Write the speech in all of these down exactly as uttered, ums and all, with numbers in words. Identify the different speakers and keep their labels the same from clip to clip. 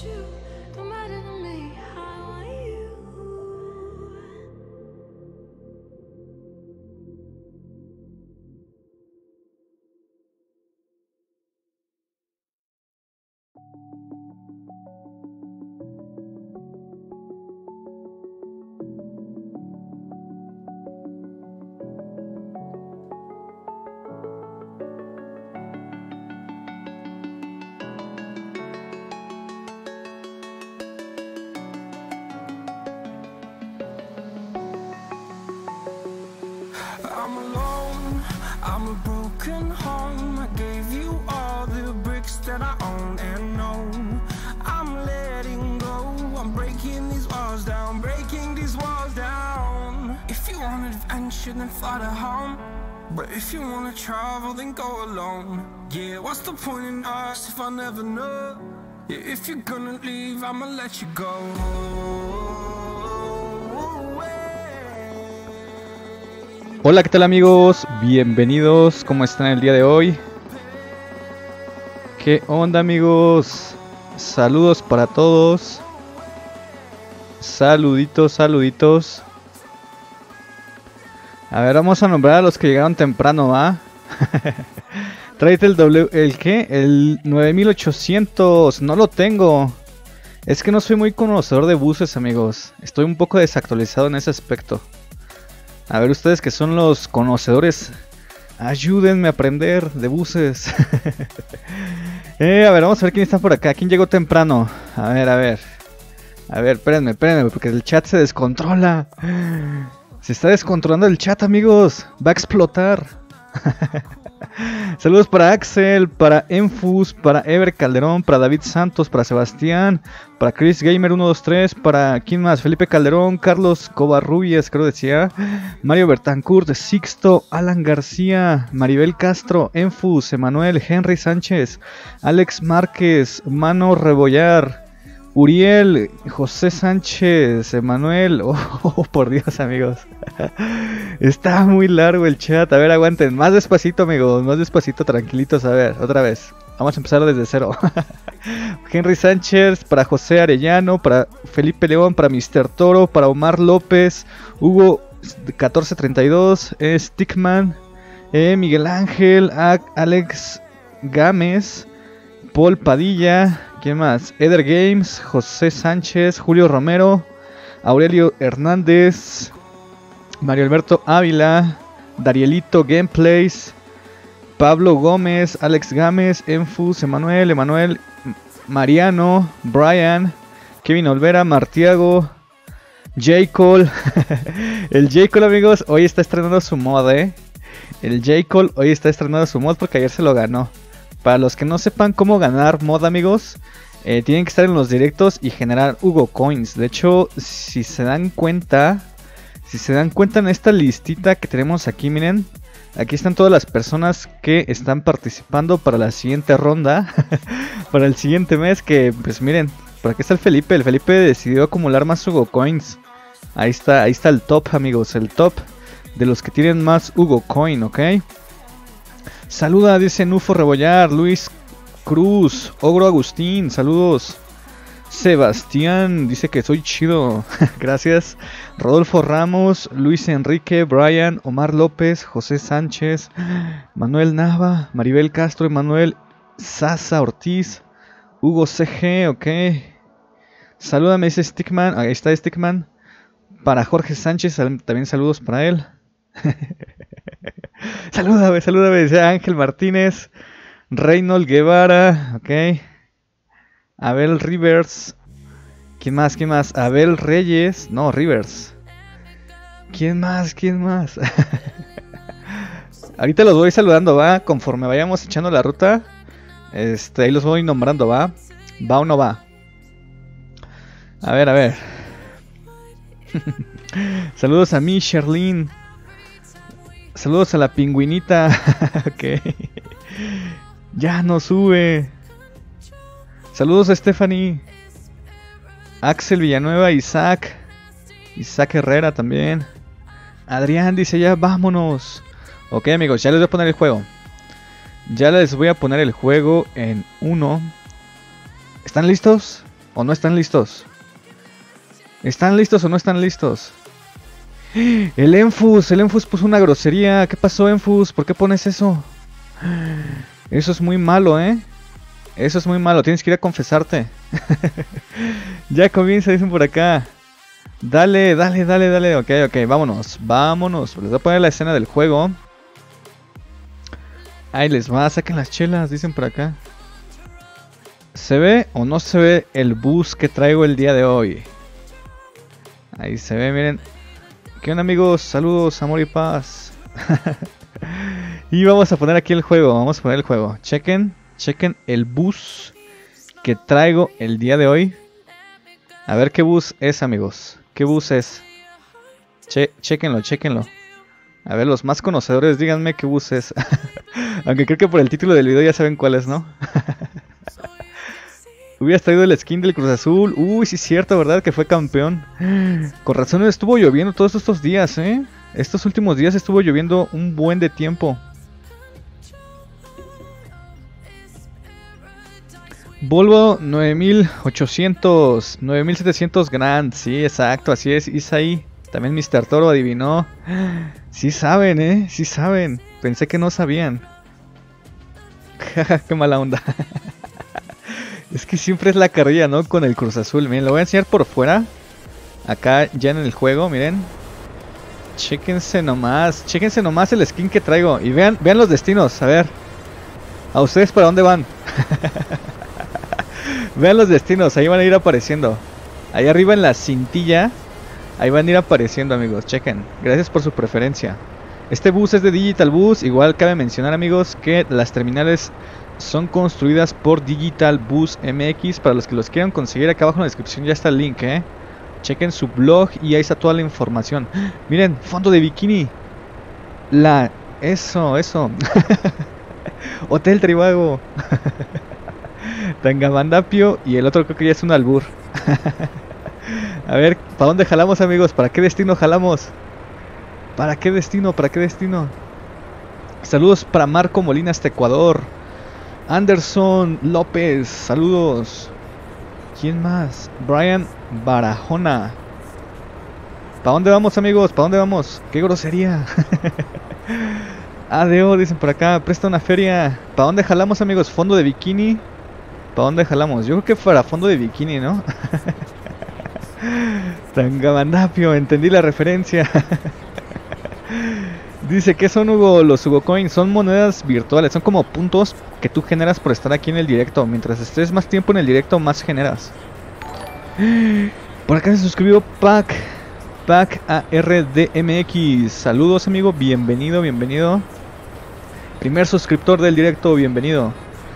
Speaker 1: I'm alone, I'm a broken home. I gave you all the bricks that I own and know. I'm letting go, I'm breaking these walls down, breaking these walls down. If you want adventure, then fly to home. But if you wanna travel, then go alone. Yeah, what's the point in us if I never know? Yeah, if you're gonna leave, I'ma let you go.
Speaker 2: Hola, ¿qué tal amigos? Bienvenidos, ¿cómo están el día de hoy? ¿Qué onda amigos? Saludos para todos. Saluditos, saluditos. A ver, vamos a nombrar a los que llegaron temprano, ¿va? Tráete el W... ¿El qué? El nueve mil ochocientos. No lo tengo. Es que no soy muy conocedor de buses, amigos. Estoy un poco desactualizado en ese aspecto. A ver, ustedes que son los conocedores, ayúdenme a aprender de buses. eh, a ver, vamos a ver quién está por acá. ¿Quién llegó temprano? A ver, a ver. A ver, espérenme, espérenme, porque el chat se descontrola. Se está descontrolando el chat, amigos. Va a explotar. Saludos para Axel, para Enfus, para Ever Calderón, para David Santos, para Sebastián, para Chris Gamer uno dos tres, para ¿quién más? Felipe Calderón, Carlos Covarrubias, creo decía, Mario Bertancourt, Sixto, Alan García, Maribel Castro, Enfus, Emanuel, Henry Sánchez, Alex Márquez, Mano Rebollar, Uriel, José Sánchez, Emanuel. Oh, oh, por Dios, amigos. Está muy largo el chat. A ver, aguanten. Más despacito, amigos. Más despacito, tranquilitos. A ver, otra vez. Vamos a empezar desde cero. Henry Sánchez, para José Arellano, para Felipe León, para mister Toro, para Omar López, Hugo catorce treinta y dos, eh, Stickman, eh, Miguel Ángel, A Alex Gámez, Paul Padilla. ¿Quién más? Eder Games, José Sánchez, Julio Romero, Aurelio Hernández, Mario Alberto Ávila, Darielito Gameplays, Pablo Gómez, Alex Gámez, Enfus, Emanuel, Emanuel, Mariano, Brian, Kevin Olvera, Martiago, J. Cole. El J. Cole, amigos, hoy está estrenando su mod, eh. El J. Cole hoy está estrenando su mod porque ayer se lo ganó. Para los que no sepan cómo ganar mod, amigos, eh, tienen que estar en los directos y generar Hugo Coins. De hecho, si se dan cuenta, si se dan cuenta en esta listita que tenemos aquí, miren, aquí están todas las personas que están participando para la siguiente ronda, para el siguiente mes. Que, pues miren, por aquí está el Felipe. El Felipe decidió acumular más Hugo Coins. Ahí está, ahí está el top, amigos, el top de los que tienen más Hugo Coin, ¿ok? Saluda, dice Nufo Rebollar, Luis Cruz, Ogro Agustín, saludos. Sebastián, dice que soy chido, gracias. Rodolfo Ramos, Luis Enrique, Brian, Omar López, José Sánchez, Manuel Nava, Maribel Castro, Emanuel Sasa Ortiz, Hugo C G, ok. Salúdame, dice Stickman, ahí está Stickman. Para Jorge Sánchez, también saludos para él. Salúdame, salúdame, dice Ángel Martínez, Reynold Guevara, ok. Abel Rivers. ¿Quién más? ¿Quién más? Abel Reyes, no, Rivers. ¿Quién más? ¿Quién más? Ahorita los voy saludando, va, conforme vayamos echando la ruta. Este, ahí los voy nombrando, va. ¿Va o no va? A ver, a ver. Saludos a mí, Sherlyn. Saludos a la pingüinita. Ok. Ya no sube. Saludos a Stephanie. Axel Villanueva, Isaac. Isaac Herrera también. Adrián dice ya vámonos. Ok, amigos, ya les voy a poner el juego. Ya les voy a poner el juego en uno. ¿Están listos? ¿O no están listos? ¿Están listos o no están listos? El Enfus, el Enfus puso una grosería. ¿Qué pasó, Enfus? ¿Por qué pones eso? Eso es muy malo, ¿eh? Eso es muy malo, tienes que ir a confesarte. Ya comienza, dicen por acá. Dale, dale, dale, dale. Ok, ok, vámonos, vámonos. Les voy a poner la escena del juego. Ahí les va, saquen las chelas, dicen por acá. ¿Se ve o no se ve el bus que traigo el día de hoy? Ahí se ve, miren. ¿Qué onda, amigos? Saludos, amor y paz. Y vamos a poner aquí el juego, vamos a poner el juego. Chequen, chequen el bus que traigo el día de hoy. A ver qué bus es, amigos. ¿Qué bus es? Che, chequenlo, chequenlo. A ver, los más conocedores, díganme qué bus es. Aunque creo que por el título del video ya saben cuál es, ¿no? Hubieras traído el skin del Cruz Azul. Uy, sí es cierto, ¿verdad? Que fue campeón. Con razón estuvo lloviendo todos estos días, ¿eh? Estos últimos días estuvo lloviendo un buen de tiempo. Volvo nueve mil ochocientos, nueve mil setecientos Grand. Sí, exacto, así es, Isaí. También mister Toro adivinó. Sí saben, ¿eh? Sí saben. Pensé que no sabían. Qué mala onda. Es que siempre es la carrilla, ¿no? Con el Cruz Azul. Miren, lo voy a enseñar por fuera. Acá ya en el juego, miren. Chéquense nomás. Chéquense nomás el skin que traigo. Y vean, vean los destinos. A ver. ¿A ustedes para dónde van? Vean los destinos. Ahí van a ir apareciendo. Ahí arriba en la cintilla. Ahí van a ir apareciendo, amigos. Chequen. Gracias por su preferencia. Este bus es de Digital Bus. Igual cabe mencionar, amigos, que las terminales son construidas por Digital Bus M X. Para los que los quieran conseguir, acá abajo en la descripción ya está el link, ¿eh? Chequen su blog y ahí está toda la información. Miren, fondo de bikini. La... Eso, eso. Hotel Tribago. Tangamandapio. Y el otro creo que ya es un albur. A ver, ¿para dónde jalamos, amigos? ¿Para qué destino jalamos? ¿Para qué destino? ¿Para qué destino? Saludos para Marco Molina hasta Ecuador. Anderson López, saludos. ¿Quién más? Brian Barajona. ¿Para dónde vamos, amigos? ¿Para dónde vamos? ¡Qué grosería! Adeo, dicen por acá. Presta una feria. ¿Para dónde jalamos, amigos? ¿Fondo de bikini? ¿Para dónde jalamos? Yo creo que para fondo de bikini, ¿no? Tangamandapio, entendí la referencia. Dice, ¿qué son, Hugo? Los Hugo Coins son monedas virtuales. Son como puntos que tú generas por estar aquí en el directo. Mientras estés más tiempo en el directo, más generas. Por acá se suscribió Pac Pac A R D M X. Saludos, amigo, bienvenido, bienvenido. Primer suscriptor del directo, bienvenido.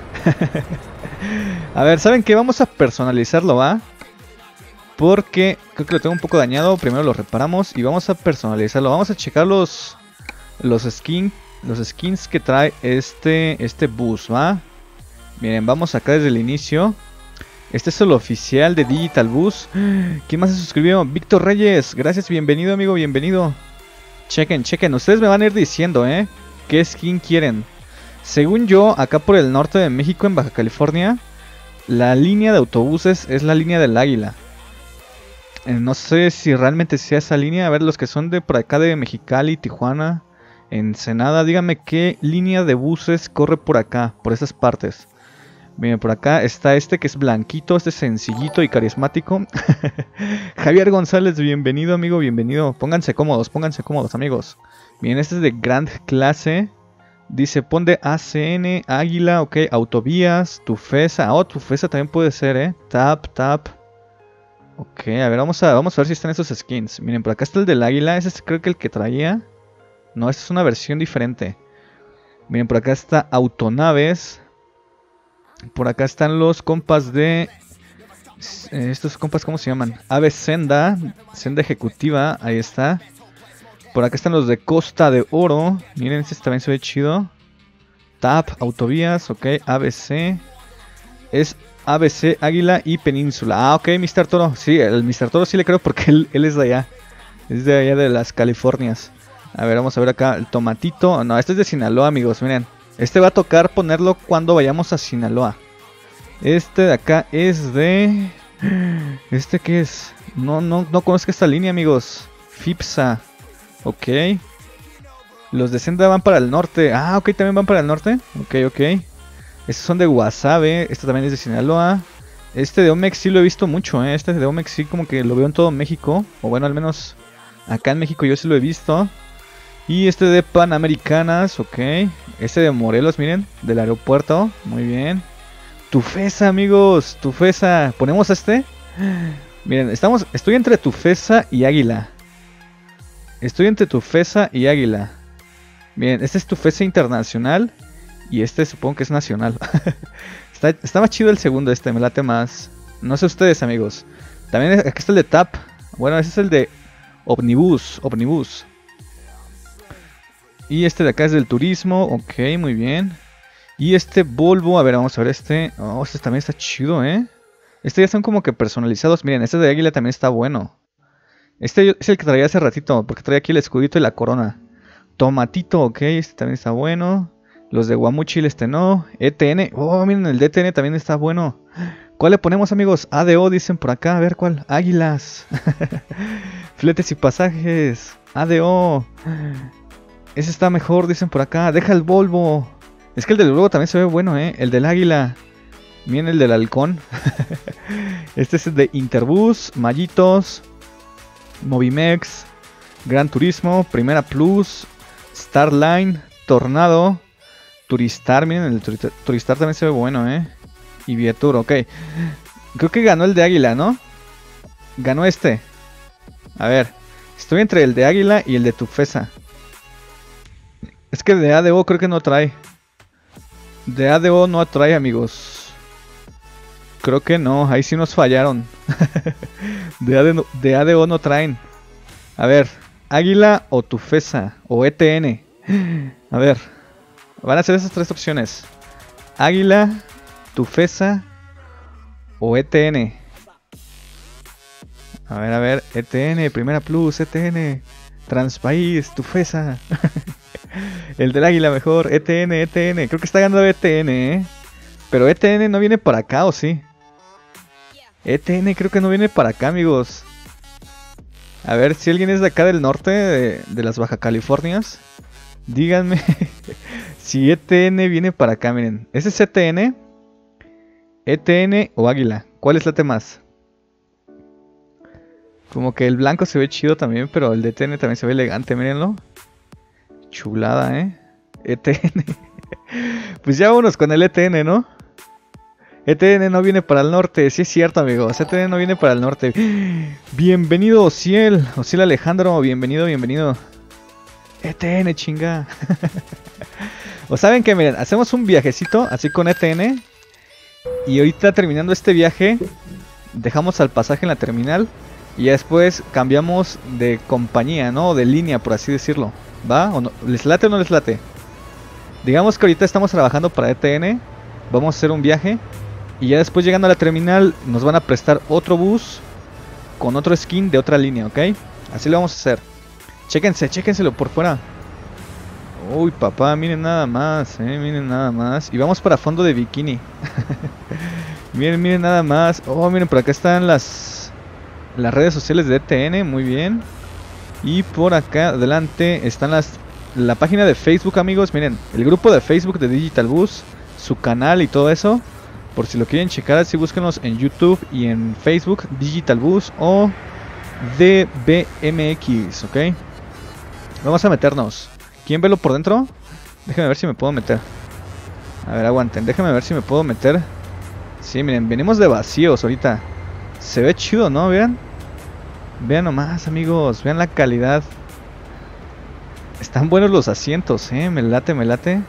Speaker 2: A ver, ¿saben qué? Vamos a personalizarlo, ¿va? Porque creo que lo tengo un poco dañado. Primero lo reparamos y vamos a personalizarlo. Vamos a checar los los skins, los skins que trae este este bus, ¿va? Miren, vamos acá desde el inicio. Este es el oficial de Digital Bus. ¿Quién más se suscribió? Víctor Reyes. Gracias, bienvenido, amigo, bienvenido. Chequen, chequen. Ustedes me van a ir diciendo, ¿eh? ¿Qué skin quieren? Según yo, acá por el norte de México, en Baja California, la línea de autobuses es la línea del Águila. No sé si realmente sea esa línea. A ver, los que son de por acá de Mexicali, Tijuana, Ensenada, díganme qué línea de buses corre por acá, por esas partes. Miren, por acá está este que es blanquito, este sencillito y carismático. Javier González, bienvenido, amigo, bienvenido. Pónganse cómodos, pónganse cómodos, amigos. Miren, este es de Grand Clase. Dice, pon de A C N, Águila, ok, Autovías, Tufesa. Oh, Tufesa también puede ser, eh. Tap, tap. Ok, a ver, vamos a, vamos a ver si están esos skins. Miren, por acá está el del Águila. Ese es creo que el que traía. No, esta es una versión diferente. Miren, por acá está Autonaves. Por acá están los compas de... Eh, estos compas, ¿cómo se llaman? Ave Senda. Senda Ejecutiva, ahí está. Por acá están los de Costa de Oro. Miren, este también se ve chido. Tap, Autovías, ok, A B C. Es A B C, Águila y Península. Ah, ok, mister Toro. Sí, el mister Toro sí le creo porque él, él es de allá. Es de allá de las Californias. A ver, vamos a ver acá el tomatito. No, este es de Sinaloa, amigos, miren. Este va a tocar ponerlo cuando vayamos a Sinaloa. Este de acá es de ¿Este qué es? No, no, no conozco esta línea, amigos. FIPSA. Ok. Los de Senda van para el norte. Ah, ok, también van para el norte. Ok, ok. Estos son de Guasave. Este también es de Sinaloa. Este de Omex sí lo he visto mucho, ¿eh? Este de Omex sí como que lo veo en todo México. O bueno, al menos acá en México yo sí lo he visto. Y este de Panamericanas, ok. Este de Morelos, miren, del aeropuerto. Muy bien. Tufesa, amigos. Tufesa. ¿Ponemos este? Miren, estamos, estoy entre Tufesa y Águila. Estoy entre Tufesa y Águila. Miren, este es Tufesa Internacional. Y este supongo que es nacional. está, está más chido el segundo este, me late más. No sé ustedes, amigos. También aquí está el de T A P. Bueno, ese es el de Omnibus. Omnibus. Y este de acá es del turismo. Ok, muy bien. Y este Volvo, a ver, vamos a ver este. Oh, este también está chido, ¿eh? Este ya son como que personalizados. Miren, este de Águila también está bueno. Este es el que traía hace ratito, porque traía aquí el escudito y la corona. Tomatito, ok, este también está bueno. Los de Guamuchil, este no. E T N, oh, miren, el de E T N también está bueno. ¿Cuál le ponemos, amigos? A D O dicen por acá, a ver cuál. Águilas. Fletes y pasajes. A D O. Ese está mejor, dicen por acá. Deja el Volvo. Es que el del Volvo también se ve bueno, ¿eh? El del Águila. Miren el del Halcón. Este es el de Interbus, Mallitos, Movimex, Gran Turismo, Primera Plus, Starline, Tornado, Turistar. Miren, el Turistar, Turistar también se ve bueno, ¿eh? Y Vietur, ok. Creo que ganó el de Águila, ¿no? Ganó este. A ver, estoy entre el de Águila y el de Tufesa. Es que de A D O creo que no trae. De A D O no trae, amigos. Creo que no, ahí sí nos fallaron. de, A D O, de A D O no traen. A ver, Águila o Tufesa o E T N. A ver, van a ser esas tres opciones. Águila, Tufesa o E T N. A ver, a ver, E T N, Primera Plus, E T N, Transpaís, Tufesa. El del Águila mejor, E T N, E T N. Creo que está ganando E T N, ¿eh? Pero E T N no viene para acá, ¿o sí? E T N creo que no viene para acá, amigos. A ver, si alguien es de acá del norte, de, de las Baja Californias, díganme si E T N viene para acá, miren. ¿Ese es E T N? ¿E T N o Águila? ¿Cuál es late más? Como que el blanco se ve chido también, pero el de E T N también se ve elegante, mírenlo. Chulada, ¿eh? E T N. Pues ya vámonos con el E T N, ¿no? E T N no viene para el norte, sí es cierto, amigos. E T N no viene para el norte. Bienvenido, Ociel. Ociel Alejandro, bienvenido, bienvenido. E T N, chinga. O saben que, miren, hacemos un viajecito así con E T N. Y ahorita terminando este viaje, dejamos al pasaje en la terminal. Y ya después cambiamos de compañía, ¿no? De línea, por así decirlo. ¿Va? ¿O no? ¿Les late o no les late? Digamos que ahorita estamos trabajando para E T N. Vamos a hacer un viaje. Y ya después llegando a la terminal nos van a prestar otro bus con otro skin de otra línea, ¿ok? Así lo vamos a hacer. Chéquense, chéquenselo por fuera. Uy, papá, miren nada más, eh, miren nada más. Y vamos para fondo de bikini. Miren, miren nada más. Oh, miren, por acá están las, las redes sociales de E T N, muy bien. Y por acá adelante están las la página de Facebook, amigos. Miren, el grupo de Facebook de Digital Bus, su canal y todo eso. Por si lo quieren checar, así búsquenos en YouTube y en Facebook, Digital Bus o D B M X, ¿ok? Vamos a meternos. ¿Quién verlo por dentro? Déjenme ver si me puedo meter. A ver, aguanten, déjenme ver si me puedo meter. Sí, miren, venimos de vacíos ahorita. Se ve chido, ¿no? Vean. Vean nomás, amigos, vean la calidad. Están buenos los asientos, eh, me late, me late.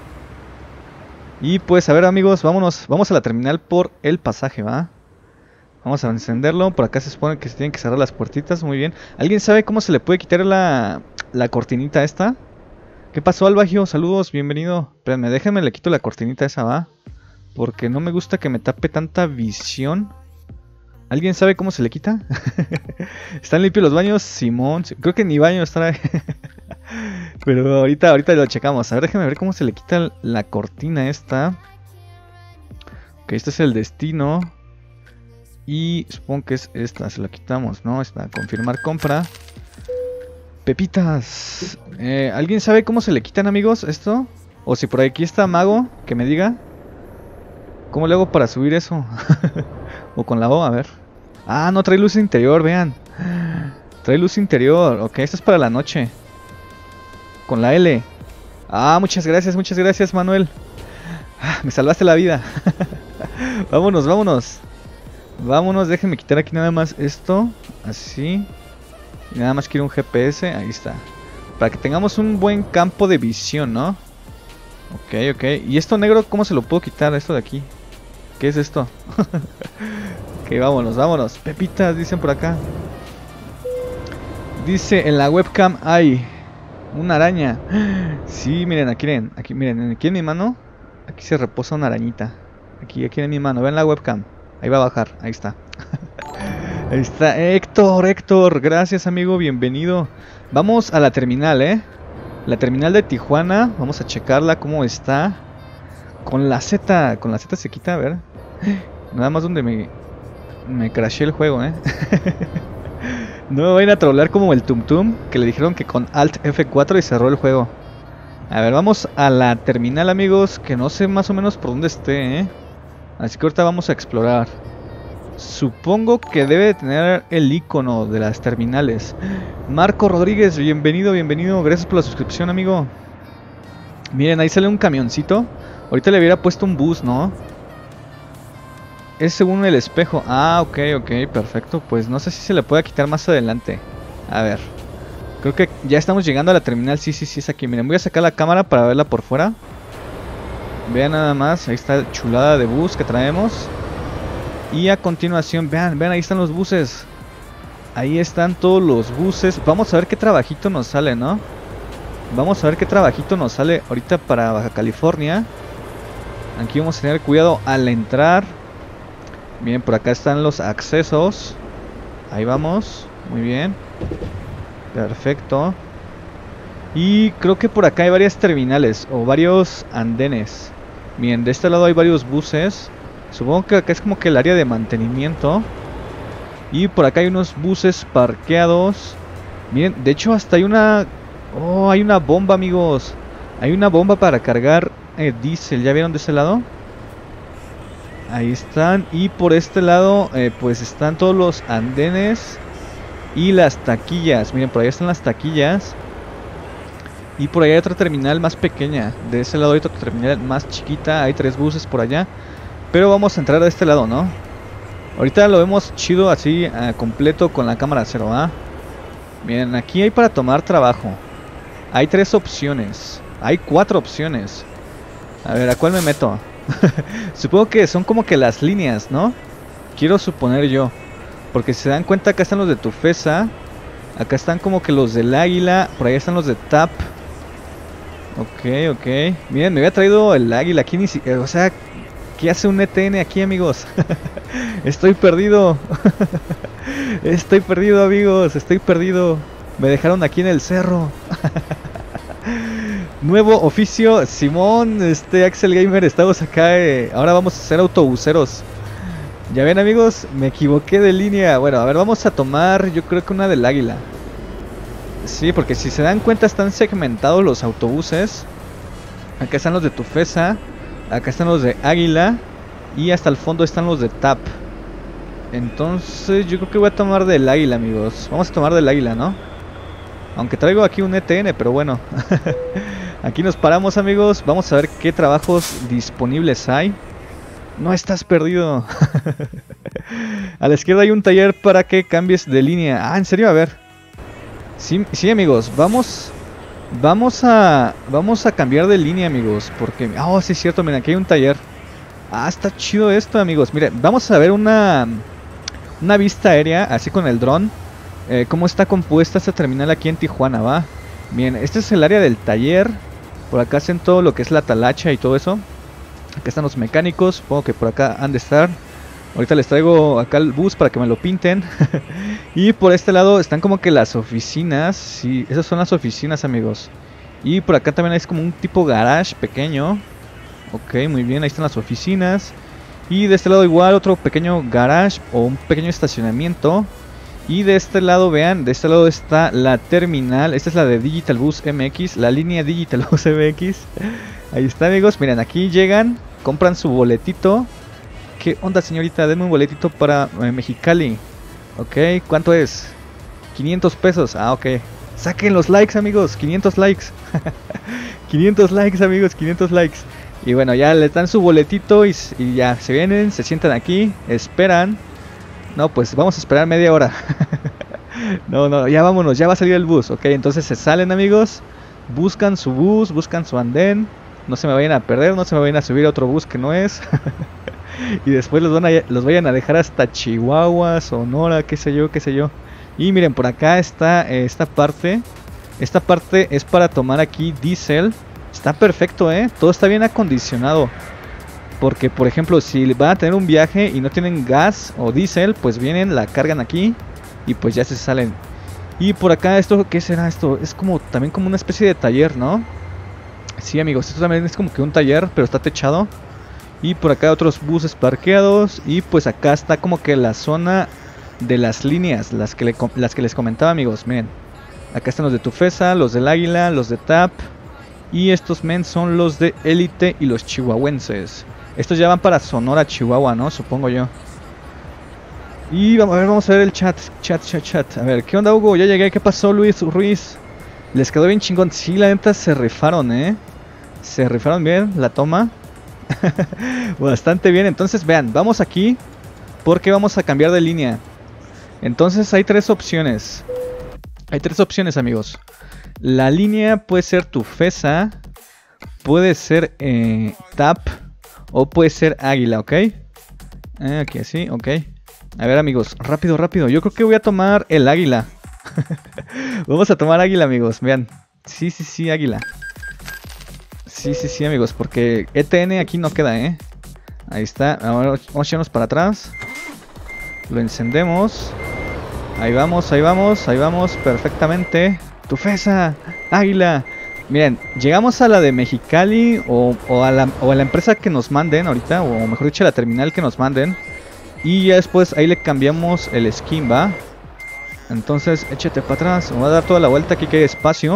Speaker 2: Y pues, a ver, amigos, vámonos, vamos a la terminal por el pasaje, ¿va? Vamos a encenderlo, por acá se supone que se tienen que cerrar las puertitas, muy bien. ¿Alguien sabe cómo se le puede quitar la, la cortinita esta? ¿Qué pasó, Albagio? Saludos, bienvenido. Espérenme, déjenme, le quito la cortinita esa, ¿va? Porque no me gusta que me tape tanta visión. ¿Alguien sabe cómo se le quita? ¿Están limpios los baños? Simón, creo que ni baño está. Pero ahorita, ahorita lo checamos. A ver, déjenme ver cómo se le quita la cortina esta. Ok, este es el destino. Y supongo que es esta, se la quitamos, ¿no? Esta, confirmar compra. Pepitas. Eh, ¿Alguien sabe cómo se le quitan, amigos, esto? O si por aquí está Mago, que me diga. ¿Cómo le hago para subir eso? O con la O, a ver. Ah, no, trae luz interior, vean. Trae luz interior. Ok, esto es para la noche. Con la L. Ah, muchas gracias, muchas gracias, Manuel. Ah, me salvaste la vida. Vámonos, vámonos. Vámonos, déjenme quitar aquí nada más esto. Así. Y nada más quiero un G P S, ahí está. Para que tengamos un buen campo de visión, ¿no? Ok, ok. ¿Y esto negro cómo se lo puedo quitar? Esto de aquí. ¿Qué es esto? Ok, vámonos, vámonos. Pepitas, dicen por acá. Dice, en la webcam hay una araña. Sí, miren, aquí miren, aquí miren, aquí en mi mano. Aquí se reposa una arañita. Aquí, aquí en mi mano, vean la webcam. Ahí va a bajar, ahí está. Ahí está, Héctor, Héctor, gracias amigo, bienvenido. Vamos a la terminal, eh. La terminal de Tijuana, vamos a checarla cómo está. Con la Z, con la Z se quita, a ver. Nada más donde me, me crashé el juego, eh. No me vayan a trolear como el Tum Tum, que le dijeron que con Alt F cuatro y cerró el juego. A ver, vamos a la terminal, amigos, que no sé más o menos por dónde esté, eh. Así que ahorita vamos a explorar. Supongo que debe de tener el icono de las terminales. Marco Rodríguez, bienvenido, bienvenido. Gracias por la suscripción, amigo. Miren, ahí sale un camioncito. Ahorita le hubiera puesto un bus, ¿no? Es según el espejo. Ah, ok, ok, perfecto. Pues no sé si se le puede quitar más adelante. A ver. Creo que ya estamos llegando a la terminal. Sí, sí, sí, es aquí. Miren, voy a sacar la cámara para verla por fuera. Vean nada más. Ahí está la chulada de bus que traemos. Y a continuación, vean, vean, ahí están los buses. Ahí están todos los buses. Vamos a ver qué trabajito nos sale, ¿no? Vamos a ver qué trabajito nos sale ahorita para Baja California. Aquí vamos a tener cuidado al entrar. Bien, por acá están los accesos. Ahí vamos, muy bien. Perfecto. Y creo que por acá hay varias terminales o varios andenes. Bien, de este lado hay varios buses. Supongo que acá es como que el área de mantenimiento. Y por acá hay unos buses parqueados. Miren, de hecho hasta hay una... Oh, hay una bomba, amigos. Hay una bomba para cargar eh, diésel. ¿Ya vieron de ese lado? Ahí están. Y por este lado eh, pues están todos los andenes y las taquillas. Miren, por ahí están las taquillas. Y por ahí hay otra terminal más pequeña. De ese lado hay otra terminal más chiquita. Hay tres buses por allá. Pero vamos a entrar de este lado, ¿no? Ahorita lo vemos chido así, uh, completo con la cámara cero, ¿ah? Miren, aquí hay para tomar trabajo. Hay tres opciones. Hay cuatro opciones. A ver, ¿a cuál me meto? Supongo que son como que las líneas, ¿no? Quiero suponer yo. Porque si se dan cuenta, acá están los de Tufesa. Acá están como que los del Águila. Por ahí están los de T A P. Ok, ok. Miren, me había traído el Águila aquí ni si... O sea... ¿Qué hace un E T N aquí, amigos? Estoy perdido. Estoy perdido, amigos. Estoy perdido. Me dejaron aquí en el cerro. Nuevo oficio, Simón, este Axel Gamer, estamos acá. Eh, ahora vamos a ser autobuseros. Ya ven, amigos, me equivoqué de línea. Bueno, a ver, vamos a tomar, yo creo que una del Águila. Sí, porque si se dan cuenta están segmentados los autobuses. Acá están los de Tufesa. Acá están los de Águila. Y hasta el fondo están los de T A P. Entonces yo creo que voy a tomar del Águila, amigos. Vamos a tomar del Águila, ¿no? Aunque traigo aquí un E T N, pero bueno. Aquí nos paramos, amigos. Vamos a ver qué trabajos disponibles hay. No estás perdido. A la izquierda hay un taller para que cambies de línea. Ah, ¿en serio? A ver. Sí, sí, amigos. Vamos... Vamos a... Vamos a cambiar de línea, amigos. Porque... Ah, oh, sí es cierto. Miren, aquí hay un taller. Ah, está chido esto, amigos. Miren, vamos a ver una... Una vista aérea, así con el dron. Eh, cómo está compuesta esta terminal aquí en Tijuana, ¿va? Bien, este es el área del taller. Por acá hacen todo lo que es la talacha y todo eso. Acá están los mecánicos. Supongo que por acá han de estar. Ahorita les traigo acá el bus para que me lo pinten. Y por este lado están como que las oficinas. Sí, esas son las oficinas, amigos. Y por acá también es como un tipo garage pequeño. Ok, muy bien, ahí están las oficinas. Y de este lado igual otro pequeño garage o un pequeño estacionamiento. Y de este lado, vean, de este lado está la terminal. Esta es la de Digital Bus M X, la línea Digital Bus M X. Ahí está, amigos, miren, aquí llegan, compran su boletito. ¿Qué onda, señorita? Denme un boletito para eh, Mexicali. Ok, ¿cuánto es? quinientos pesos, ah, ok. Saquen los likes, amigos, quinientos likes. quinientos likes, amigos, quinientos likes. Y bueno, ya les dan su boletito y, y ya se vienen, se sientan aquí, esperan. No, pues vamos a esperar media hora. No, no, ya vámonos, ya va a salir el bus. Ok, entonces se salen, amigos. Buscan su bus, buscan su andén. No se me vayan a perder, no se me vayan a subir a otro bus que no es. Y después los, van a, los vayan a dejar hasta Chihuahua, Sonora, qué sé yo, qué sé yo. Y miren, por acá está eh, esta parte. Esta parte es para tomar aquí diésel. Está perfecto, eh. Todo está bien acondicionado. Porque, por ejemplo, si van a tener un viaje y no tienen gas o diésel, pues vienen, la cargan aquí y pues ya se salen. Y por acá, esto, ¿qué será esto? Es como también como una especie de taller, ¿no? Sí, amigos, esto también es como que un taller, pero está techado. Y por acá otros buses parqueados. Y pues acá está como que la zona de las líneas, las que, le, las que les comentaba, amigos. Miren, acá están los de Tufesa, los del Águila, los de T A P. Y estos men son los de Élite y los chihuahuenses. Estos ya van para Sonora, Chihuahua, ¿no? Supongo yo. Y vamos a ver, vamos a ver el chat, chat, chat, chat. A ver, ¿qué onda, Hugo? Ya llegué, ¿qué pasó, Luis Ruiz? Les quedó bien chingón. Sí, la neta se rifaron, ¿eh? Se rifaron bien la toma. Bastante bien. Entonces, vean, vamos aquí porque vamos a cambiar de línea. Entonces hay tres opciones. Hay tres opciones, amigos. La línea puede ser Tufesa, puede ser eh, T A P o puede ser Águila, ¿ok? Aquí así, ok. A ver, amigos, rápido, rápido. Yo creo que voy a tomar el Águila. Vamos a tomar Águila, amigos, vean. Sí, sí, sí, Águila. Sí, sí, sí, amigos, porque E T N aquí no queda, ¿eh? Ahí está, vamos a echarnos para atrás. Lo encendemos. Ahí vamos, ahí vamos, ahí vamos, perfectamente. Tufesa, Águila. Miren, llegamos a la de Mexicali o, o, a la, o a la empresa que nos manden ahorita, o mejor dicho, a la terminal que nos manden. Y ya después ahí le cambiamos el skin, ¿va? Entonces, échate para atrás. Me voy a dar toda la vuelta aquí que hay espacio.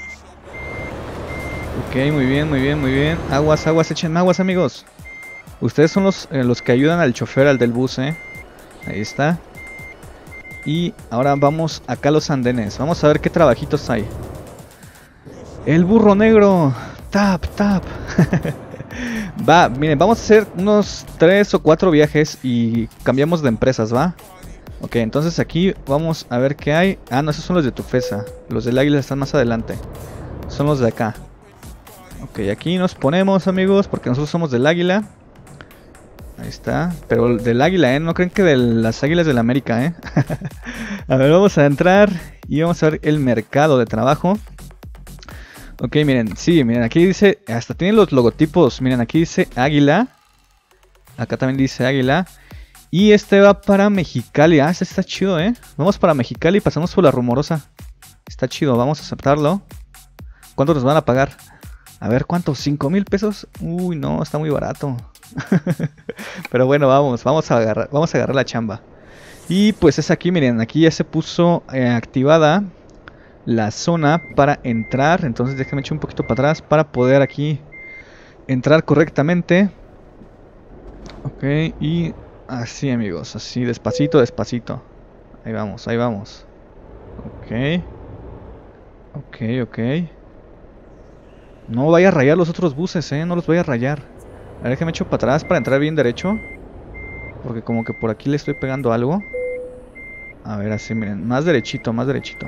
Speaker 2: Ok, muy bien, muy bien, muy bien. Aguas, aguas, échenme aguas, amigos. Ustedes son los, eh, los que ayudan al chofer, al del bus, ¿eh? Ahí está. Y ahora vamos acá a los andenes. Vamos a ver qué trabajitos hay. El burro negro. Tap, tap. Va, miren, vamos a hacer unos tres o cuatro viajes y cambiamos de empresas, ¿va? Ok, entonces aquí vamos a ver qué hay. Ah, no, esos son los de Tufesa. Los del Águila están más adelante. Son los de acá. Ok, aquí nos ponemos, amigos, porque nosotros somos del Águila. Ahí está. Pero del Águila, ¿eh? No creen que de las Águilas del América, ¿eh? A ver, vamos a entrar y vamos a ver el mercado de trabajo. Ok, miren, sí, miren, aquí dice, hasta tienen los logotipos, miren, aquí dice Águila. Acá también dice Águila. Y este va para Mexicali, ah, este está chido, eh. Vamos para Mexicali y pasamos por la Rumorosa. Está chido, vamos a aceptarlo. ¿Cuánto nos van a pagar? A ver, ¿cuánto? ¿cinco mil pesos? Uy, no, está muy barato. Pero bueno, vamos, vamos a agarrar, vamos a agarrar la chamba. Y pues es aquí, miren, aquí ya se puso eh, activada la zona para entrar. Entonces déjenme echar un poquito para atrás para poder aquí entrar correctamente. Ok, y así, amigos, así, despacito, despacito. Ahí vamos, ahí vamos. Ok. Ok, ok. No vaya a rayar los otros buses, eh, no los vaya a rayar. A ver, déjenme echo para atrás para entrar bien derecho. Porque como que por aquí le estoy pegando algo. A ver, así, miren, más derechito, más derechito.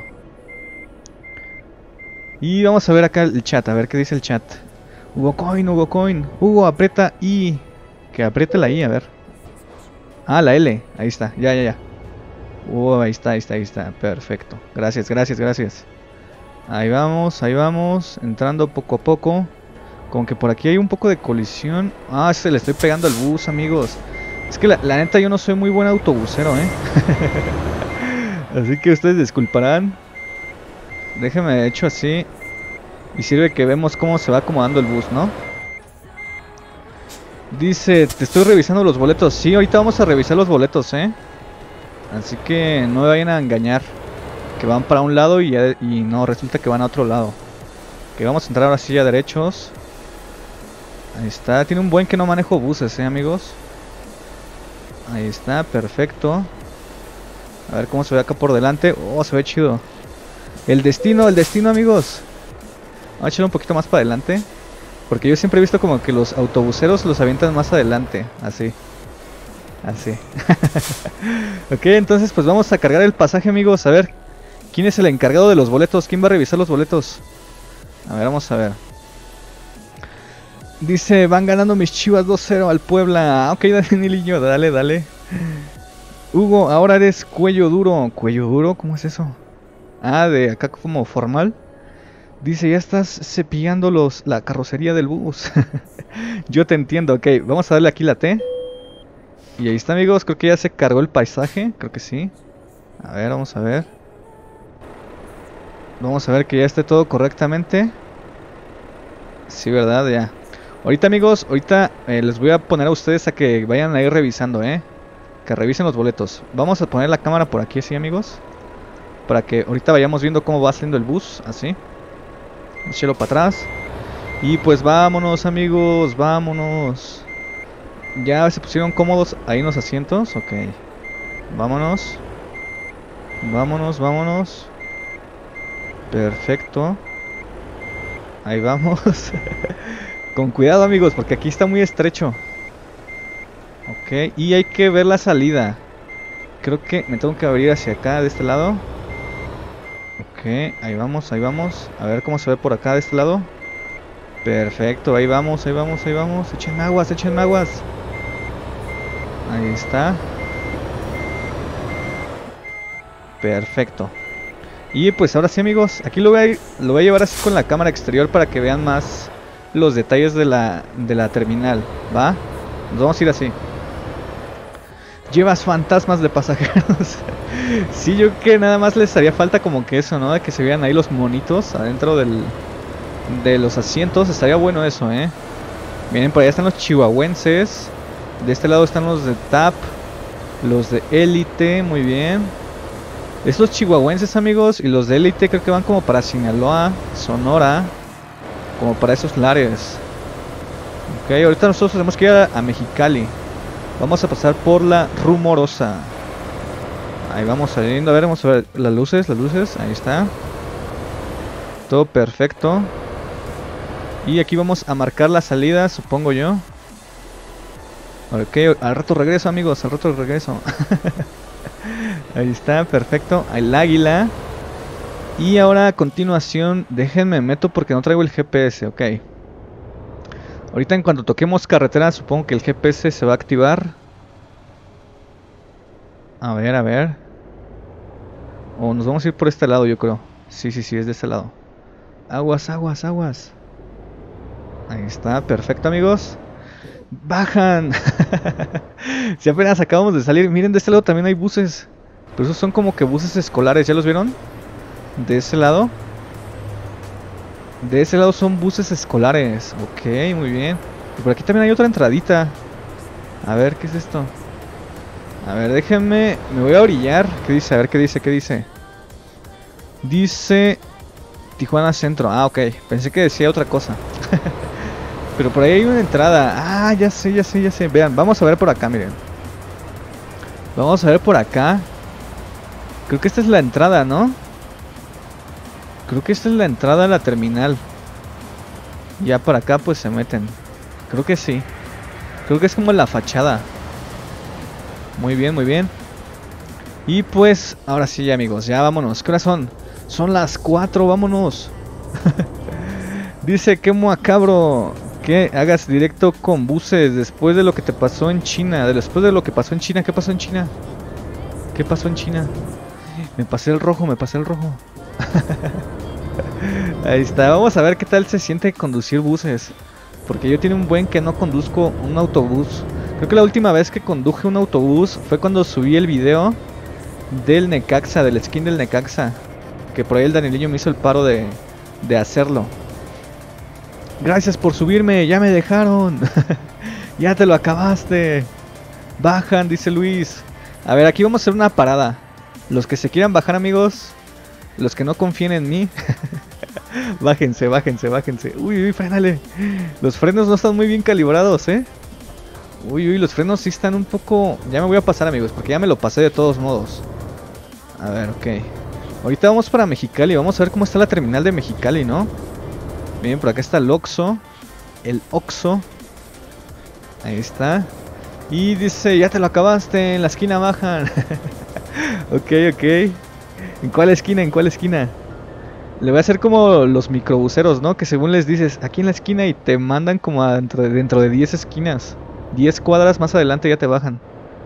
Speaker 2: Y vamos a ver acá el chat, a ver qué dice el chat. Hugo Coin, Hugo Coin. Hugo, aprieta I. Que apriete la I, a ver. Ah, la L, ahí está, ya, ya, ya. Uh, ahí está, ahí está, ahí está, perfecto. Gracias, gracias, gracias. Ahí vamos, ahí vamos, entrando poco a poco. Como que por aquí hay un poco de colisión. Ah, se le estoy pegando al bus, amigos. Es que la, la neta yo no soy muy buen autobusero, eh. Así que ustedes disculparán. Déjenme de hecho así. Y sirve que vemos cómo se va acomodando el bus, ¿no? Dice, te estoy revisando los boletos. Sí, ahorita vamos a revisar los boletos, ¿eh? Así que no me vayan a engañar. Que van para un lado y, ya, y no, resulta que van a otro lado. Que vamos a entrar ahora sí a derechos. Ahí está, tiene un buen que no manejo buses, ¿eh, amigos? Ahí está, perfecto. A ver cómo se ve acá por delante. Oh, se ve chido. El destino, el destino, amigos. Vamos a echarle un poquito más para adelante. Porque yo siempre he visto como que los autobuseros los avientan más adelante. Así. Así. Ok, entonces pues vamos a cargar el pasaje, amigos. A ver, ¿quién es el encargado de los boletos? ¿Quién va a revisar los boletos? A ver, vamos a ver. Dice, van ganando mis Chivas dos cero al Puebla. Ok, Danielillo, dale, dale. Hugo, ahora eres cuello duro. ¿Cuello duro? ¿Cómo es eso? Ah, de acá como formal. Dice, ya estás cepillando los, la carrocería del bus. Yo te entiendo, ok. Vamos a darle aquí la T. Y ahí está, amigos. Creo que ya se cargó el paisaje. Creo que sí. A ver, vamos a ver. Vamos a ver que ya esté todo correctamente. Sí, ¿verdad? Ya. Ahorita, amigos, ahorita eh, les voy a poner a ustedes a que vayan a ir revisando, ¿eh? Que revisen los boletos. Vamos a poner la cámara por aquí, ¿sí, amigos? Para que ahorita vayamos viendo cómo va saliendo el bus, así. Échelo para atrás. Y pues vámonos, amigos, vámonos. Ya se pusieron cómodos ahí en los asientos, ok. Vámonos. Vámonos, vámonos. Perfecto. Ahí vamos. Con cuidado, amigos, porque aquí está muy estrecho. Ok, y hay que ver la salida. Creo que me tengo que abrir hacia acá, de este lado. Ok, ahí vamos, ahí vamos. A ver cómo se ve por acá, de este lado. Perfecto, ahí vamos, ahí vamos, ahí vamos. Échenme aguas, échenme aguas. Ahí está. Perfecto. Y pues ahora sí, amigos, aquí lo voy a, ir, lo voy a llevar así con la cámara exterior para que vean más los detalles de la, de la terminal, ¿va? Nos vamos a ir así. Llevas fantasmas de pasajeros. Sí, yo creo que nada más les haría falta como que eso, ¿no? De que se vean ahí los monitos adentro del, de los asientos. Estaría bueno eso, ¿eh? Miren, por allá están los chihuahuenses. De este lado están los de T A P, los de Élite, muy bien. Estos chihuahuenses, amigos, y los de Élite creo que van como para Sinaloa, Sonora, como para esos lares. Ok, ahorita nosotros tenemos que ir a, a Mexicali. Vamos a pasar por la Rumorosa. Ahí vamos saliendo, a ver, vamos a ver las luces, las luces, ahí está. Todo perfecto. Y aquí vamos a marcar la salida, supongo yo. Ok, al rato regreso, amigos, al rato regreso. Ahí está, perfecto. El águila. Y ahora a continuación, déjenme meto porque no traigo el G P S, ok. Ahorita en cuanto toquemos carretera, supongo que el G P S se va a activar. A ver, a ver. O nos vamos a ir por este lado, yo creo. Sí, sí, sí, es de este lado. Aguas, aguas, aguas. Ahí está, perfecto, amigos. Bajan. Si apenas acabamos de salir. Miren, de este lado también hay buses. Pero esos son como que buses escolares. ¿Ya los vieron? De ese lado. De ese lado son buses escolares. Ok, muy bien. Y por aquí también hay otra entradita. A ver, ¿qué es esto? A ver, déjenme. Me voy a orillar. ¿Qué dice? A ver, ¿qué dice? ¿Qué dice? Dice Tijuana Centro. Ah, ok. Pensé que decía otra cosa. Pero por ahí hay una entrada. Ah, ya sé, ya sé, ya sé. Vean, vamos a ver por acá, miren. Vamos a ver por acá. Creo que esta es la entrada, ¿no? Creo que esta es la entrada a la terminal. Ya por acá pues se meten. Creo que sí. Creo que es como la fachada. Muy bien, muy bien. Y pues, ahora sí, amigos, ya vámonos. ¿Qué horas son? Son las cuatro, vámonos. Dice que macabro que hagas directo con buses después de lo que te pasó en China. Después de lo que pasó en China, ¿qué pasó en China? ¿Qué pasó en China? Me pasé el rojo, me pasé el rojo. Ahí está, vamos a ver qué tal se siente conducir buses. Porque yo tiene un buen que no conduzco un autobús. Creo que la última vez que conduje un autobús fue cuando subí el video del Necaxa, del skin del Necaxa. Que por ahí el Danielillo me hizo el paro de, de hacerlo. Gracias por subirme, ya me dejaron. Ya te lo acabaste. Bajan, dice Luis. A ver, aquí vamos a hacer una parada. Los que se quieran bajar, amigos. Los que no confíen en mí. Bájense, bájense, bájense. Uy, uy, frénale. Los frenos no están muy bien calibrados, ¿eh? Uy, uy, los frenos sí están un poco... Ya me voy a pasar, amigos, porque ya me lo pasé de todos modos. A ver, ok. Ahorita vamos para Mexicali. Vamos a ver cómo está la terminal de Mexicali, ¿no? Miren, por acá está el Oxxo. El Oxxo. Ahí está. Y dice, ya te lo acabaste. En la esquina bajan. Ok, ok. ¿En cuál esquina? ¿En cuál esquina? Le voy a hacer como los microbuseros, ¿no? Que según les dices, aquí en la esquina y te mandan como a dentro, de, dentro de diez esquinas. diez cuadras más adelante ya te bajan.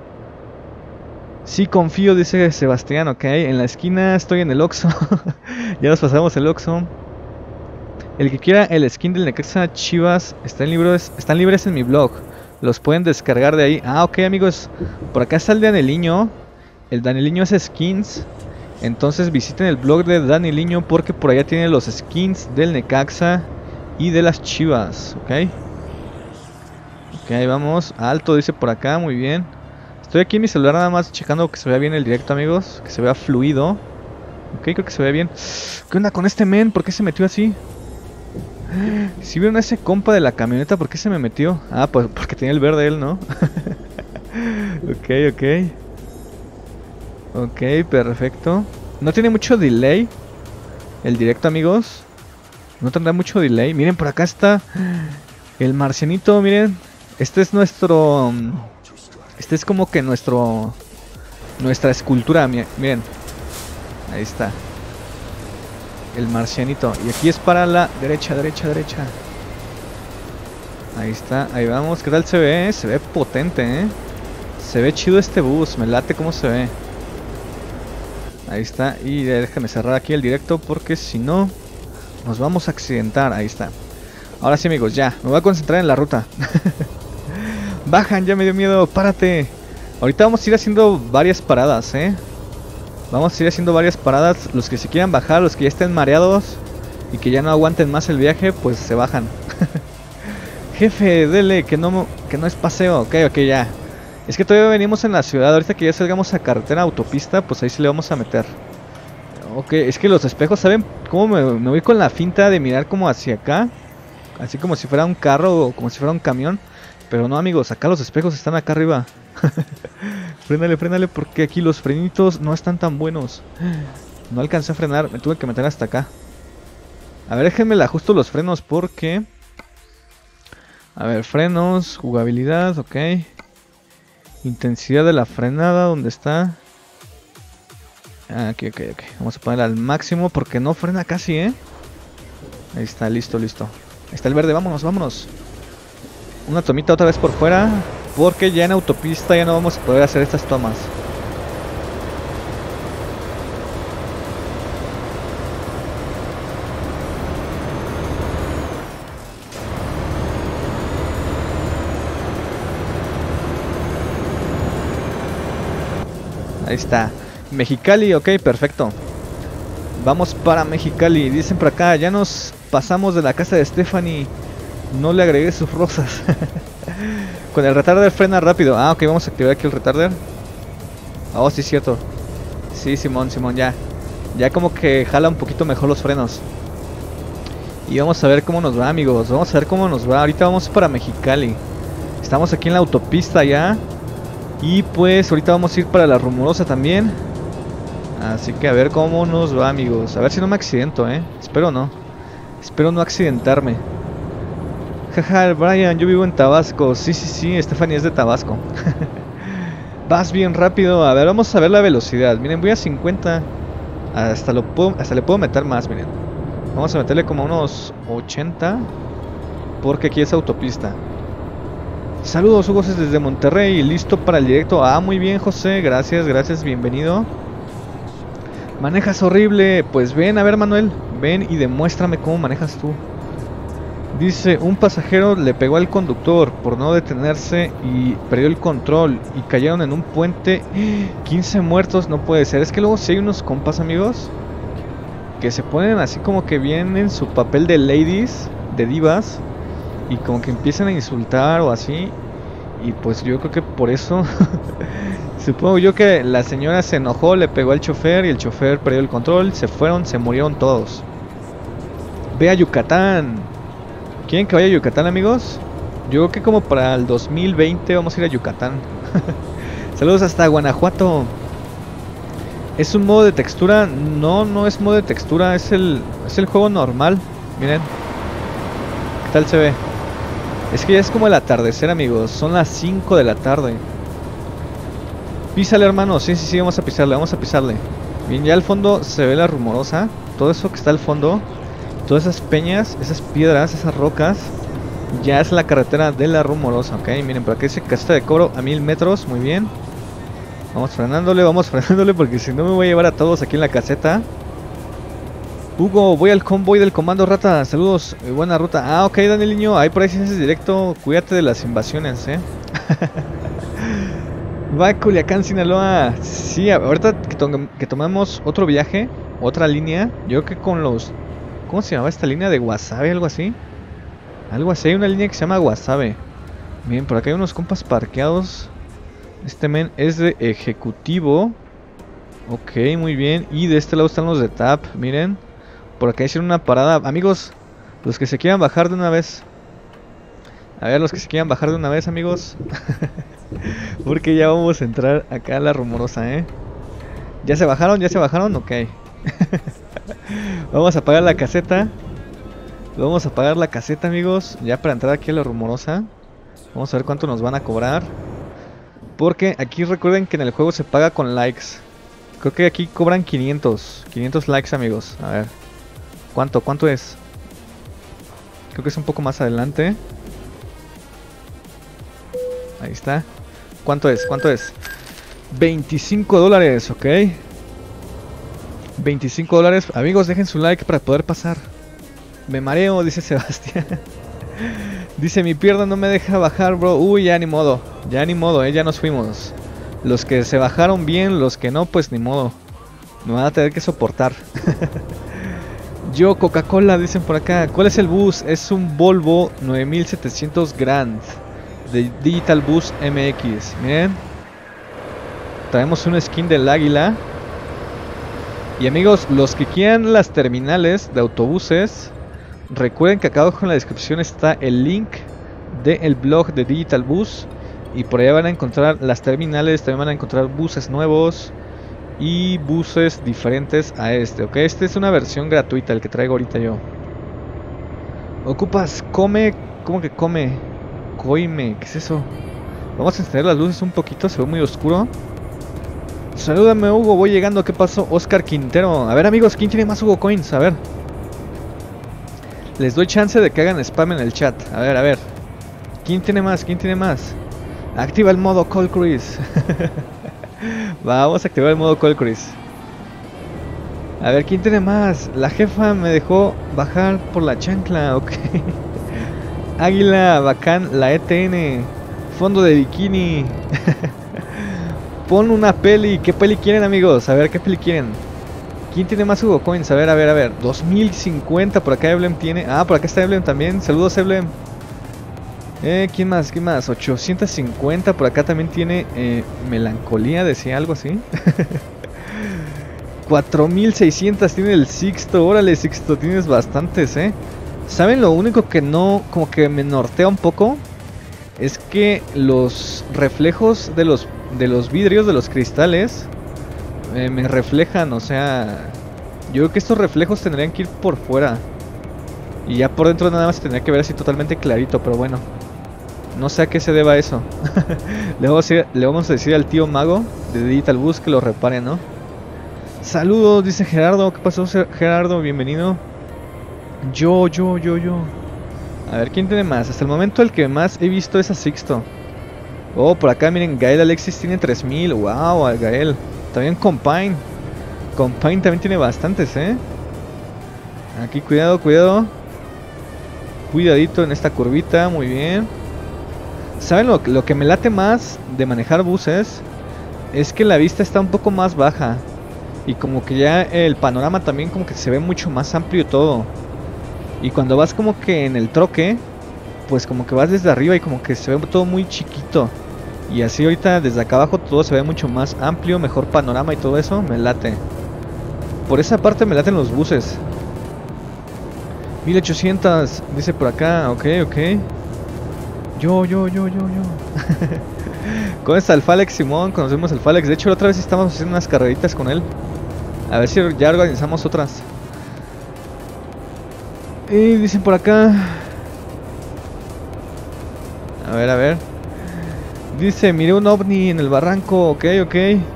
Speaker 2: Sí, confío, dice Sebastián, ok. En la esquina estoy en el Oxxo. Ya nos pasamos el Oxxo. El que quiera el skin del Necaxa Chivas están libres, están libres en mi blog. Los pueden descargar de ahí. Ah, ok, amigos. Por acá está el Daniliño. El Daniliño es skins. Entonces visiten el blog de Daniliño porque por allá tiene los skins del Necaxa y de las Chivas, ok. Ok, ahí vamos. Alto dice por acá, muy bien. Estoy aquí en mi celular nada más checando que se vea bien el directo, amigos. Que se vea fluido. Ok, creo que se ve bien. ¿Qué onda con este men? ¿Por qué se metió así? Si vieron a ese compa de la camioneta, ¿por qué se me metió? Ah, pues porque tiene el verde él, ¿no? Ok, ok. Ok, perfecto. No tiene mucho delay el directo, amigos. No tendrá mucho delay. Miren, por acá está el marcianito, miren. Este es nuestro... Este es como que nuestro... Nuestra escultura, miren. Ahí está. El marcianito. Y aquí es para la derecha, derecha, derecha. Ahí está, ahí vamos. ¿Qué tal se ve? Eh? Se ve potente, ¿eh? Se ve chido este bus. Me late cómo se ve. Ahí está. Y déjame cerrar aquí el directo porque si no nos vamos a accidentar. Ahí está. Ahora sí, amigos, ya. Me voy a concentrar en la ruta. Bajan, ya me dio miedo. Párate. Ahorita vamos a ir haciendo varias paradas, ¿eh? Vamos a ir haciendo varias paradas. Los que se quieran bajar, los que ya estén mareados y que ya no aguanten más el viaje, pues se bajan. Jefe, dele, que no, que no es paseo. Ok, ok, ya. Es que todavía venimos en la ciudad. Ahorita que ya salgamos a carretera, autopista, pues ahí sí le vamos a meter. Ok, es que los espejos, ¿saben cómo me, me voy con la finta de mirar como hacia acá? Así como si fuera un carro o como si fuera un camión. Pero no, amigos, acá los espejos están acá arriba. Frénale, frénale, porque aquí los frenitos no están tan buenos. No alcancé a frenar, me tuve que meter hasta acá. A ver, déjenme le ajusto los frenos porque... A ver, frenos, jugabilidad, ok. Intensidad de la frenada, ¿dónde está? Ah, ok, ok, ok. Vamos a ponerla al máximo porque no frena casi, ¿eh? Ahí está, listo, listo. Ahí está el verde, vámonos, vámonos. Una tomita otra vez por fuera, porque ya en autopista ya no vamos a poder hacer estas tomas. Ahí está. Mexicali, ok, perfecto. Vamos para Mexicali. Dicen por acá, ya nos pasamos de la casa de Stephanie. No le agregué sus rosas. Con el retarder frena rápido. Ah, ok, vamos a activar aquí el retarder. Oh, sí, cierto. Sí, Simón, Simón, ya. Ya como que jala un poquito mejor los frenos. Y vamos a ver cómo nos va, amigos. Vamos a ver cómo nos va. Ahorita vamos para Mexicali. Estamos aquí en la autopista ya. Y pues ahorita vamos a ir para la Rumorosa también. Así que a ver cómo nos va, amigos. A ver si no me accidento, eh. Espero no. Espero no accidentarme. Jaja, Brian, yo vivo en Tabasco. Sí, sí, sí, Stephanie es de Tabasco. Vas bien rápido. A ver, vamos a ver la velocidad. Miren, voy a cincuenta. Hasta, lo puedo, hasta le puedo meter más, miren. Vamos a meterle como unos ochenta. Porque aquí es autopista. Saludos, Hugo, desde Monterrey. Listo para el directo. Ah, muy bien, José. Gracias, gracias, bienvenido. Manejas horrible. Pues ven, a ver, Manuel. Ven y demuéstrame cómo manejas tú. Dice, un pasajero le pegó al conductor por no detenerse y perdió el control y cayeron en un puente. quince muertos, no puede ser. Es que luego si hay unos compas, amigos, que se ponen así como que vienen en su papel de ladies, de divas, y como que empiezan a insultar o así. Y pues yo creo que por eso... Supongo yo que la señora se enojó, le pegó al chofer y el chofer perdió el control. Se fueron, se murieron todos. Ve a Yucatán. ¿Quieren que vaya a Yucatán, amigos? Yo creo que como para el dos mil veinte vamos a ir a Yucatán. Saludos hasta Guanajuato. ¿Es un modo de textura? No, no es modo de textura, es el, es el juego normal. Miren. ¿Qué tal se ve? Es que ya es como el atardecer, amigos. Son las cinco de la tarde. Písale, hermano. Sí, sí, sí, vamos a pisarle, vamos a pisarle. Bien, ya al fondo se ve la Rumorosa. Todo eso que está al fondo, todas esas peñas, esas piedras, esas rocas, ya es la carretera de la Rumorosa, ok. Miren, por aquí dice caseta de cobro a mil metros, muy bien. Vamos frenándole, vamos frenándole, porque si no me voy a llevar a todos aquí en la caseta. Hugo, voy al convoy del Comando Rata. Saludos, eh, buena ruta. Ah, ok, Daniel Niño, ahí por ahí si haces directo, cuídate de las invasiones, eh. Va a Culiacán, Sinaloa. Sí, ahorita que, to que tomamos otro viaje, otra línea. Yo creo que con los... ¿Cómo se llamaba esta línea? ¿De Guasave? Algo así. Algo así, hay una línea que se llama Guasave. Bien, por acá hay unos compas parqueados. Este men es de ejecutivo. Ok, muy bien. Y de este lado están los de T A P, miren. Por acá hicieron una parada. Amigos, los que se quieran bajar de una vez. A ver, los que se quieran bajar de una vez, amigos. Porque ya vamos a entrar acá a la Rumorosa, ¿eh? ¿Ya se bajaron? ¿Ya se bajaron? Ok. Vamos a apagar la caseta. Vamos a apagar la caseta, amigos. Ya para entrar aquí a la Rumorosa. Vamos a ver cuánto nos van a cobrar. Porque aquí recuerden que en el juego se paga con likes. Creo que aquí cobran quinientos. quinientos likes, amigos. A ver. ¿Cuánto? ¿Cuánto es? Creo que es un poco más adelante. Ahí está. ¿Cuánto es? ¿Cuánto es? veinticinco dólares, ok. veinticinco dólares. Amigos, dejen su like para poder pasar. Me mareo, dice Sebastián. Dice, mi pierna no me deja bajar, bro. Uy, ya ni modo. Ya ni modo, eh, ya nos fuimos. Los que se bajaron bien, los que no, pues ni modo. Me van a tener que soportar. Yo, Coca-Cola, dicen por acá. ¿Cuál es el bus? Es un Volvo nueve mil setecientos Grand de Digital Bus M X. Miren. Traemos un skin del águila. Y amigos, los que quieran las terminales de autobuses, recuerden que acá abajo en la descripción está el link del blog de Digital Bus. Y por allá van a encontrar las terminales, también van a encontrar buses nuevos y buses diferentes a este, ok. Este es una versión gratuita, el que traigo ahorita yo. Ocupas, come, ¿cómo que come? Coime, ¿qué es eso? Vamos a encender las luces un poquito, se ve muy oscuro. Salúdame, Hugo, voy llegando. ¿Qué pasó? Oscar Quintero. A ver, amigos, ¿quién tiene más Hugo Coins? A ver. Les doy chance de que hagan spam en el chat. A ver, a ver. ¿Quién tiene más? ¿Quién tiene más? Activa el modo Call Chris. Vamos a activar el modo Call Chris. A ver, ¿quién tiene más? La jefa me dejó bajar por la chancla, ok. Águila, bacán, la E T N. Fondo de bikini. Pon una peli. ¿Qué peli quieren, amigos? A ver, ¿qué peli quieren? ¿Quién tiene más Hugo Coins? A ver, a ver, a ver. dos mil cincuenta. Por acá Eblem tiene. Ah, por acá está Eblem también. Saludos, Eblem. Eh, ¿quién más? ¿Quién más? ochocientos cincuenta. Por acá también tiene eh, Melancolía, decía algo así. cuatro mil seiscientos tiene el Sixto. Órale, Sixto, tienes bastantes, eh. ¿Saben lo único que no, como que me nortea un poco? Es que los reflejos de los, de los vidrios, de los cristales, eh, me reflejan, o sea... Yo creo que estos reflejos tendrían que ir por fuera. Y ya por dentro nada más tendría que ver así totalmente clarito, pero bueno. No sé a qué se deba eso. le, vamos a decir, le vamos a decir al tío mago de Digital Bus que lo repare, ¿no? Saludos, dice Gerardo. ¿Qué pasó, Gerardo? Bienvenido. Yo, yo, yo, yo. A ver, ¿quién tiene más? Hasta el momento el que más he visto es a Sixto. Oh, por acá miren, Gael Alexis tiene tres mil. Wow, a Gael. También Compine. Compine también tiene bastantes, ¿eh? Aquí, cuidado, cuidado. Cuidadito en esta curvita, muy bien. ¿Saben lo, lo que me late más de manejar buses? Es que la vista está un poco más baja. Y como que ya el panorama también como que se ve mucho más amplio todo. Y cuando vas como que en el troque, pues como que vas desde arriba y como que se ve todo muy chiquito. Y así ahorita desde acá abajo todo se ve mucho más amplio, mejor panorama y todo eso, me late. Por esa parte me laten los buses. mil ochocientos, dice por acá, ok, ok. Yo, yo, yo, yo, yo. ¿Cómo está el Falex, Simón? Conocemos al Falex. De hecho, la otra vez estábamos haciendo unas carreritas con él. A ver si ya organizamos otras. Y dicen por acá. A ver, a ver. Dice, miré un ovni en el barranco. Ok, ok.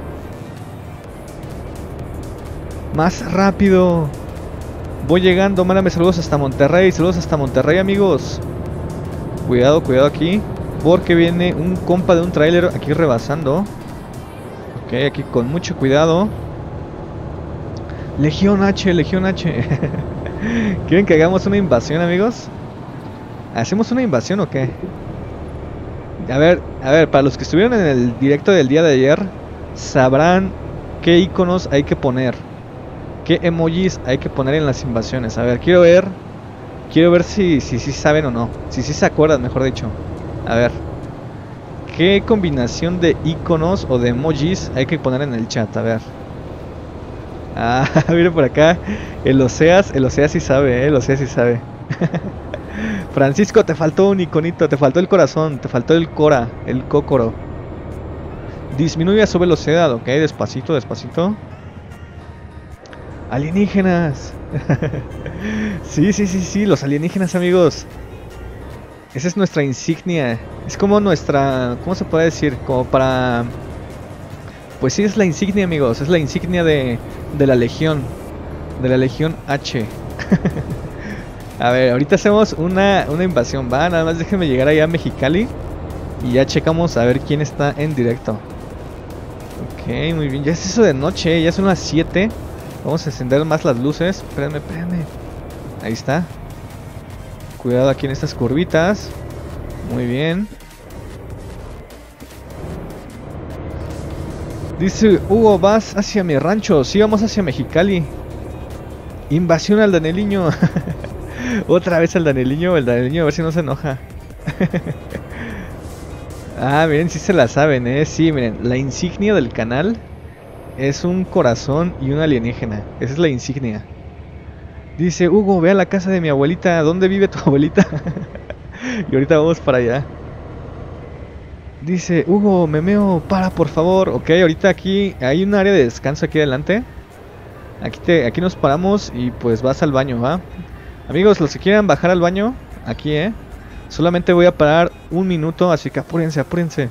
Speaker 2: Más rápido. Voy llegando, mándame saludos hasta Monterrey. Saludos hasta Monterrey, amigos. Cuidado, cuidado aquí. Porque viene un compa de un tráiler aquí rebasando. Ok, aquí con mucho cuidado. Legión H, Legión H. ¿Quieren que hagamos una invasión, amigos? ¿Hacemos una invasión o qué? A ver, a ver, para los que estuvieron en el directo del día de ayer, sabrán qué iconos hay que poner, qué emojis hay que poner en las invasiones. A ver, quiero ver, quiero ver si si, si saben o no, si si se acuerdan, mejor dicho. A ver, ¿qué combinación de iconos o de emojis hay que poner en el chat? A ver. Ah, mire por acá. El Oseas, el Oseas sí sabe, ¿eh? El Oseas sí sabe. Francisco, te faltó un iconito, te faltó el corazón, te faltó el cora, el cócoro. Disminuye a su velocidad, ok, despacito, despacito. Alienígenas. Sí, sí, sí, sí, los alienígenas, amigos. Esa es nuestra insignia. Es como nuestra, ¿cómo se puede decir? Como para... Pues sí, es la insignia, amigos. Es la insignia de, de la Legión. De la Legión H. A ver, ahorita hacemos una, una invasión, va. Nada más déjenme llegar allá a Mexicali. Y ya checamos a ver quién está en directo. Ok, muy bien. Ya es eso de noche, ya son las siete. Vamos a encender más las luces. Espérenme, espérenme. Ahí está. Cuidado aquí en estas curvitas. Muy bien. Dice Hugo, vas hacia mi rancho. Sí, vamos hacia Mexicali. Invasión al Danieliño. Otra vez al Danieliño. El Danieliño a ver si no se enoja. Ah, miren, sí se la saben, eh. Sí, miren, la insignia del canal es un corazón y un alienígena. Esa es la insignia. Dice Hugo, ve a la casa de mi abuelita. ¿Dónde vive tu abuelita? Y ahorita vamos para allá. Dice Hugo, memeo, para por favor. Ok, ahorita aquí hay un área de descanso aquí adelante. Aquí, te, aquí nos paramos y pues vas al baño, ¿va? Amigos, los que quieran bajar al baño, aquí, ¿eh? Solamente voy a parar un minuto, así que apúrense, apúrense.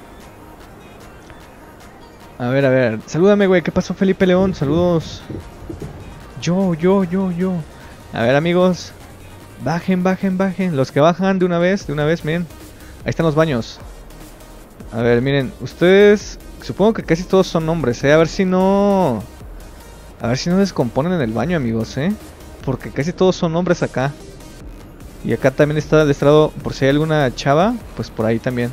Speaker 2: A ver, a ver, salúdame, güey. ¿Qué pasó, Felipe León? Saludos. Yo, yo, yo, yo. A ver, amigos. Bajen, bajen, bajen. Los que bajan de una vez, de una vez, miren. Ahí están los baños. A ver, miren, ustedes... Supongo que casi todos son hombres, ¿eh? A ver si no... A ver si no descomponen en el baño, amigos, ¿eh? Porque casi todos son hombres acá. Y acá también está el estrado, por si hay alguna chava, pues por ahí también.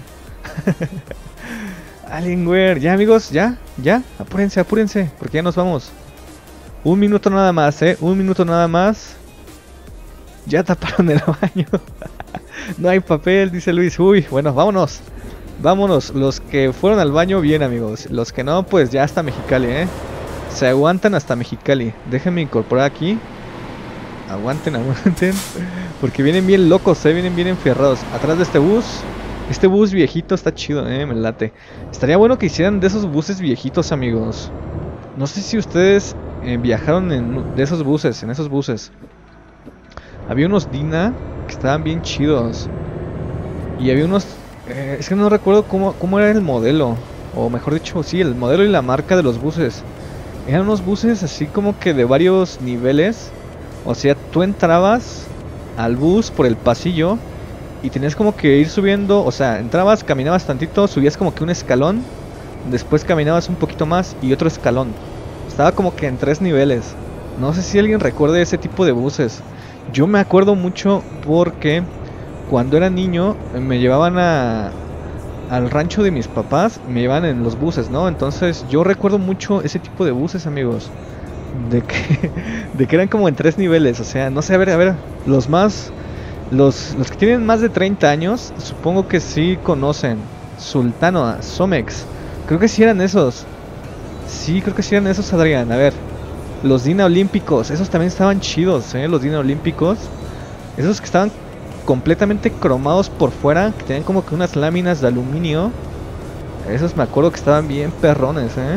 Speaker 2: Alienware, ya, amigos, ya, ya. Apúrense, apúrense, porque ya nos vamos. Un minuto nada más, ¿eh? Un minuto nada más. Ya taparon el baño. No hay papel, dice Luis. Uy, bueno, vámonos. Vámonos. Los que fueron al baño, bien, amigos. Los que no, pues ya hasta Mexicali, ¿eh? Se aguantan hasta Mexicali. Déjenme incorporar aquí. Aguanten, aguanten. Porque vienen bien locos, ¿eh? Vienen bien enfierrados. Atrás de este bus. Este bus viejito está chido, ¿eh? Me late. Estaría bueno que hicieran de esos buses viejitos, amigos. No sé si ustedes... Eh, viajaron en de esos buses, en esos buses. Había unos Dina que estaban bien chidos. Y había unos... Eh, es que no recuerdo cómo, cómo era el modelo. O mejor dicho, sí, el modelo y la marca de los buses. Eran unos buses así como que de varios niveles. O sea, tú entrabas al bus por el pasillo y tenías como que ir subiendo. O sea, entrabas, caminabas tantito, subías como que un escalón. Después caminabas un poquito más y otro escalón. Estaba como que en tres niveles. No sé si alguien recuerde ese tipo de buses. Yo me acuerdo mucho porque cuando era niño me llevaban a al rancho de mis papás, me llevaban en los buses, ¿no? Entonces yo recuerdo mucho ese tipo de buses, amigos. De que, de que eran como en tres niveles. O sea, no sé, a ver, a ver. Los más Los, los que tienen más de treinta años, supongo que sí conocen. Sultana, Somex. Creo que sí eran esos. Sí, creo que sí eran esos, Adrián. A ver. Los Dina Olímpicos. Esos también estaban chidos, ¿eh? Los Dina Olímpicos. Esos que estaban completamente cromados por fuera. Que tenían como que unas láminas de aluminio. Esos me acuerdo que estaban bien perrones, ¿eh?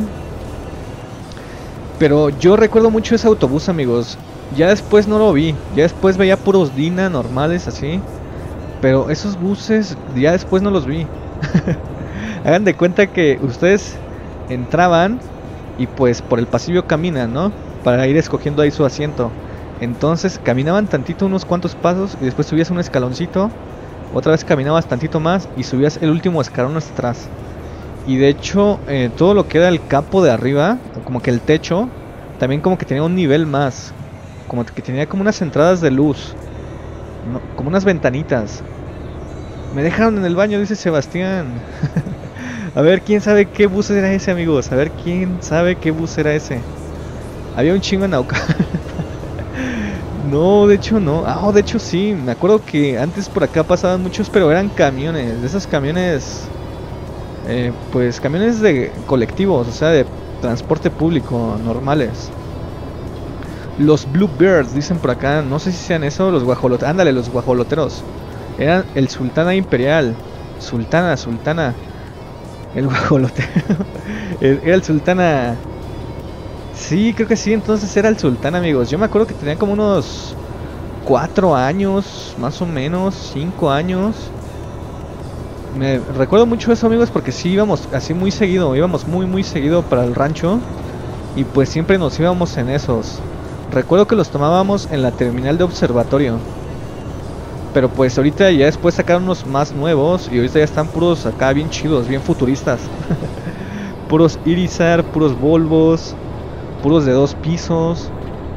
Speaker 2: Pero yo recuerdo mucho ese autobús, amigos. Ya después no lo vi. Ya después veía puros Dina normales así. Pero esos buses ya después no los vi. Hagan de cuenta que ustedes entraban y pues por el pasillo caminan, ¿no? Para ir escogiendo ahí su asiento. Entonces caminaban tantito, unos cuantos pasos, y después subías un escaloncito. Otra vez caminabas tantito más y subías el último escalón hasta atrás. Y de hecho eh, todo lo que era el capo de arriba, como que el techo, también como que tenía un nivel más. Como que tenía como unas entradas de luz, no, como unas ventanitas. Me dejaron en el baño, dice Sebastián. A ver, ¿quién sabe qué bus era ese, amigos? A ver, ¿quién sabe qué bus era ese? Había un chingo en Naucalpan. No, de hecho no. Ah, oh, de hecho sí. Me acuerdo que antes por acá pasaban muchos, pero eran camiones. De esos camiones... Eh, pues camiones de colectivos, o sea, de transporte público, normales. Los Bluebirds, dicen por acá. No sé si sean eso, los guajoloteros. Ándale, los guajoloteros. Eran el Sultana Imperial. Sultana, Sultana. El guajolotero. Era el Sultana. Sí, creo que sí, entonces era el Sultana, amigos. Yo me acuerdo que tenía como unos cuatro años, más o menos, cinco años. Me recuerdo mucho eso, amigos, porque sí íbamos así muy seguido. Íbamos muy, muy seguido para el rancho. Y pues siempre nos íbamos en esos. Recuerdo que los tomábamos en la terminal de observatorio. Pero pues ahorita ya después sacaron unos más nuevos. Y ahorita ya están puros acá bien chidos, bien futuristas. Puros Irizar, puros Volvos, puros de dos pisos.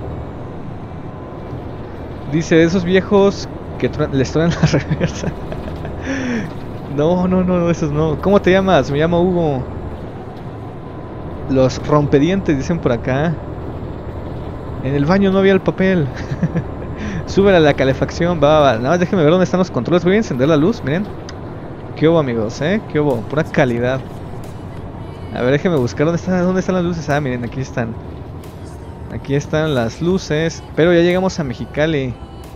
Speaker 2: Dice, esos viejos que les traen la reversa. No, no, no, esos no. ¿Cómo te llamas? Me llamo Hugo. Los rompedientes, dicen por acá. En el baño no había el papel. Súbele a la calefacción, va, va. Nada más déjenme ver dónde están los controles. Voy a encender la luz, miren. ¿Qué hubo, amigos, eh? ¿Qué hubo? Pura calidad. A ver, déjenme buscar dónde están, dónde están las luces. Ah, miren, aquí están. Aquí están las luces. Pero ya llegamos a Mexicali.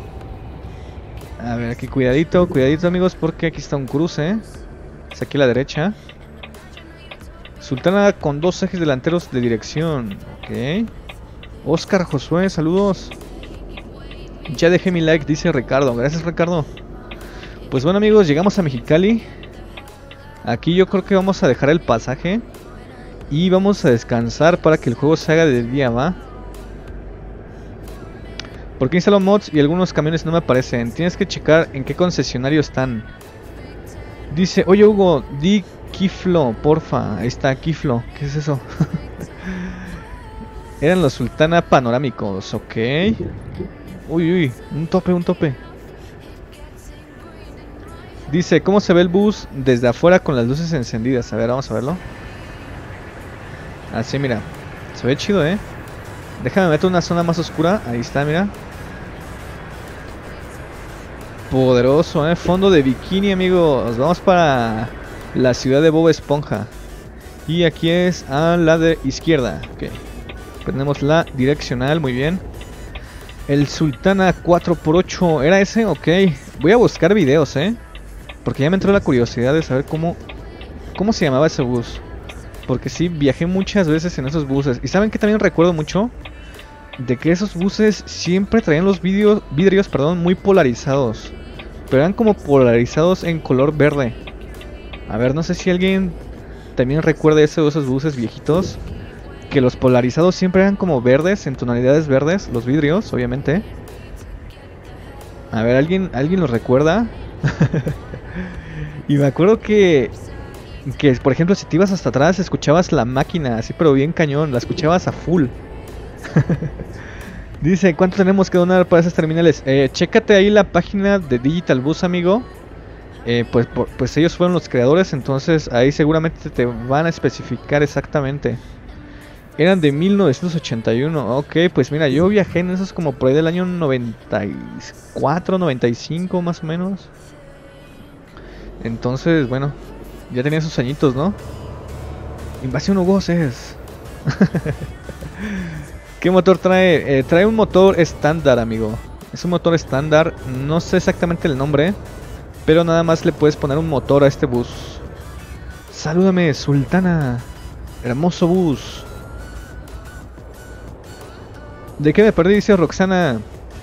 Speaker 2: A ver, aquí cuidadito, cuidadito, amigos, porque aquí está un cruce. Es aquí a la derecha. Sultana con dos ejes delanteros de dirección. Ok. Oscar Josué, saludos. Ya dejé mi like, dice Ricardo. Gracias, Ricardo. Pues bueno, amigos, llegamos a Mexicali. Aquí yo creo que vamos a dejar el pasaje y vamos a descansar para que el juego se haga de día, ¿va? Porque instalo mods y algunos camiones no me aparecen. Tienes que checar en qué concesionario están. Dice, oye Hugo, di Kiflo, porfa. Ahí está, Kiflo. ¿Qué es eso? Eran los Sultana panorámicos, ok. Uy, uy, un tope, un tope. Dice, ¿cómo se ve el bus desde afuera con las luces encendidas? A ver, vamos a verlo. Así, mira. Se ve chido, ¿eh? Déjame meter una zona más oscura. Ahí está, mira. Poderoso, ¿eh? Fondo de bikini, amigos. Vamos para la ciudad de Bob Esponja. Y aquí es a la de izquierda. Ok. Prendemos la direccional, muy bien. El Sultana cuatro por ocho. ¿Era ese? Ok. Voy a buscar videos, ¿eh? Porque ya me entró la curiosidad de saber cómo... ¿Cómo se llamaba ese bus? Porque sí, viajé muchas veces en esos buses. Y ¿saben qué también recuerdo mucho? De que esos buses siempre traían los vidrios, vidrios perdón, muy polarizados. Pero eran como polarizados en color verde. A ver, no sé si alguien también recuerda eso de esos buses viejitos. Que los polarizados siempre eran como verdes, en tonalidades verdes. Los vidrios, obviamente. A ver, ¿alguien, ¿alguien los recuerda? Y me acuerdo que... Que, por ejemplo, si te ibas hasta atrás, escuchabas la máquina, así pero bien cañón, la escuchabas a full. Dice, ¿cuánto tenemos que donar para esas terminales? Eh, chécate ahí la página de Digital Bus, amigo. Eh, pues, por, pues ellos fueron los creadores, entonces ahí seguramente te van a especificar exactamente. Eran de mil novecientos ochenta y uno. Ok, pues mira, yo viajé en esos como por ahí del año noventa y cuatro, noventa y cinco más o menos. Entonces, bueno, ya tenía esos añitos, ¿no? Invasión Ugoses. ¿Qué motor trae? Eh, trae un motor estándar, amigo. Es un motor estándar. No sé exactamente el nombre, pero nada más le puedes poner un motor a este bus. Salúdame, Sultana. Hermoso bus. ¿De qué me perdí? Dice Roxana.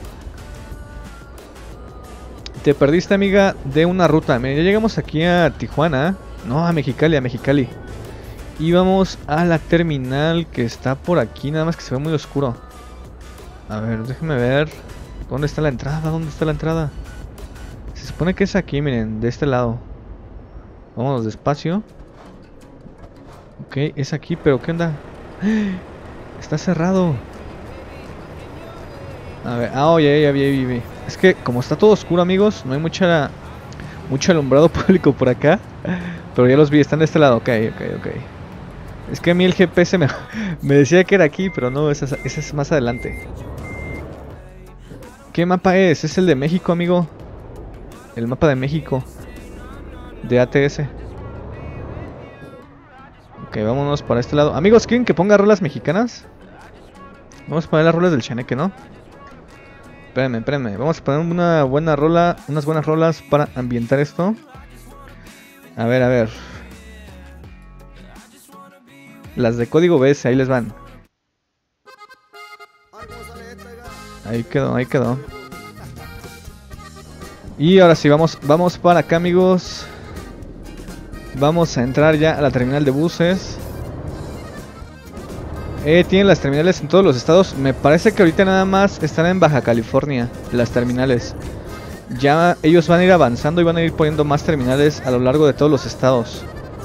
Speaker 2: Te perdiste, amiga, de una ruta. Mira, ya llegamos aquí a Tijuana. No, a Mexicali, a Mexicali. Y vamos a la terminal que está por aquí. Nada más que se ve muy oscuro. A ver, déjenme ver. ¿Dónde está la entrada? ¿Dónde está la entrada? Se supone que es aquí, miren, de este lado. Vámonos despacio. Ok, es aquí, pero ¿qué onda? Está cerrado. A ver, ah, oh, ya, ya vi, ya vi. Es que como está todo oscuro, amigos, no hay mucha mucho alumbrado público por acá. Pero ya los vi, están de este lado. Ok, ok, ok. Es que a mí el G P S me, me decía que era aquí, pero no, ese es, ese es más adelante. ¿Qué mapa es? Es el de México, amigo. El mapa de México. De A T S. Ok, vámonos para este lado. Amigos, ¿quieren que ponga rolas mexicanas? Vamos a poner las rolas del Chaneque, ¿no? Espérenme, espérenme. Vamos a poner una buena rola, unas buenas rolas para ambientar esto. A ver, a ver. Las de código B S, ahí les van. Ahí quedó, ahí quedó. Y ahora sí, vamos, vamos para acá, amigos. Vamos a entrar ya a la terminal de buses. Eh, tienen las terminales en todos los estados. Me parece que ahorita nada más están en Baja California las terminales. Ya ellos van a ir avanzando y van a ir poniendo más terminales a lo largo de todos los estados.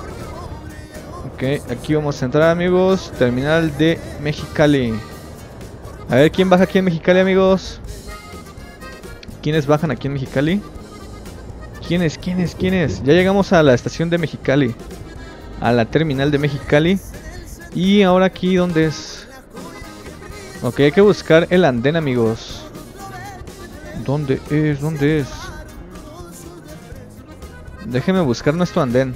Speaker 2: Ok, aquí vamos a entrar, amigos. Terminal de Mexicali. A ver, ¿quién baja aquí en Mexicali, amigos? ¿Quiénes bajan aquí en Mexicali? ¿Quiénes? ¿Quiénes? ¿Quiénes? Ya llegamos a la estación de Mexicali. A la terminal de Mexicali. Y ahora aquí, ¿dónde es? Ok, hay que buscar el andén, amigos. ¿Dónde es? ¿Dónde es? Déjenme buscar nuestro andén.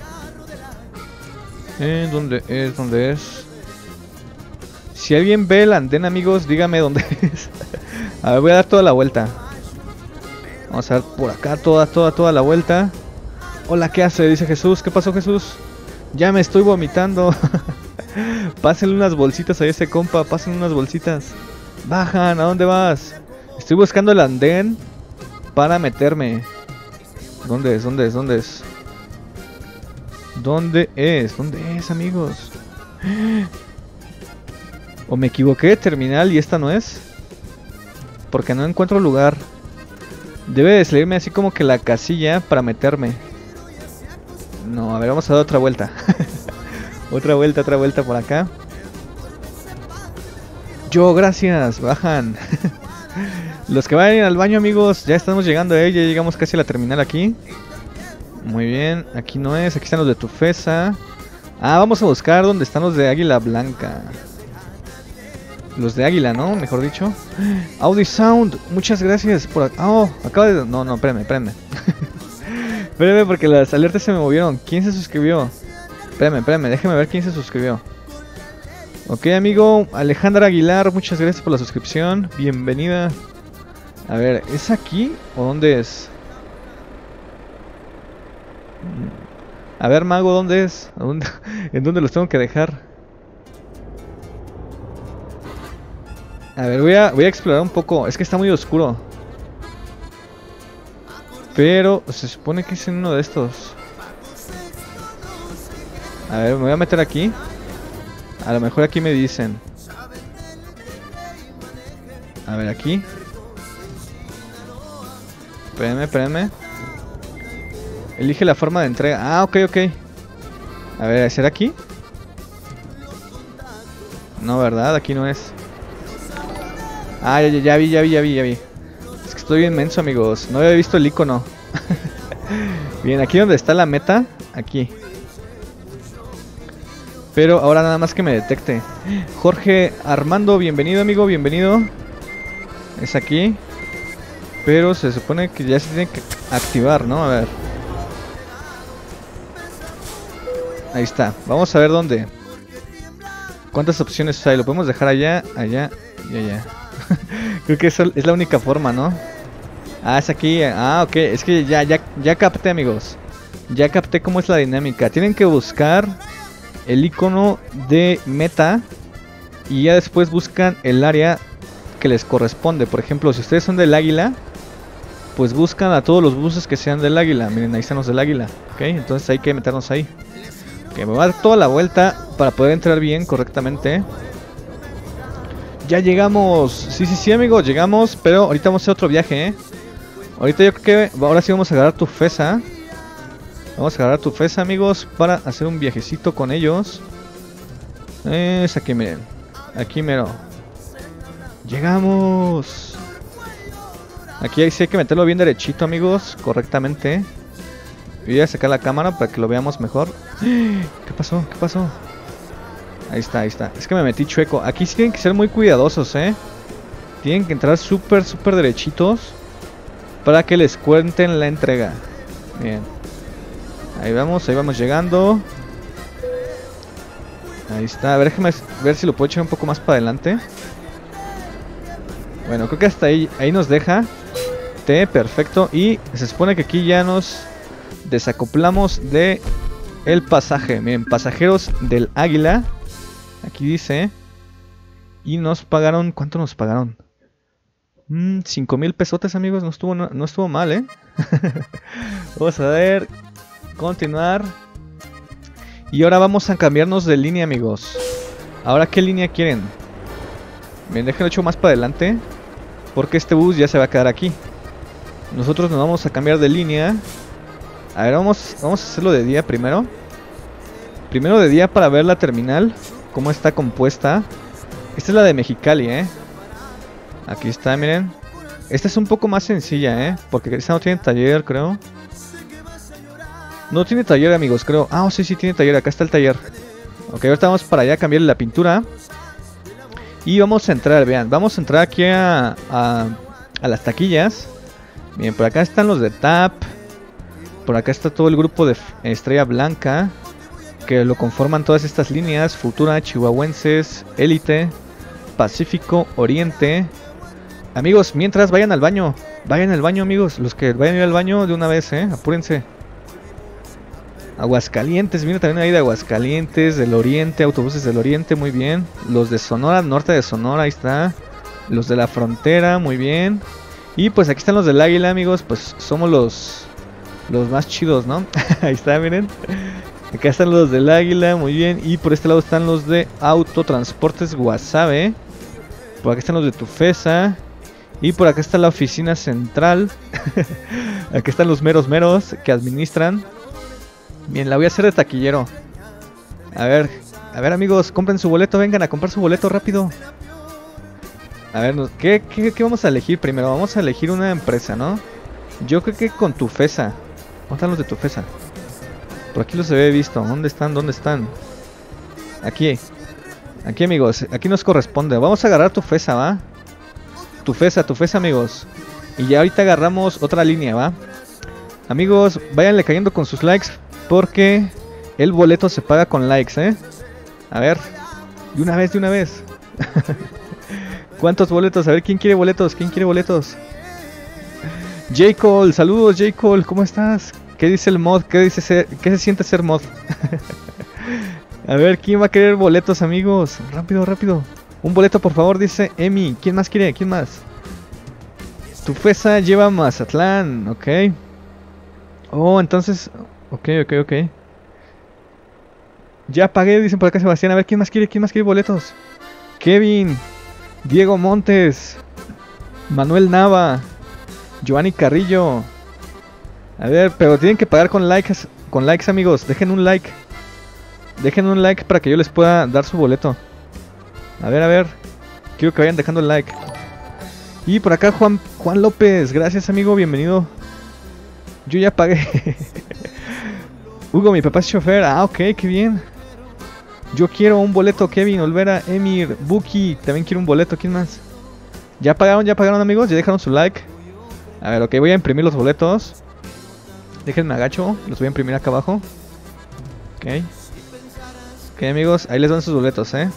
Speaker 2: Eh, ¿dónde es? ¿Dónde es? Si alguien ve el andén, amigos, dígame dónde es. A ver, voy a dar toda la vuelta. Vamos a ver por acá toda, toda, toda la vuelta. Hola, ¿qué hace? Dice Jesús. ¿Qué pasó, Jesús? Ya me estoy vomitando. Pásenle unas bolsitas a ese compa. Pásenle unas bolsitas. Bajan, ¿a dónde vas? Estoy buscando el andén para meterme. ¿Dónde es? ¿Dónde es? ¿Dónde es? ¿Dónde es? ¿Dónde es, amigos? ¿O me equivoqué de terminal y esta no es? Porque no encuentro lugar. Debe de salirme así como que la casilla para meterme. No, a ver, vamos a dar otra vuelta. Otra vuelta, otra vuelta por acá. Yo, gracias, bajan. Los que vayan al baño, amigos, ya estamos llegando, eh. Ya llegamos casi a la terminal aquí. Muy bien, aquí no es, aquí están los de Tufesa. Ah, vamos a buscar dónde están los de Águila Blanca. Los de Águila, ¿no? Mejor dicho. Audi Sound, muchas gracias por... Oh, acaba de... No, no, espérame, espérame. Espérame porque las alertas se me movieron. ¿Quién se suscribió? Espérame, espérame, déjame ver quién se suscribió. Ok, amigo, Alejandra Aguilar, muchas gracias por la suscripción. Bienvenida. A ver, ¿es aquí o dónde es? A ver, mago, ¿dónde es? ¿A dónde? ¿En dónde los tengo que dejar? A ver, voy a, voy a explorar un poco. Es que está muy oscuro. Pero se supone que es en uno de estos. A ver, me voy a meter aquí. A lo mejor aquí me dicen. A ver, aquí. Espérame, espérame. Elige la forma de entrega. Ah, ok, ok. A ver, ¿será aquí? No, ¿verdad? Aquí no es. Ah, ya, ya, ya vi, ya vi, ya vi, ya vi. Es que estoy bien menso, amigos. No había visto el icono. Bien, aquí donde está la meta. Aquí. Pero ahora nada más que me detecte. Jorge Armando, bienvenido amigo, bienvenido. Es aquí. Pero se supone que ya se tiene que activar, ¿no? A ver. Ahí está. Vamos a ver dónde. ¿Cuántas opciones hay? Lo podemos dejar allá, allá y allá. Creo que esa es la única forma, ¿no? Ah, es aquí. Ah, ok. Es que ya, ya, ya capté, amigos. Ya capté cómo es la dinámica. Tienen que buscar el icono de meta y ya después buscan el área que les corresponde. Por ejemplo, si ustedes son del águila, pues buscan a todos los buses que sean del águila. Miren, ahí están los del águila. Ok, entonces hay que meternos ahí. Ok, me voy a dar toda la vuelta para poder entrar bien, correctamente. Ya llegamos. Sí, sí, sí, amigos, llegamos. Pero ahorita vamos a hacer otro viaje, ¿eh? Ahorita yo creo que ahora sí vamos a agarrar tu Fesa. Vamos a agarrar tu Fesa, amigos, para hacer un viajecito con ellos. Es aquí, miren. Aquí mero. Llegamos. Aquí sí hay que meterlo bien derechito, amigos. Correctamente. Voy a sacar la cámara para que lo veamos mejor. ¿Qué pasó? ¿Qué pasó? Ahí está, ahí está. Es que me metí chueco. Aquí sí tienen que ser muy cuidadosos, ¿eh? Tienen que entrar súper, súper derechitos para que les cuenten la entrega. Bien. Ahí vamos, ahí vamos llegando. Ahí está, a ver, déjame ver si lo puedo echar un poco más para adelante. Bueno, creo que hasta ahí, ahí nos deja. T, perfecto. Y se supone que aquí ya nos desacoplamos de el pasaje. Miren, pasajeros del Águila. Aquí dice. Y nos pagaron, ¿cuánto nos pagaron? Mm, cinco mil pesotes, amigos, no estuvo, no, no estuvo mal, ¿eh? Vamos a ver. Continuar. Y ahora vamos a cambiarnos de línea, amigos. Ahora, ¿qué línea quieren? Bien, déjenlo hecho más para adelante, porque este bus ya se va a quedar aquí. Nosotros nos vamos a cambiar de línea. A ver, vamos, vamos a hacerlo de día primero. Primero de día para ver la terminal, cómo está compuesta. Esta es la de Mexicali, ¿eh? Aquí está, miren. Esta es un poco más sencilla, ¿eh? Porque esta no tiene taller, creo. No tiene taller, amigos, creo. Ah, oh, sí, sí tiene taller. Acá está el taller. Ok, ahorita vamos para allá a cambiarle la pintura. Y vamos a entrar, vean. Vamos a entrar aquí a, a, a las taquillas. Bien, por acá están los de T A P. Por acá está todo el grupo de Estrella Blanca, que lo conforman todas estas líneas. Futura, Chihuahuenses, Élite, Pacífico, Oriente. Amigos, mientras vayan al baño. Vayan al baño, amigos. Los que vayan a ir al baño de una vez, eh. Apúrense. Aguascalientes, viene también ahí de Aguascalientes, del Oriente, autobuses del Oriente, muy bien. Los de Sonora, norte de Sonora, ahí está. Los de la frontera, muy bien. Y pues aquí están los del Águila, amigos, pues somos los los más chidos, ¿no? Ahí está, miren. Acá están los del Águila, muy bien. Y por este lado están los de Autotransportes Guasave. Por acá están los de Tufesa. Y por acá está la oficina central. Aquí están los meros meros que administran. Bien, la voy a hacer de taquillero. A ver, a ver, amigos, compren su boleto, vengan a comprar su boleto rápido. A ver, ¿qué, qué, qué vamos a elegir primero? Vamos a elegir una empresa, ¿no? Yo creo que con Tufesa. ¿Dónde están los de Tufesa? Por aquí los he visto. ¿Dónde están? ¿Dónde están? Aquí. Aquí, amigos, aquí nos corresponde. Vamos a agarrar Tufesa, ¿va? Tufesa, Tufesa, amigos. Y ya ahorita agarramos otra línea, ¿va? Amigos, váyanle cayendo con sus likes, porque el boleto se paga con likes, ¿eh? A ver, de una vez, de una vez. ¿Cuántos boletos? A ver, ¿quién quiere boletos? ¿Quién quiere boletos? J. Cole, saludos J. Cole, ¿cómo estás? ¿Qué dice el mod? ¿Qué dice ser, qué se siente ser mod? A ver, ¿quién va a querer boletos, amigos? Rápido, rápido. Un boleto, por favor, dice Emi. ¿Quién más quiere? ¿Quién más? Tufesa lleva Mazatlán, ok. Oh, entonces... Ok, ok, ok. Ya pagué, dicen por acá Sebastián. A ver, ¿quién más quiere? ¿Quién más quiere boletos? Kevin, Diego Montes, Manuel Nava, Giovanni Carrillo. A ver, pero tienen que pagar con likes, con likes, amigos. Dejen un like. Dejen un like para que yo les pueda dar su boleto. A ver, a ver. Quiero que vayan dejando el like. Y por acá Juan, Juan López. Gracias, amigo, bienvenido. Yo ya pagué. Hugo, mi papá es chofer. Ah, ok, qué bien. Yo quiero un boleto, Kevin, Olvera, Emir, Buki. También quiero un boleto, ¿quién más? ¿Ya pagaron, ya pagaron, amigos? ¿Ya dejaron su like? A ver, ok, voy a imprimir los boletos. Déjenme agacho, los voy a imprimir acá abajo. Ok. Ok, amigos, ahí les dan sus boletos, ¿eh?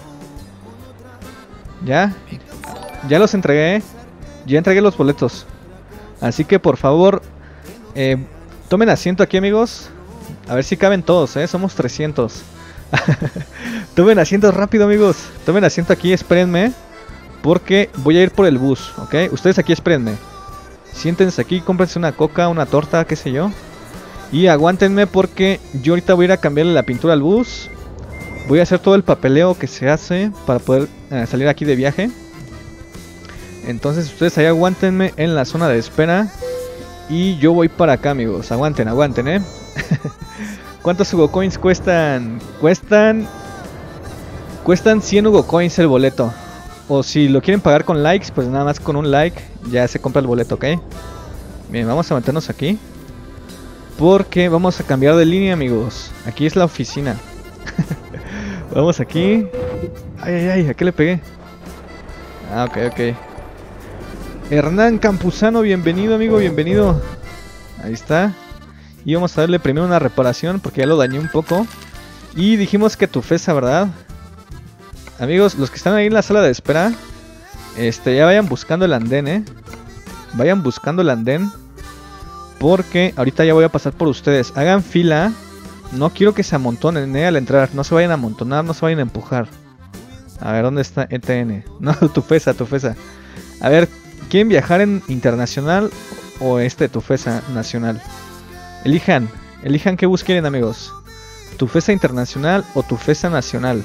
Speaker 2: ¿Ya? Ya los entregué. Ya entregué los boletos. Así que, por favor, eh, tomen asiento aquí, amigos. A ver si caben todos, ¿eh? Somos trescientos. Tomen asiento rápido, amigos. Tomen asiento aquí, espérenme. Porque voy a ir por el bus, ¿ok? Ustedes aquí espérenme. Siéntense aquí, cómprense una coca, una torta, qué sé yo. Y aguántenme porque yo ahorita voy a ir a cambiarle la pintura al bus. Voy a hacer todo el papeleo que se hace para poder eh, salir aquí de viaje. Entonces ustedes ahí aguántenme en la zona de espera. Y yo voy para acá, amigos. Aguanten, aguanten, ¿eh? ¿Cuántos Hugo Coins cuestan? Cuestan... Cuestan cien Hugo Coins el boleto. O si lo quieren pagar con likes, pues nada más con un like ya se compra el boleto, ¿ok? Bien, vamos a meternos aquí. Porque vamos a cambiar de línea, amigos. Aquí es la oficina. Vamos aquí. Ay, ay, ay, ¿a qué le pegué? Ah, ok, ok. Hernán Campuzano, bienvenido, amigo, bienvenido. Ahí está. Y vamos a darle primero una reparación porque ya lo dañé un poco. Y dijimos que Tufesa, ¿verdad? Amigos, los que están ahí en la sala de espera, este, ya vayan buscando el andén, ¿eh? Vayan buscando el andén. Porque ahorita ya voy a pasar por ustedes. Hagan fila. No quiero que se amontonen, ¿eh? Al entrar. No se vayan a amontonar, no se vayan a empujar. A ver, ¿dónde está E T N? No, Tufesa, Tufesa. A ver, ¿quieren viajar en internacional o este Tufesa nacional? Elijan, elijan qué bus quieren, amigos. Tufesa internacional o Tufesa nacional.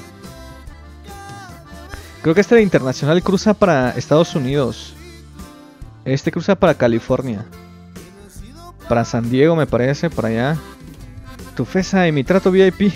Speaker 2: Creo que este de internacional cruza para Estados Unidos. Este cruza para California. Para San Diego me parece, para allá. Tufesa y mi trato V I P.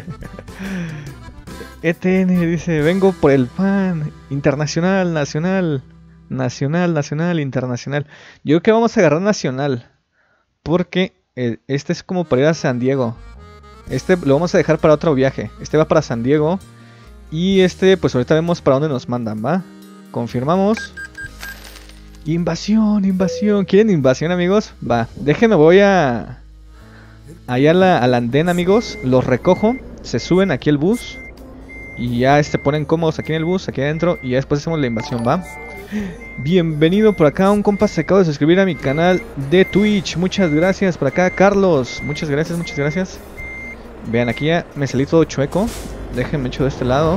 Speaker 2: E T N dice, vengo por el pan. Internacional, nacional. Nacional, nacional, internacional. Yo creo que vamos a agarrar nacional. Porque eh, este es como para ir a San Diego. Este lo vamos a dejar para otro viaje. Este va para San Diego. Y este, pues ahorita vemos para dónde nos mandan, ¿va? Confirmamos. Invasión, invasión. ¿Quieren invasión, amigos? Va, déjenme, voy a... Allá a la, al andén, amigos. Los recojo, se suben aquí al bus. Y ya este ponen cómodos aquí en el bus, aquí adentro. Y ya después hacemos la invasión, ¿va? Bienvenido por acá, un compa se acaba de suscribir a mi canal de Twitch. Muchas gracias por acá, Carlos. Muchas gracias, muchas gracias. Vean, aquí ya me salí todo chueco. Déjenme echo de este lado.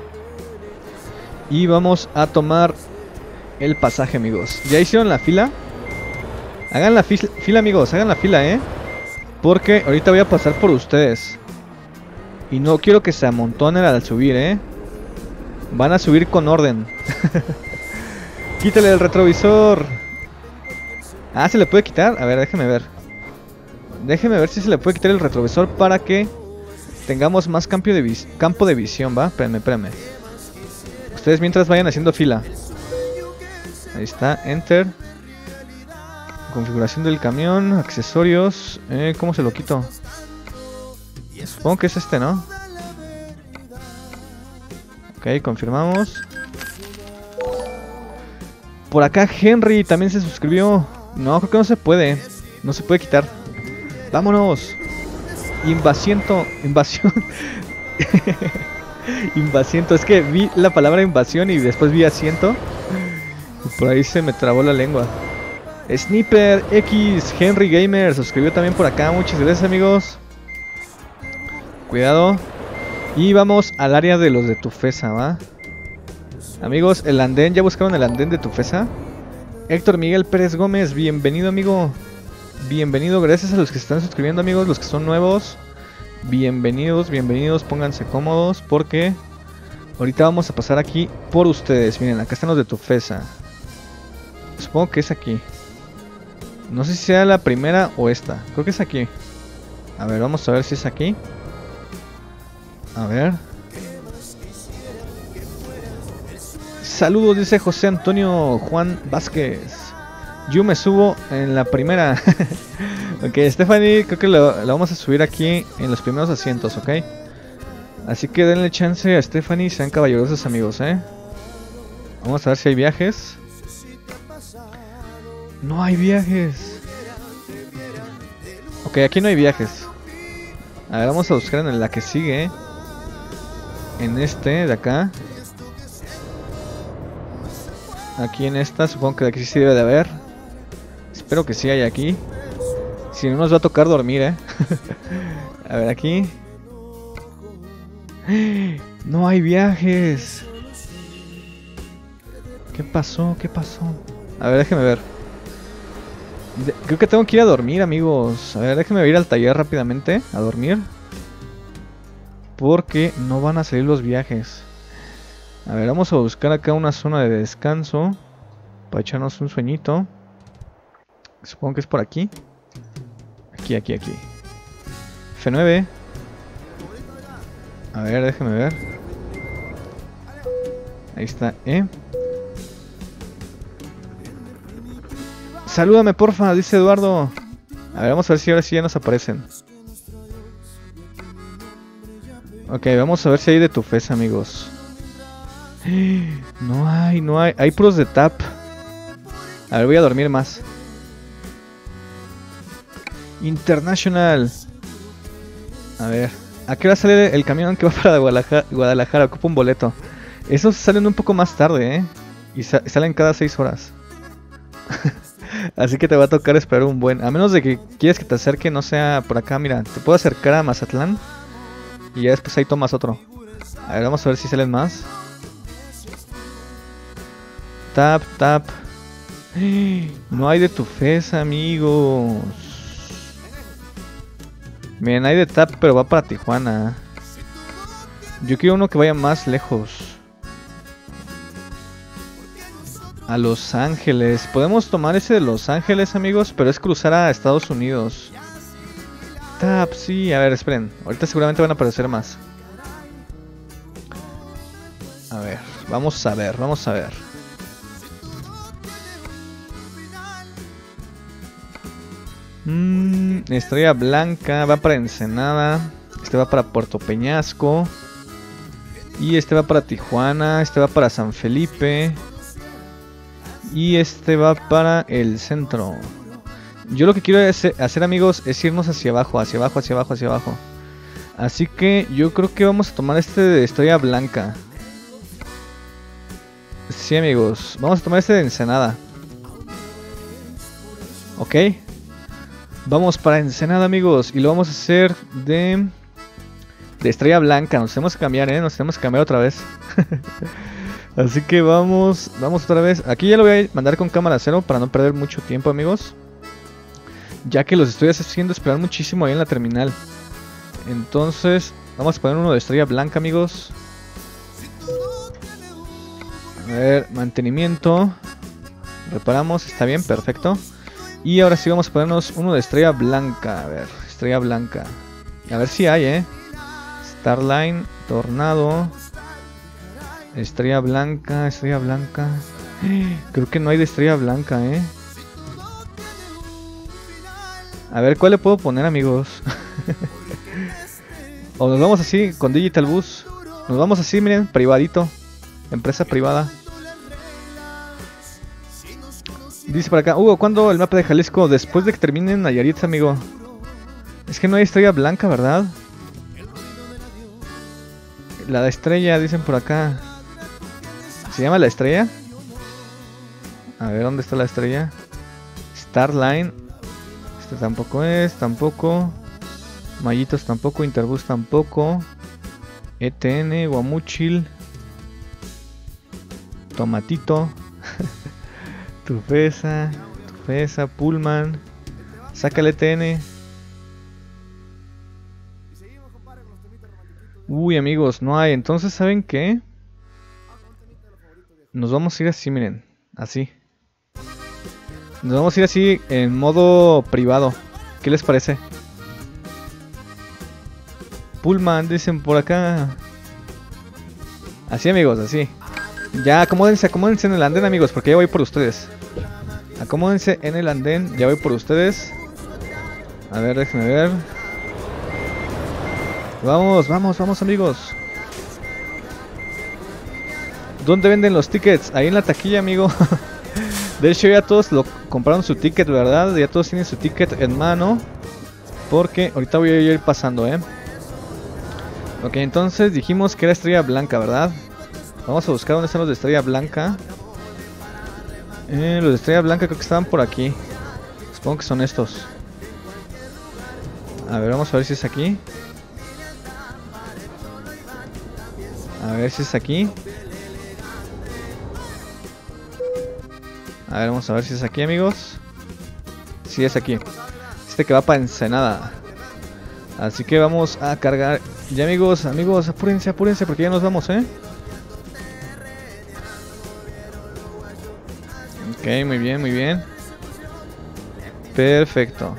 Speaker 2: Y vamos a tomar el pasaje, amigos. ¿Ya hicieron la fila? Hagan la fila, fila, amigos, hagan la fila, ¿eh? Porque ahorita voy a pasar por ustedes. Y no quiero que se amontonen al subir, ¿eh? Van a subir con orden. Quítale el retrovisor. Ah, ¿se le puede quitar? A ver, déjeme ver. Déjeme ver si se le puede quitar el retrovisor para que tengamos más campo de, vis campo de visión, ¿va? Espérenme, espérenme. Ustedes mientras vayan haciendo fila. Ahí está, enter. Configuración del camión, accesorios. Eh, ¿Cómo se lo quito? Supongo que es este, ¿no? Ok, confirmamos. Por acá Henry también se suscribió. No, creo que no se puede. No se puede quitar. Vámonos. Invasiento. Invasión. Invasiento. Es que vi la palabra invasión y después vi asiento. Y por ahí se me trabó la lengua. Sniper X Henry Gamer suscribió también por acá. Muchas gracias, amigos. Cuidado. Y vamos al área de los de Tufesa, ¿va? Amigos, el andén, ¿ya buscaron el andén de Tufesa? Héctor Miguel Pérez Gómez, bienvenido, amigo. Bienvenido, gracias a los que se están suscribiendo, amigos, los que son nuevos. Bienvenidos, bienvenidos, pónganse cómodos porque ahorita vamos a pasar aquí por ustedes. Miren, acá están los de Tufesa. Supongo que es aquí. No sé si sea la primera o esta. Creo que es aquí. A ver, vamos a ver si es aquí. A ver. Saludos, dice José Antonio Juan Vázquez. Yo me subo en la primera. Ok, Stephanie, creo que lo, lo vamos a subir aquí en los primeros asientos, ok. Así que denle chance a Stephanie, sean caballerosos amigos, ¿eh? Vamos a ver si hay viajes. No hay viajes. Ok, aquí no hay viajes. A ver, vamos a buscar en la que sigue. En este de acá. Aquí en esta, supongo que de aquí sí debe de haber. Espero que sí hay aquí. Si no nos va a tocar dormir, ¿eh? A ver, aquí. No hay viajes. ¿Qué pasó? ¿Qué pasó? A ver, déjeme ver. De creo que tengo que ir a dormir, amigos. A ver, déjenme ir al taller rápidamente a dormir. Porque no van a salir los viajes. A ver, vamos a buscar acá una zona de descanso para echarnos un sueñito. Supongo que es por aquí. Aquí, aquí, aquí. F nueve. A ver, déjeme ver. Ahí está, ¿eh? Salúdame, porfa, dice Eduardo. A ver, vamos a ver si ahora sí ya nos aparecen. Ok, vamos a ver si hay de tu fe, amigos. No hay, no hay. Hay puros de tap. A ver, voy a dormir más. International. A ver. ¿A qué hora sale el camión que va para Guadalajara? Guadalajara, ocupa un boleto. Esos salen un poco más tarde, ¿eh? Y sa salen cada seis horas. Así que te va a tocar esperar un buen... A menos de que quieres que te acerque, no sea por acá, mira. Te puedo acercar a Mazatlán. Y ya después ahí tomas otro. A ver, vamos a ver si salen más. Tap, tap. No hay de tu fe, amigos. Miren, hay de tap, pero va para Tijuana. Yo quiero uno que vaya más lejos. A Los Ángeles. Podemos tomar ese de Los Ángeles, amigos, pero es cruzar a Estados Unidos. Tap, sí. A ver, esperen. Ahorita seguramente van a aparecer más. A ver, vamos a ver, vamos a ver. Mm, Estrella Blanca va para Ensenada. Este va para Puerto Peñasco. Y este va para Tijuana. Este va para San Felipe. Y este va para el centro. Yo lo que quiero hacer, amigos, es irnos hacia abajo, hacia abajo, hacia abajo, hacia abajo. Así que yo creo que vamos a tomar este de Estrella Blanca. Sí, amigos, vamos a tomar este de Ensenada. Ok. Vamos para Ensenada, amigos. Y lo vamos a hacer de... De Estrella Blanca. Nos tenemos que cambiar, ¿eh? Nos tenemos que cambiar otra vez. Así que vamos, vamos otra vez. Aquí ya lo voy a mandar con cámara cero para no perder mucho tiempo, amigos. Ya que los estoy haciendo esperar muchísimo ahí en la terminal. Entonces, vamos a poner uno de Estrella Blanca, amigos. A ver, mantenimiento. Reparamos, está bien, perfecto. Y ahora sí vamos a ponernos uno de Estrella Blanca. A ver, Estrella Blanca. A ver si hay, eh. Starline, Tornado. Estrella Blanca, Estrella Blanca. Creo que no hay de Estrella Blanca, eh. A ver, ¿cuál le puedo poner, amigos? O nos vamos así con Digital Bus. Nos vamos así, miren, privadito. Empresa privada. Dice por acá, Hugo, ¿cuándo el mapa de Jalisco? Después de que termine en Nayarit, amigo. Es que no hay Estrella Blanca, ¿verdad? La de Estrella, dicen por acá. ¿Se llama La Estrella? A ver, ¿dónde está La Estrella? Starline. Este tampoco es, tampoco. Mallitos tampoco, Interbus tampoco. E T N, Guamuchil. Tomatito. Tufesa, Tufesa, Pullman. Saca el E T N. Uy, amigos, no hay. Entonces, ¿saben qué? Nos vamos a ir así, miren. Así. Nos vamos a ir así en modo privado. ¿Qué les parece? Pullman, dicen por acá. Así, amigos, así. Ya, acomódense, acomódense en el andén, amigos, porque ya voy por ustedes. Acomódense en el andén, ya voy por ustedes. A ver, déjenme ver. Vamos, vamos, vamos amigos. ¿Dónde venden los tickets? Ahí en la taquilla, amigo. De hecho ya todos lo compraron su ticket, ¿verdad? Ya todos tienen su ticket en mano. Porque ahorita voy a ir pasando, ¿eh? Ok, entonces dijimos que era Estrella Blanca, ¿verdad? Vamos a buscar dónde están los de Estrella Blanca. eh, Los de Estrella Blanca creo que estaban por aquí. Supongo que son estos. A ver, vamos a ver si es aquí. A ver si es aquí. A ver, vamos a ver si es aquí, amigos. Sí, es aquí. Este que va para Ensenada. Así que vamos a cargar. Ya, amigos, amigos, apúrense, apúrense porque ya nos vamos, ¿eh? Ok, muy bien, muy bien. Perfecto.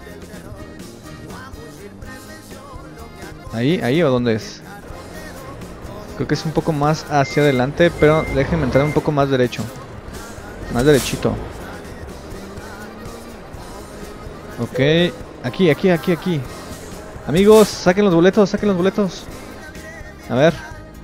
Speaker 2: ¿Ahí, ahí o dónde es? Creo que es un poco más hacia adelante, pero déjenme entrar un poco más derecho. Más derechito. Ok, aquí, aquí, aquí, aquí. Amigos, saquen los boletos, saquen los boletos. A ver.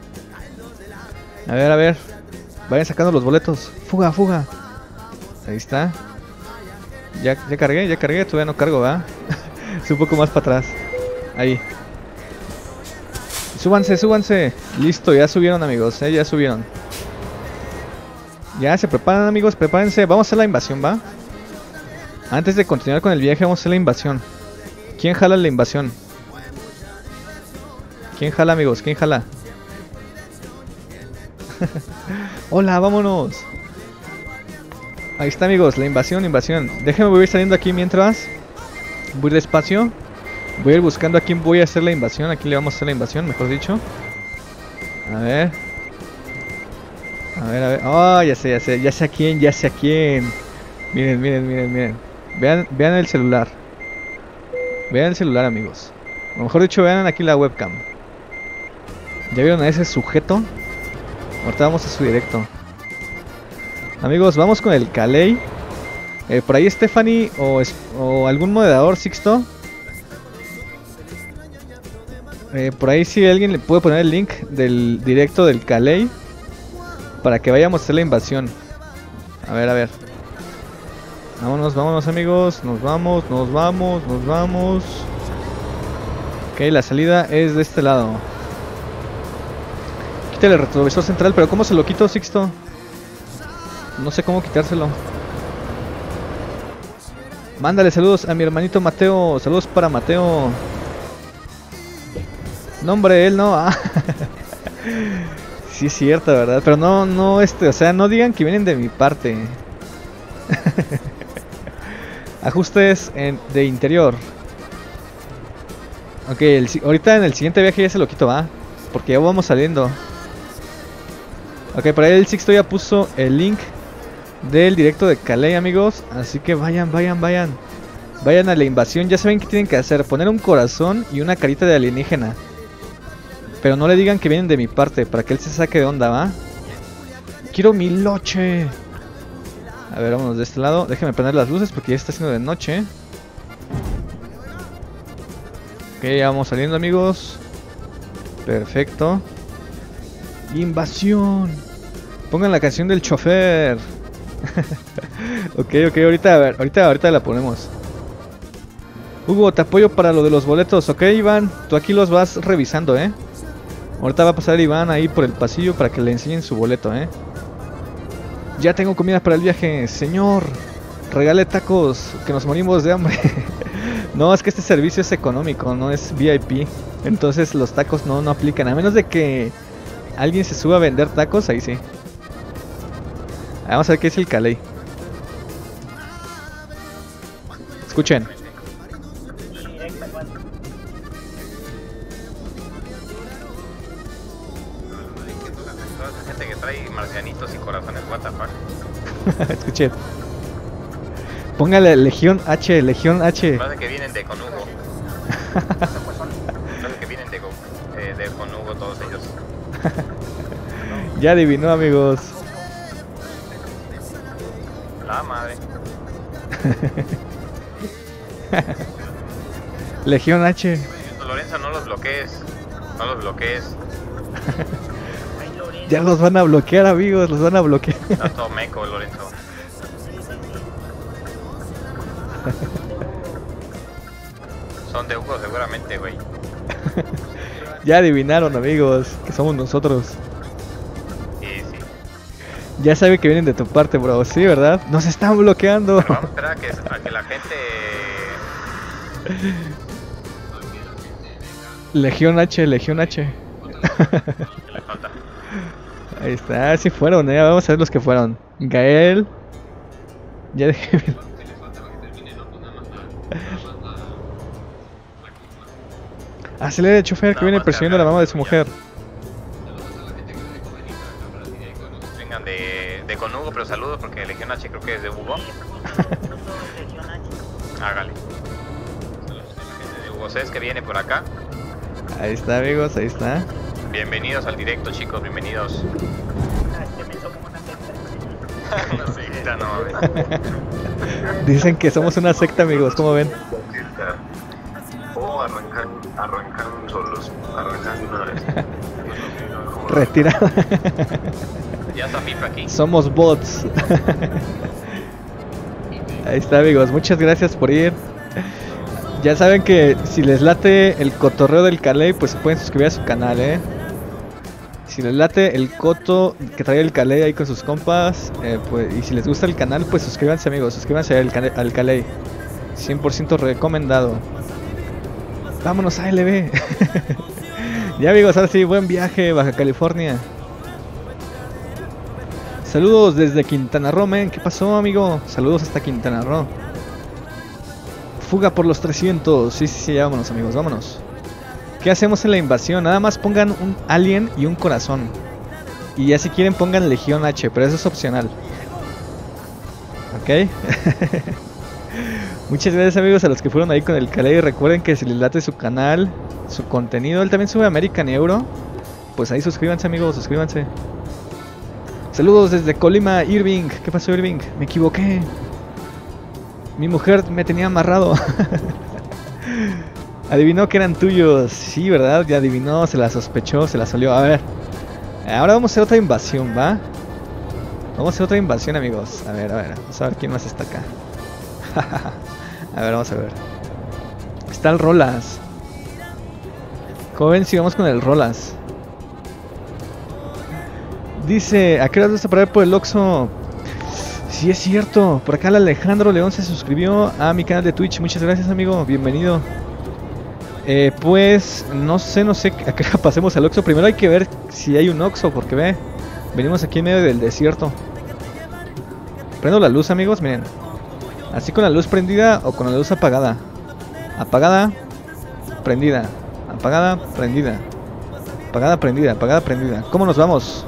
Speaker 2: A ver, a ver. Vayan sacando los boletos. Fuga, fuga. Ahí está. Ya, ya cargué, ya cargué. Todavía no cargo, ¿verdad? Es un poco más para atrás. Ahí. Súbanse, súbanse. Listo, ya subieron, amigos, ¿eh? Ya subieron. Ya se preparan, amigos, prepárense. Vamos a hacer la invasión, ¿va? Antes de continuar con el viaje, vamos a hacer la invasión. ¿Quién jala la invasión? ¿Quién jala, amigos? ¿Quién jala? Hola, vámonos. Ahí está, amigos, la invasión, invasión. Déjenme, voy a ir saliendo aquí mientras. Voy despacio. Voy a ir buscando a quién voy a hacer la invasión. Aquí le vamos a hacer la invasión, mejor dicho. A ver. A ver, a ver. Oh, ya sé, ya sé. Ya sé a quién, ya sé a quién. Miren, miren, miren, miren. Vean, vean el celular. Vean el celular, amigos. O mejor dicho, vean aquí la webcam. ¿Ya vieron a ese sujeto? Ahorita vamos a su directo. Amigos, vamos con el Calais. eh, Por ahí Stephanie o, o algún moderador, Sixto. Eh, por ahí si alguien le puede poner el link del directo del Calais para que vayamos a hacer la invasión. A ver, a ver. Vámonos, vámonos, amigos. Nos vamos, nos vamos, nos vamos. Ok, la salida es de este lado. Quítale el retrovisor central, pero ¿cómo se lo quito, Sixto? No sé cómo quitárselo. Mándale saludos a mi hermanito Mateo. Saludos para Mateo. No, hombre, él no. Ah. Sí es cierto, ¿verdad? Pero no, no, este, o sea, no digan que vienen de mi parte. Ajustes en, de interior. Ok, el, ahorita en el siguiente viaje ya se lo quito, ¿va? Porque ya vamos saliendo. Ok, por ahí el Sixto ya puso el link del directo de Calais, amigos. Así que vayan, vayan, vayan. Vayan a la invasión. Ya saben qué tienen que hacer. Poner un corazón y una carita de alienígena. Pero no le digan que vienen de mi parte, para que él se saque de onda, ¿va? Quiero mi loche. A ver, vámonos de este lado. Déjenme prender las luces porque ya está haciendo de noche. Ok, ya vamos saliendo, amigos. Perfecto. Invasión. Pongan la canción del chofer. Ok, ok, ahorita, a ver, ahorita, ahorita la ponemos. Hugo, te apoyo para lo de los boletos. Ok, Iván, tú aquí los vas revisando, ¿eh? Ahorita va a pasar Iván ahí por el pasillo para que le enseñen su boleto, ¿eh? Ya tengo comida para el viaje, señor. Regale tacos, que nos morimos de hambre. No, es que este servicio es económico, no es V I P. Entonces los tacos no, no aplican. A menos de que alguien se suba a vender tacos, ahí sí. Vamos a ver qué es el Calais. Escuchen.
Speaker 3: Gente que trae marcianitos y corazones, what the fuck.
Speaker 2: Escuchen. Póngale Legión H, Legión H.
Speaker 3: Parece que vienen de Conugo. Parece que vienen de, eh, de Conugo todos ellos.
Speaker 2: Ya adivinó, amigos.
Speaker 3: La madre.
Speaker 2: Legión H.
Speaker 3: Lorenzo Lorenzo, no los bloquees. No los bloquees.
Speaker 2: Ya los van a bloquear, amigos, los van a bloquear.
Speaker 3: Está todo meco, Lorenzo. Son de Hugo seguramente, güey.
Speaker 2: Ya adivinaron, amigos, que somos nosotros.
Speaker 3: Sí, sí.
Speaker 2: Ya sabe que vienen de tu parte, bro. Sí, ¿verdad? Nos están bloqueando.
Speaker 3: Pero vamos a esperar a que, a que la gente...
Speaker 2: Legión H, Legión H.
Speaker 3: le falta.
Speaker 2: Ahí está, sí fueron, eh. Vamos a ver los que fueron. Gael. Ya dejé. Acelera el chofer que viene persiguiendo a la mamá de su mujer.
Speaker 3: Vengan de, de con Hugo, pero saludos porque Legión H creo que es de Hugo. Hágale. Saludos a la gente de Hugo Cés que viene por acá.
Speaker 2: Ahí está, amigos, ahí está.
Speaker 3: Bienvenidos al directo, chicos, bienvenidos. Una secta, no mames.
Speaker 2: Dicen que somos una secta, amigos, ¿cómo ven?
Speaker 4: O arrancan, arrancan solos, arrancan de una vez.
Speaker 2: Retirado.
Speaker 3: Ya está Pipa aquí.
Speaker 2: Somos bots. Ahí está, amigos, muchas gracias por ir. Ya saben que si les late el cotorreo del Caley, pues se pueden suscribir a su canal, eh. Si les late el coto que trae el Caley ahí con sus compas, eh, pues, y si les gusta el canal, pues suscríbanse, amigos, suscríbanse al, Cale- al Caley. cien por ciento recomendado. Vámonos a L B. Ya, amigos, ahora sí, buen viaje, Baja California. Saludos desde Quintana Roo, men. ¿Qué pasó, amigo? Saludos hasta Quintana Roo. Fuga por los trescientos. Sí, sí, sí, ya vámonos, amigos, vámonos. ¿Qué hacemos en la invasión? Nada más pongan un alien y un corazón. Y ya si quieren pongan Legión H, pero eso es opcional. ¿Ok? Muchas gracias, amigos, a los que fueron ahí con el Caley. Recuerden que si les late su canal, su contenido, él también sube American Euro. Pues ahí suscríbanse, amigos, suscríbanse. Saludos desde Colima, Irving. ¿Qué pasó, Irving? Me equivoqué. Mi mujer me tenía amarrado. Adivinó que eran tuyos. Sí, ¿verdad? Ya adivinó, se la sospechó, se la solió. A ver. Ahora vamos a hacer otra invasión, ¿va? Vamos a hacer otra invasión, amigos. A ver, a ver. Vamos a ver quién más está acá. A ver, vamos a ver. Está el Rolas. ¿Cómo ven si vamos con el Rolas? Dice, ¿a qué hora vas a parar por el Oxxo? Sí, es cierto. Por acá el Alejandro León se suscribió a mi canal de Twitch. Muchas gracias, amigo. Bienvenido. Eh, pues, no sé, no sé a qué hora pasemos al Oxxo. Primero hay que ver si hay un Oxxo, porque ve, venimos aquí en medio del desierto. Prendo la luz, amigos, miren. Así con la luz prendida o con la luz apagada. Apagada, prendida. Apagada, prendida. Apagada, prendida, apagada, prendida. ¿Cómo nos vamos?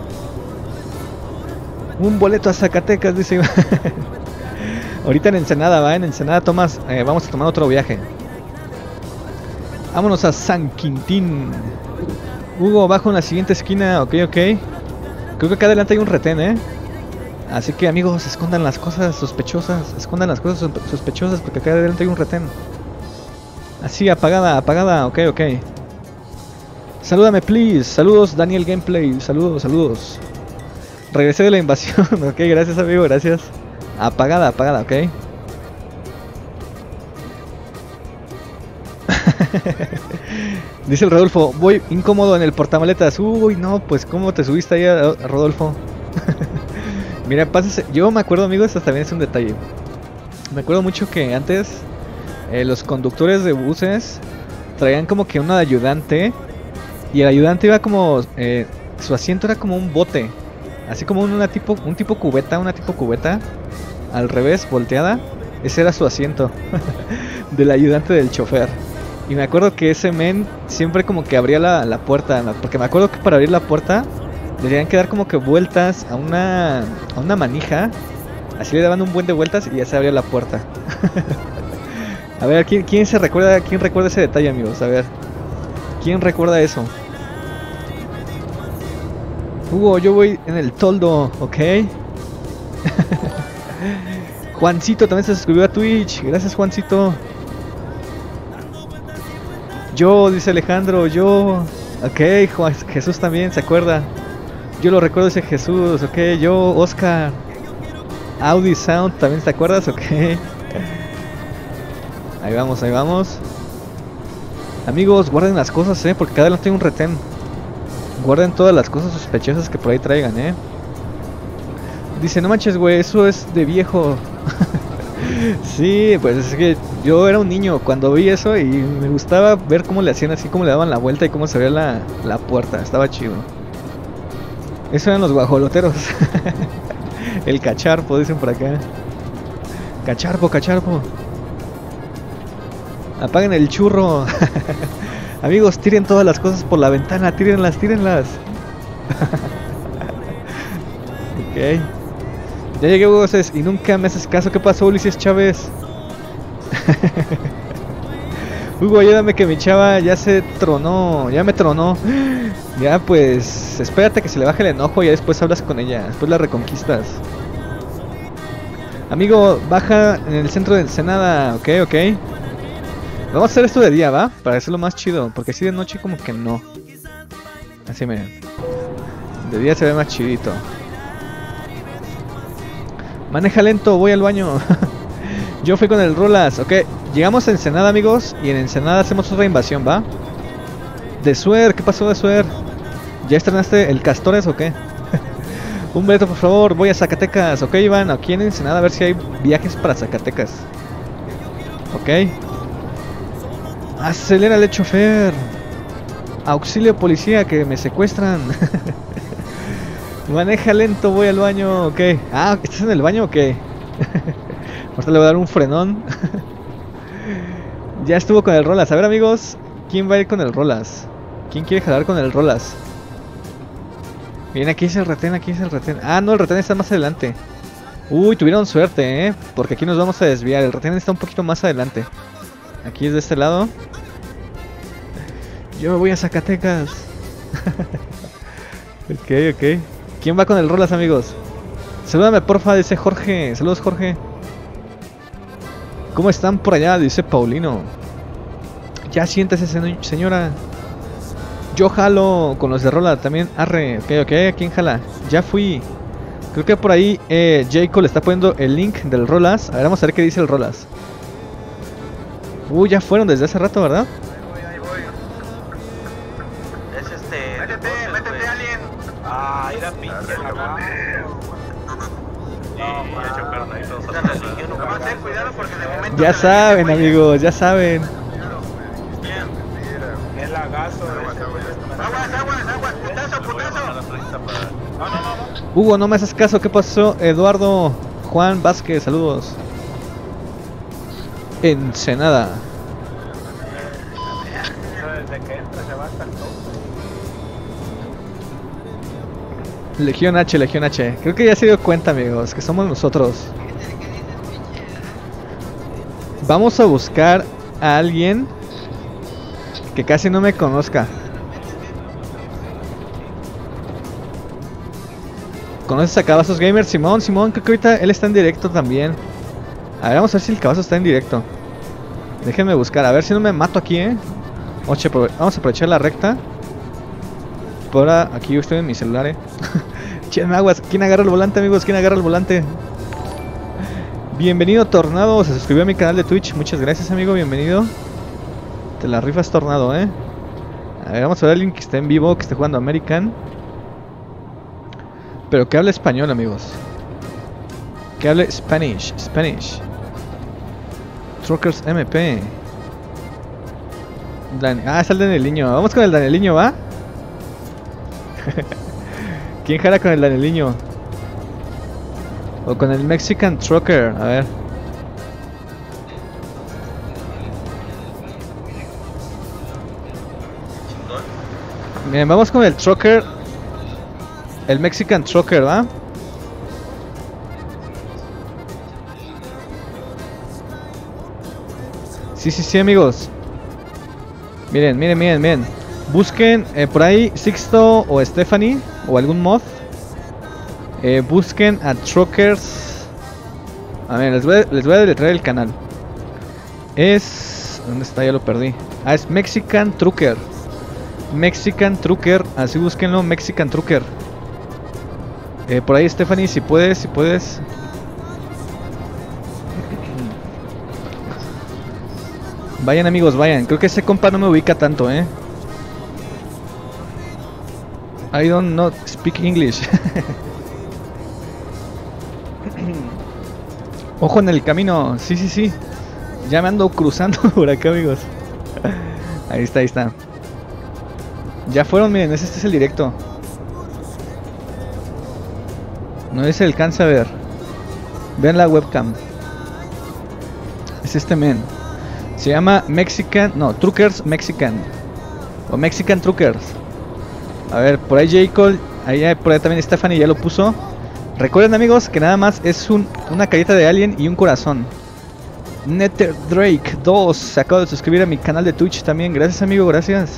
Speaker 2: Un boleto a Zacatecas, dice. Ahorita en Ensenada, va, en Ensenada tomas, eh, vamos a tomar otro viaje. Vámonos a San Quintín. Hugo, bajo en la siguiente esquina, ok, ok. Creo que acá adelante hay un retén, eh. Así que, amigos, escondan las cosas sospechosas. Escondan las cosas sospechosas porque acá adelante hay un retén. Así, apagada, apagada, ok, ok. Salúdame, please. Saludos, Daniel Gameplay. Saludos, saludos. Regresé de la invasión. Ok, gracias, amigo, gracias. Apagada, apagada, ok. Dice el Rodolfo, voy incómodo en el portamaletas. Uy, no, pues ¿cómo te subiste ahí, a Rodolfo? Mira, pásese. Yo me acuerdo, amigos, esto también es un detalle. Me acuerdo mucho que antes eh, los conductores de buses traían como que un ayudante. Y el ayudante iba como... Eh, su asiento era como un bote. Así como una tipo, un tipo cubeta, una tipo cubeta. Al revés, volteada. Ese era su asiento. Del ayudante del chofer. Y me acuerdo que ese men siempre como que abría la, la puerta. Porque me acuerdo que para abrir la puerta le tenían que dar como que vueltas a una, a una manija. Así le daban un buen de vueltas y ya se abría la puerta. A ver, ¿quién, quién se recuerda, quién recuerda ese detalle, amigos? A ver, ¿quién recuerda eso? Hugo, yo voy en el toldo, ¿ok? Juancito también se suscribió a Twitch. Gracias, Juancito. Yo, dice Alejandro, yo. Ok, Juan, Jesús también se acuerda. Yo lo recuerdo, dice Jesús. Ok, yo, Oscar. Audi Sound, ¿también te acuerdas? Ok. Ahí vamos, ahí vamos. Amigos, guarden las cosas, eh, porque cada vez no tengo un retén. Guarden todas las cosas sospechosas que por ahí traigan, eh. Dice, no manches, güey, eso es de viejo. Sí, pues es que yo era un niño cuando vi eso y me gustaba ver cómo le hacían así, cómo le daban la vuelta y cómo se veía la, la puerta. Estaba chido. Eso eran los guajoloteros. El cacharpo, dicen por acá. Cacharpo, cacharpo. Apaguen el churro. Amigos, tiren todas las cosas por la ventana. Tírenlas, tírenlas. Ok. Ya llegué, voces, y nunca me haces caso. ¿Qué pasó, Ulises Chávez? Hugo, ayúdame que mi chava ya se tronó. Ya me tronó. Ya, pues, espérate que se le baje el enojo y ya después hablas con ella. Después la reconquistas. Amigo, baja en el centro de Ensenada. Ok, ok. Vamos a hacer esto de día, ¿va? Para hacerlo más chido. Porque así de noche como que no. Así, miren. De día se ve más chidito. Maneja lento, voy al baño. Yo fui con el Rolas. Ok, llegamos a Ensenada, amigos. Y en Ensenada hacemos otra invasión, ¿va? De Suer, ¿qué pasó de Suer? ¿Ya estrenaste el Castores o qué? Un boleto, por favor, voy a Zacatecas. Ok, Iván, aquí en Ensenada a ver si hay viajes para Zacatecas. Ok. Acelera el chofer. Auxilio policía, que me secuestran. Maneja lento, voy al baño. Ok. Ah, ¿estás en el baño o qué? Ahorita le voy a dar un frenón. Ya estuvo con el Rolas. A ver, amigos, ¿quién va a ir con el Rolas? ¿Quién quiere jalar con el Rolas? Miren, aquí es el retén, aquí es el retén. Ah, no, el retén está más adelante. Uy, tuvieron suerte, eh. Porque aquí nos vamos a desviar. El retén está un poquito más adelante. Aquí es de este lado. Yo me voy a Zacatecas. Ok, ok. ¿Quién va con el Rolas, amigos? Salúdame, porfa, dice Jorge. Saludos, Jorge. ¿Cómo están por allá? Dice Paulino. Ya siéntese, señora. Yo jalo con los de Rola también. Arre, ok, ok. ¿Quién jala? Ya fui. Creo que por ahí eh, Jacob le está poniendo el link del Rolas. A ver, vamos a ver qué dice el Rolas. Uy, uh, ya fueron desde hace rato, ¿verdad?
Speaker 3: Ahí voy, ahí voy. Es este...
Speaker 4: Métete, métete, alien.
Speaker 3: Ah, era pinche la.
Speaker 4: No, ya chocaron ahí todos. Avancen, cuidado porque de momento...
Speaker 2: Ya saben, amigos, ya saben.
Speaker 3: Es lagazo.
Speaker 4: Aguas, aguas, aguas, putazo, putazo. No, no, no, no.
Speaker 2: Hugo, no me haces caso, ¿qué pasó? Eduardo, Juan Vázquez, saludos. Ensenada.
Speaker 3: Desde que entra se va hasta el tope.
Speaker 2: Legión H, Legión H. Creo que ya se dio cuenta, amigos, que somos nosotros. Vamos a buscar a alguien que casi no me conozca. ¿Conoces a Cavazos Gamer? Simón, Simón, creo que ahorita él está en directo también. A ver, vamos a ver si el Cavazos está en directo. Déjenme buscar, a ver si no me mato aquí, eh. Oche, vamos a aprovechar la recta. Por ahora, aquí yo estoy en mi celular, eh. Chénme aguas, ¿quién agarra el volante, amigos? ¿Quién agarra el volante? Bienvenido, Tornado, se suscribió a mi canal de Twitch. Muchas gracias, amigo, bienvenido. Te la rifas, Tornado, eh. A ver, vamos a ver a alguien que esté en vivo, que esté jugando American. Pero que hable español, amigos. Que hable Spanish, Spanish. Truckers M P. Dan ah, es el Danieliño. Vamos con el Danieliño, ¿va? ¿Quién jala con el Danieliño? O con el Mexican Trucker, a ver. Bien, vamos con el Trucker. El Mexican Trucker, ¿va? Sí, sí, sí, amigos. Miren, miren, miren, miren. Busquen eh, por ahí Sixto o Stephanie o algún mod. Eh, busquen a Truckers. A ver, les voy a, les voy a deletrear el canal. Es ¿Dónde está? Ya lo perdí. Ah, es Mexican Trucker. Mexican Trucker, así búsquenlo, Mexican Trucker. Eh, por ahí, Stephanie, si puedes, si puedes. Vayan, amigos, vayan. Creo que ese compa no me ubica tanto, eh. I don't not speak English. Ojo en el camino, sí, sí, sí. Ya me ando cruzando por acá, amigos. Ahí está, ahí está. Ya fueron, miren, este es el directo. No se alcanza a ver. Vean la webcam. Es este men. Se llama Mexican, no, Truckers Mexican. O Mexican Truckers. A ver, por ahí J. Cole, ahí, por ahí también Stephanie ya lo puso. Recuerden, amigos, que nada más es un, una carita de alien y un corazón. Nether Drake dos se acaba de suscribir a mi canal de Twitch también. Gracias, amigo, gracias.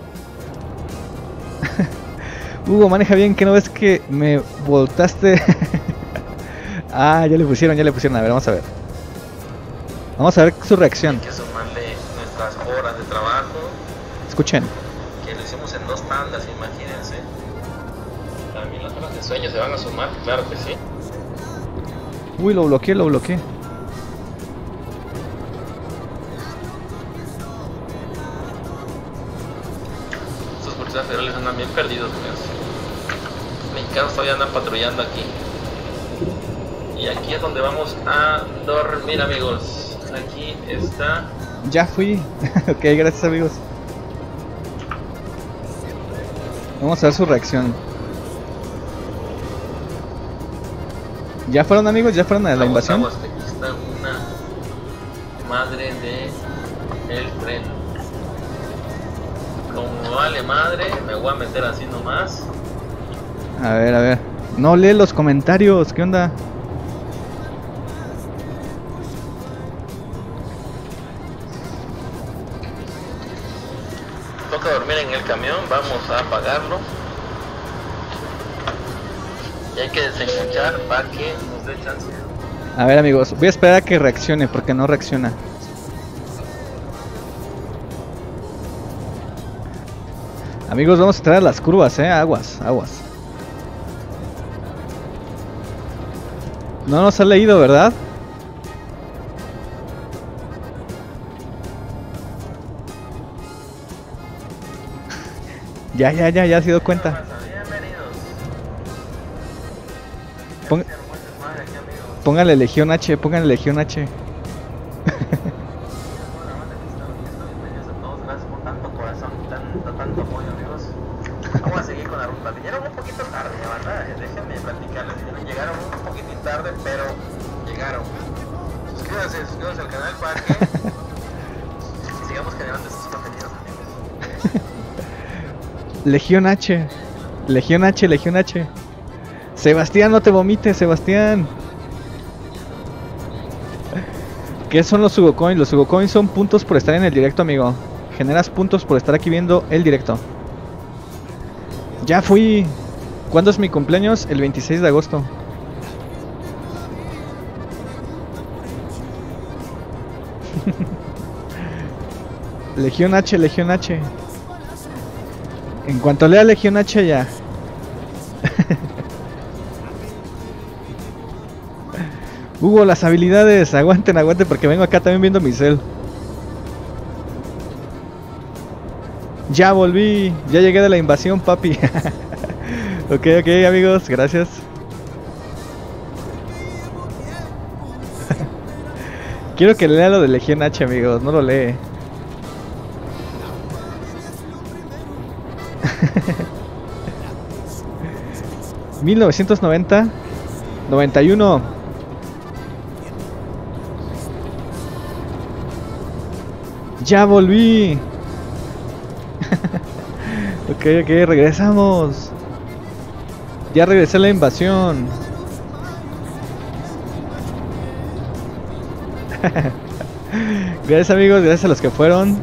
Speaker 2: Hugo, maneja bien, que no ves que me voltaste. Ah, ya le pusieron, ya le pusieron. A ver, vamos a ver. Vamos a ver su reacción.
Speaker 4: Hay que sumarle nuestras horas de trabajo.
Speaker 2: Escuchen.
Speaker 4: Que lo hicimos en dos tandas, imagínense. También las horas de sueño se van a sumar, claro que sí.
Speaker 2: Uy, lo bloqueé, lo bloqueé.
Speaker 4: Estos policías federales andan bien perdidos, pues. Mexicanos todavía andan patrullando aquí. Y aquí es donde vamos a dormir, amigos. Aquí está.
Speaker 2: Ya fui. Ok, gracias, amigos. Vamos a ver su reacción. ¿Ya fueron, amigos? ¿Ya fueron a la
Speaker 4: Vamos,
Speaker 2: invasión?
Speaker 4: vamos, aquí está una madre de el tren. Como vale madre, me voy a meter así nomás.
Speaker 2: A ver, a ver. No lee los comentarios. ¿Qué onda?
Speaker 4: Toca dormir en el camión, vamos a apagarlo. Y hay que desenganchar para que nos dé chance.
Speaker 2: A ver, amigos, voy a esperar a que reaccione porque no reacciona. Amigos, vamos a traer las curvas, eh, aguas, aguas. No nos ha leído, ¿verdad? Ya, ya, ya, ya se dio cuenta. Pong... Póngale Legión H, póngale Legión H.
Speaker 4: Vamos a seguir con la ruta. Vinieron un poquito tarde, ¿verdad? Déjenme platicarles. Llegaron un poquitín tarde, pero llegaron. Suscríbanse, suscríbanse al canal para que sigamos generando estos contenidos, amigos.
Speaker 2: Legión H, Legión H, Legión H. Sebastián, no te vomites, Sebastián. ¿Qué son los Sugocoins? Los Sugocoins son puntos por estar en el directo, amigo. Generas puntos por estar aquí viendo el directo. Ya fui. ¿Cuándo es mi cumpleaños? El veintiséis de agosto. Legión H, Legión H. En cuanto lea Legión H ya. Hugo, las habilidades. Aguanten, aguanten porque vengo acá también viendo mi cel. Ya volví. Ya llegué de la invasión, papi. Ok, ok, amigos. Gracias. Quiero que lea lo de Legión H, amigos. No lo lee. mil novecientos noventa, noventa y uno. Ya volví. Ok, ok, regresamos. Ya regresé a la invasión. Gracias, amigos, gracias a los que fueron.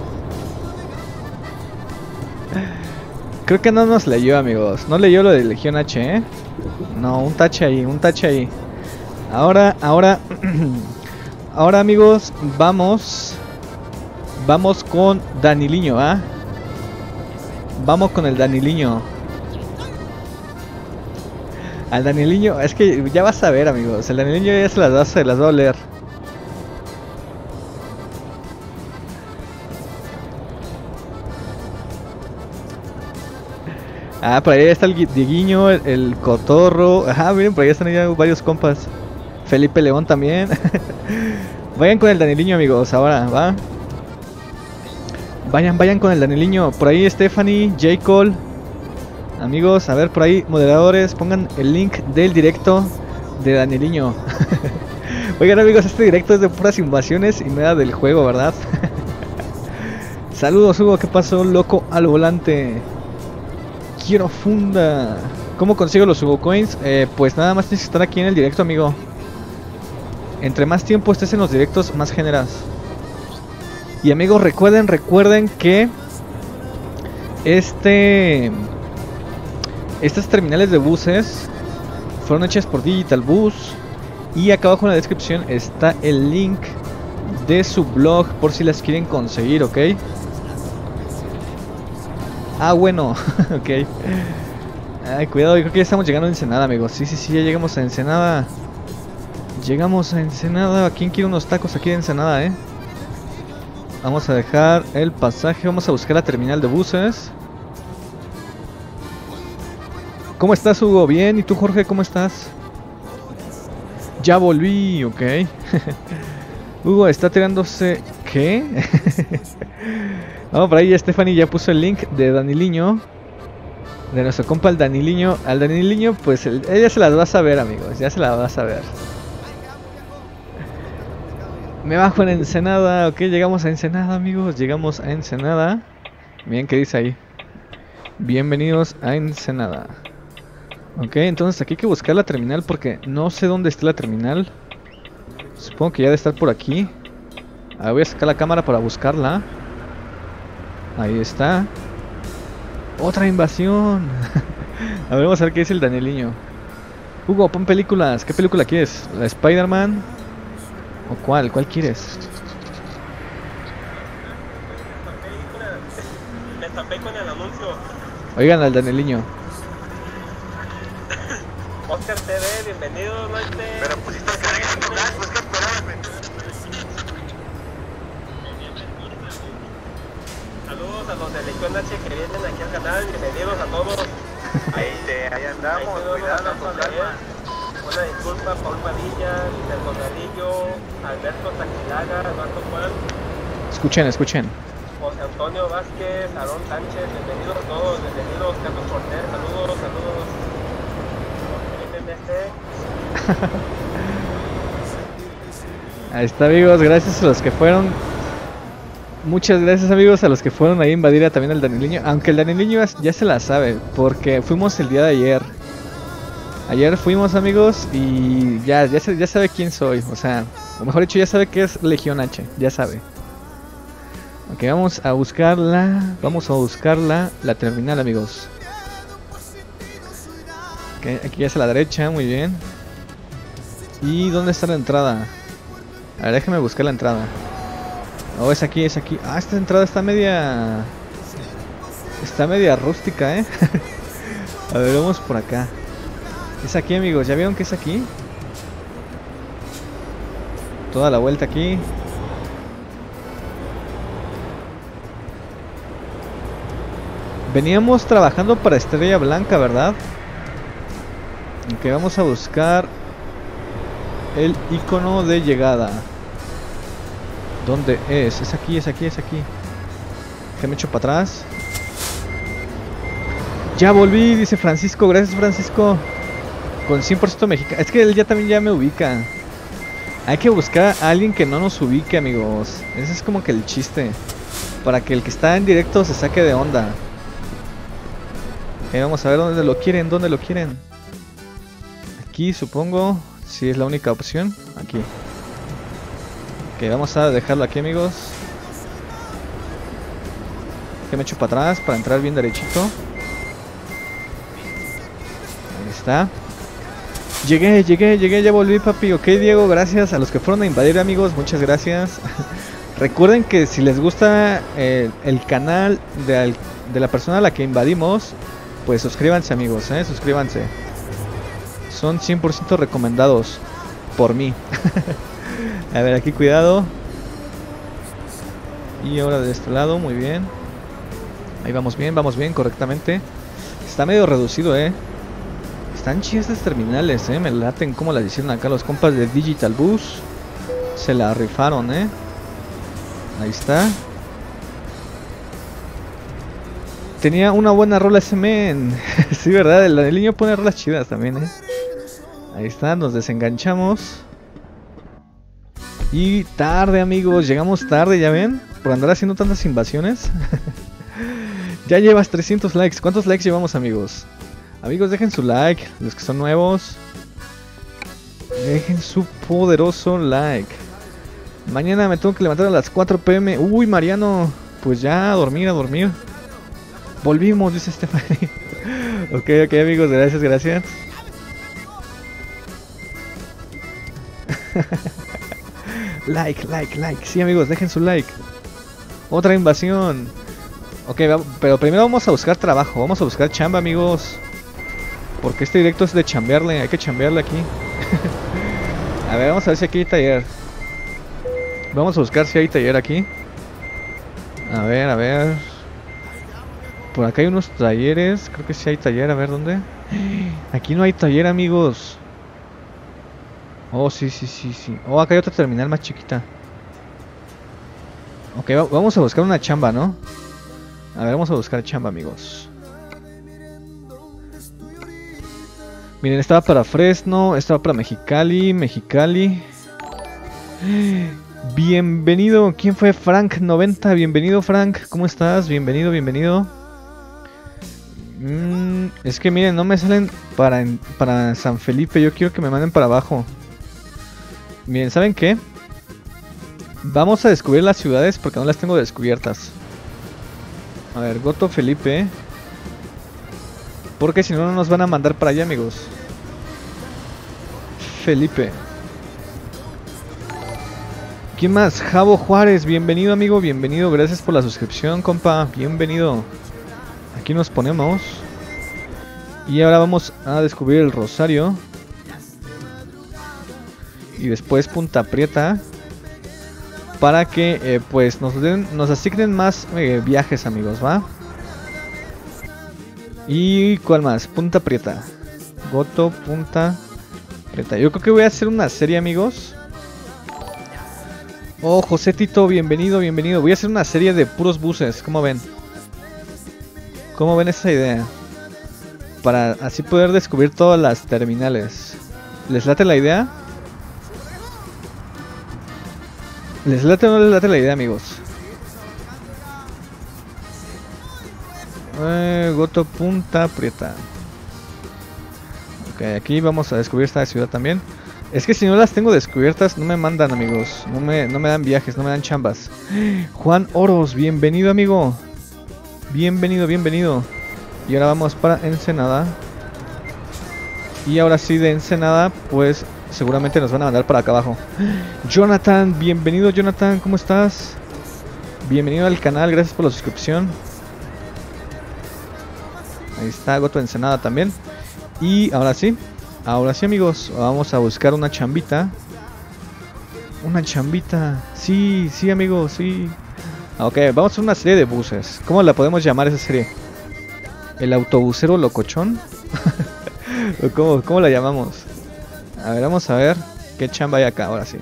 Speaker 2: Creo que no nos leyó, amigos. No leyó lo de Legión H, ¿eh? No, un tache ahí, un tache ahí. Ahora, ahora... Ahora, amigos, vamos... Vamos con Daniliño, ¿ah? Vamos con el Daniliño. Al Daniliño, es que ya vas a ver, amigos. El Daniliño ya se las va, se las va a oler. Ah, por ahí está el Dieguiño, el, el Cotorro. Ah, miren, por ahí están ya varios compas. Felipe León también. Vayan con el Daniliño, amigos, ahora, ¿va? Vayan, vayan con el Daniliño. Por ahí Stephanie, J. Cole. Amigos, a ver, por ahí, moderadores, pongan el link del directo de Daniliño. Oigan, amigos, este directo es de puras invasiones y nada del juego, ¿verdad? Saludos, Hugo, ¿qué pasó? Loco al volante. Quiero funda. ¿Cómo consigo los Hugo Coins? Eh, pues nada más tienes que estar aquí en el directo, amigo. Entre más tiempo estés en los directos, más generas. Y amigos, recuerden, recuerden que Este... Estas terminales de buses fueron hechas por Digital Bus. Y acá abajo en la descripción está el link de su blog por si las quieren conseguir, ¿ok? Ah, bueno, ok. Ay, cuidado, yo creo que ya estamos llegando a Ensenada, amigos. Sí, sí, sí, ya llegamos a Ensenada. Llegamos a Ensenada. ¿Quién quiere unos tacos aquí de Ensenada, eh? Vamos a dejar el pasaje. Vamos a buscar la terminal de buses. ¿Cómo estás, Hugo? Bien. ¿Y tú, Jorge? ¿Cómo estás? Ya volví, ok. Hugo está tirándose... ¿Qué? Vamos, por ahí Stephanie ya puso el link de Daniliño. De nuestro compa el Daniliño. Al Daniliño, pues el, ella se las va a saber, amigos. Ya se las va a saber. Me bajo en Ensenada. Ok, llegamos a Ensenada, amigos. Llegamos a Ensenada. Miren qué dice ahí. Bienvenidos a Ensenada. Ok, entonces aquí hay que buscar la terminal porque no sé dónde está la terminal. Supongo que ya debe estar por aquí. Ahora voy a sacar la cámara para buscarla. Ahí está. Otra invasión. A ver, vamos a ver qué dice el Daniliño. Hugo, pon películas. ¿Qué película quieres? ¿La Spider-Man? ¿O cuál? ¿Cuál quieres?
Speaker 4: Me tapé con el anuncio.
Speaker 2: Oigan al Daniliño.
Speaker 4: Oscar T V, bienvenido, noche. Pero pusiste el canal en tu lag, pues que esperabas. Saludos a los de Legión H que vienen aquí al canal, bienvenidos a todos. Ahí, te, ahí andamos, ahí cuidado con calma. Una disculpa, Paul Padilla, Del Gonzalillo, Alberto Taquilaga, Eduardo Juan.
Speaker 2: Escuchen, escuchen.
Speaker 4: José Antonio Vázquez, Aarón Sánchez, bienvenidos a todos, bienvenidos, Carlos Cortés, saludos, saludos.
Speaker 2: Ahí está, amigos, gracias a los que fueron. Muchas gracias, amigos, a los que fueron ahí a invadir a también al Daniliño. Aunque el Daniliño ya se la sabe, porque fuimos el día de ayer. Ayer fuimos, amigos, y ya, ya, se, ya sabe quién soy. O sea, o mejor dicho, ya sabe que es Legión H, ya sabe. Ok, vamos a buscarla. Vamos a buscarla, la terminal, amigos. Okay, aquí es a la derecha, muy bien. ¿Y dónde está la entrada? A ver, déjame buscar la entrada. Oh, es aquí, es aquí. Ah, esta entrada está media... Está media rústica, ¿eh? A ver, vamos por acá. Es aquí, amigos, ¿ya vieron que es aquí? Toda la vuelta aquí. Veníamos trabajando para Estrella Blanca, ¿verdad? Ok, vamos a buscar el icono de llegada. ¿Dónde es? Es aquí, es aquí, es aquí. Que me echo para atrás. Ya volví, dice Francisco. Gracias, Francisco. Con cien por ciento mexicano. Es que él ya también ya me ubica. Hay que buscar a alguien que no nos ubique, amigos. Ese es como que el chiste. Para que el que está en directo se saque de onda. Ok, vamos a ver dónde lo quieren, dónde lo quieren. Aquí supongo, si es la única opción, aquí. Ok, vamos a dejarlo aquí, amigos. Que me echo para atrás para entrar bien derechito. Ahí está. Llegué, llegué, llegué, ya volví, papi. Ok, Diego, gracias a los que fueron a invadir, amigos, muchas gracias. Recuerden que si les gusta eh, el canal de, al, de la persona a la que invadimos, pues suscríbanse amigos, ¿eh? Suscríbanse. Son cien por ciento recomendados por mí. A ver, aquí cuidado. Y ahora de este lado, muy bien. Ahí vamos bien, vamos bien, correctamente. Está medio reducido, eh. Están chidas estas terminales, eh. Me laten como las hicieron acá los compas de Digital Bus. Se la rifaron, eh. Ahí está. Tenía una buena rola ese men. Sí, verdad, el, el niño pone rolas chidas también, eh. Ahí está, nos desenganchamos. Y tarde amigos, llegamos tarde, ya ven. Por andar haciendo tantas invasiones. Ya llevas trescientos likes. ¿Cuántos likes llevamos amigos? Amigos, dejen su like. Los que son nuevos, dejen su poderoso like. Mañana me tengo que levantar a las cuatro pm. Uy, Mariano. Pues ya, a dormir, a dormir. Volvimos, dice Stephanie. Ok, ok amigos, gracias, gracias. Like, like, like. Sí amigos, dejen su like. Otra invasión. Ok, va, pero primero vamos a buscar trabajo. Vamos a buscar chamba amigos. Porque este directo es de chambearle. Hay que chambearle aquí. A ver, vamos a ver si aquí hay taller. Vamos a buscar si hay taller aquí. A ver, a ver. Por acá hay unos talleres. Creo que sí hay taller. A ver, ¿dónde? Aquí no hay taller, amigos. Oh, sí, sí, sí, sí. Oh, acá hay otra terminal más chiquita. Ok, va vamos a buscar una chamba, ¿no? A ver, vamos a buscar chamba, amigos. Miren, estaba para Fresno. Estaba para Mexicali. Mexicali. Bienvenido. ¿Quién fue? Frank noventa. Bienvenido, Frank. ¿Cómo estás? Bienvenido, bienvenido. Mm, es que miren, no me salen para, para San Felipe. Yo quiero que me manden para abajo. Miren, ¿saben qué? Vamos a descubrir las ciudades porque no las tengo descubiertas. A ver, Goto Felipe. Porque si no, no nos van a mandar para allá, amigos. Felipe. ¿Quién más? Javo Juárez, bienvenido amigo, bienvenido, gracias por la suscripción, compa, bienvenido. Aquí nos ponemos. Y ahora vamos a descubrir el Rosario. Y después Punta Prieta. Para que eh, pues nos den, nos asignen más eh, viajes amigos, ¿va? ¿Y cuál más? Punta Prieta. Goto, Punta Prieta. Yo creo que voy a hacer una serie amigos. Oh, José Tito, bienvenido, bienvenido. Voy a hacer una serie de puros buses, ¿cómo ven? ¿Cómo ven esa idea? Para así poder descubrir todas las terminales. ¿Les late la idea? ¿Les late o no les late la idea, amigos? Eh, Goto, Punta Prieta. Ok, aquí vamos a descubrir esta ciudad también. Es que si no las tengo descubiertas no me mandan amigos. No me, no me dan viajes, no me dan chambas. Juan Oros, bienvenido amigo. Bienvenido, bienvenido. Y ahora vamos para Ensenada. Y ahora sí de Ensenada pues seguramente nos van a mandar para acá abajo. Jonathan, bienvenido Jonathan, ¿cómo estás? Bienvenido al canal, gracias por la suscripción. Ahí está, Goto Ensenada también. Y ahora sí. Ahora sí amigos, vamos a buscar una chambita. Una chambita. Sí, sí amigos, sí. Ok, vamos a hacer una serie de buses. ¿Cómo la podemos llamar esa serie? ¿El autobusero locochón? ¿O cómo, cómo la llamamos? A ver, vamos a ver qué chamba hay acá, ahora sí.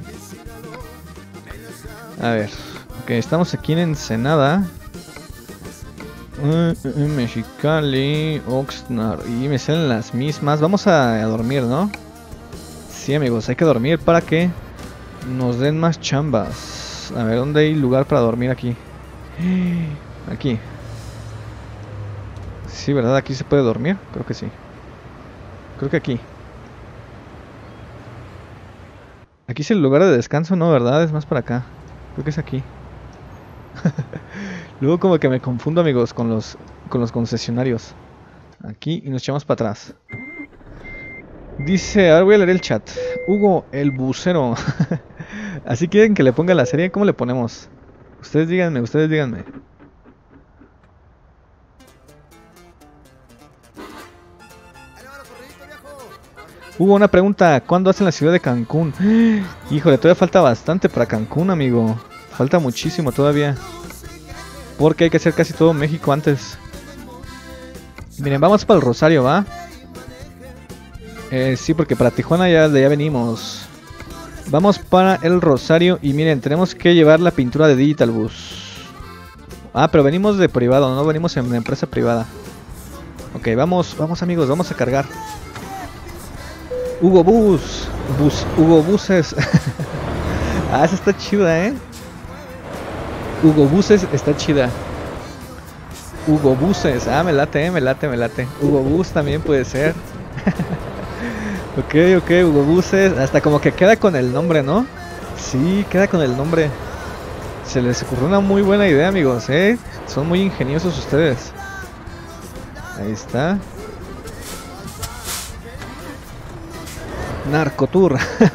Speaker 2: A ver, ok, estamos aquí en Ensenada. Uh, uh, Mexicali, Oxnard. Y me salen las mismas. Vamos a, a dormir, ¿no? Sí, amigos, hay que dormir para que nos den más chambas. A ver, ¿dónde hay lugar para dormir aquí? Aquí. Sí, ¿verdad? ¿Aquí se puede dormir? Creo que sí. Creo que aquí. Aquí es el lugar de descanso, ¿no? ¿Verdad? Es más para acá. Creo que es aquí. Luego como que me confundo amigos con los con los concesionarios. Aquí y nos echamos para atrás. Dice, ahora voy a leer el chat. Hugo, el bucero. Así quieren que le ponga la serie, ¿cómo le ponemos? Ustedes díganme, ustedes díganme. Hubo una pregunta, ¿cuándo hacen la ciudad de Cancún? Híjole, todavía falta bastante para Cancún, amigo. Falta muchísimo todavía. Porque hay que hacer casi todo México antes. Miren, vamos para el Rosario, ¿va? Eh, sí, porque para Tijuana ya, ya venimos. Vamos para el Rosario y miren, tenemos que llevar la pintura de Digital Bus. Ah, pero venimos de privado, no venimos en una empresa privada. Ok, vamos, vamos amigos, vamos a cargar. Hugo Bus, bus, Hugo Buses. Ah, esa está chida, eh. Hugo Buses está chida. Hugo Buses, ah, me late, eh, me late, me late. Hugo Bus también puede ser. Ok, ok, Hugo Buses. Hasta como que queda con el nombre, ¿no? Sí, queda con el nombre. Se les ocurrió una muy buena idea, amigos, eh. Son muy ingeniosos ustedes. Ahí está. Narcotour.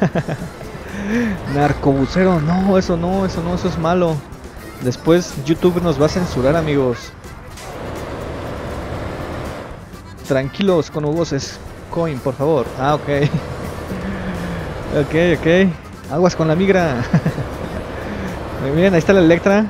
Speaker 2: Narcobusero. No, eso no, eso no, eso es malo. Después YouTube nos va a censurar, amigos. Tranquilos con Hugoses. Coin, por favor. Ah, ok. Ok, ok. Aguas con la migra. Muy bien, ahí está la Electra.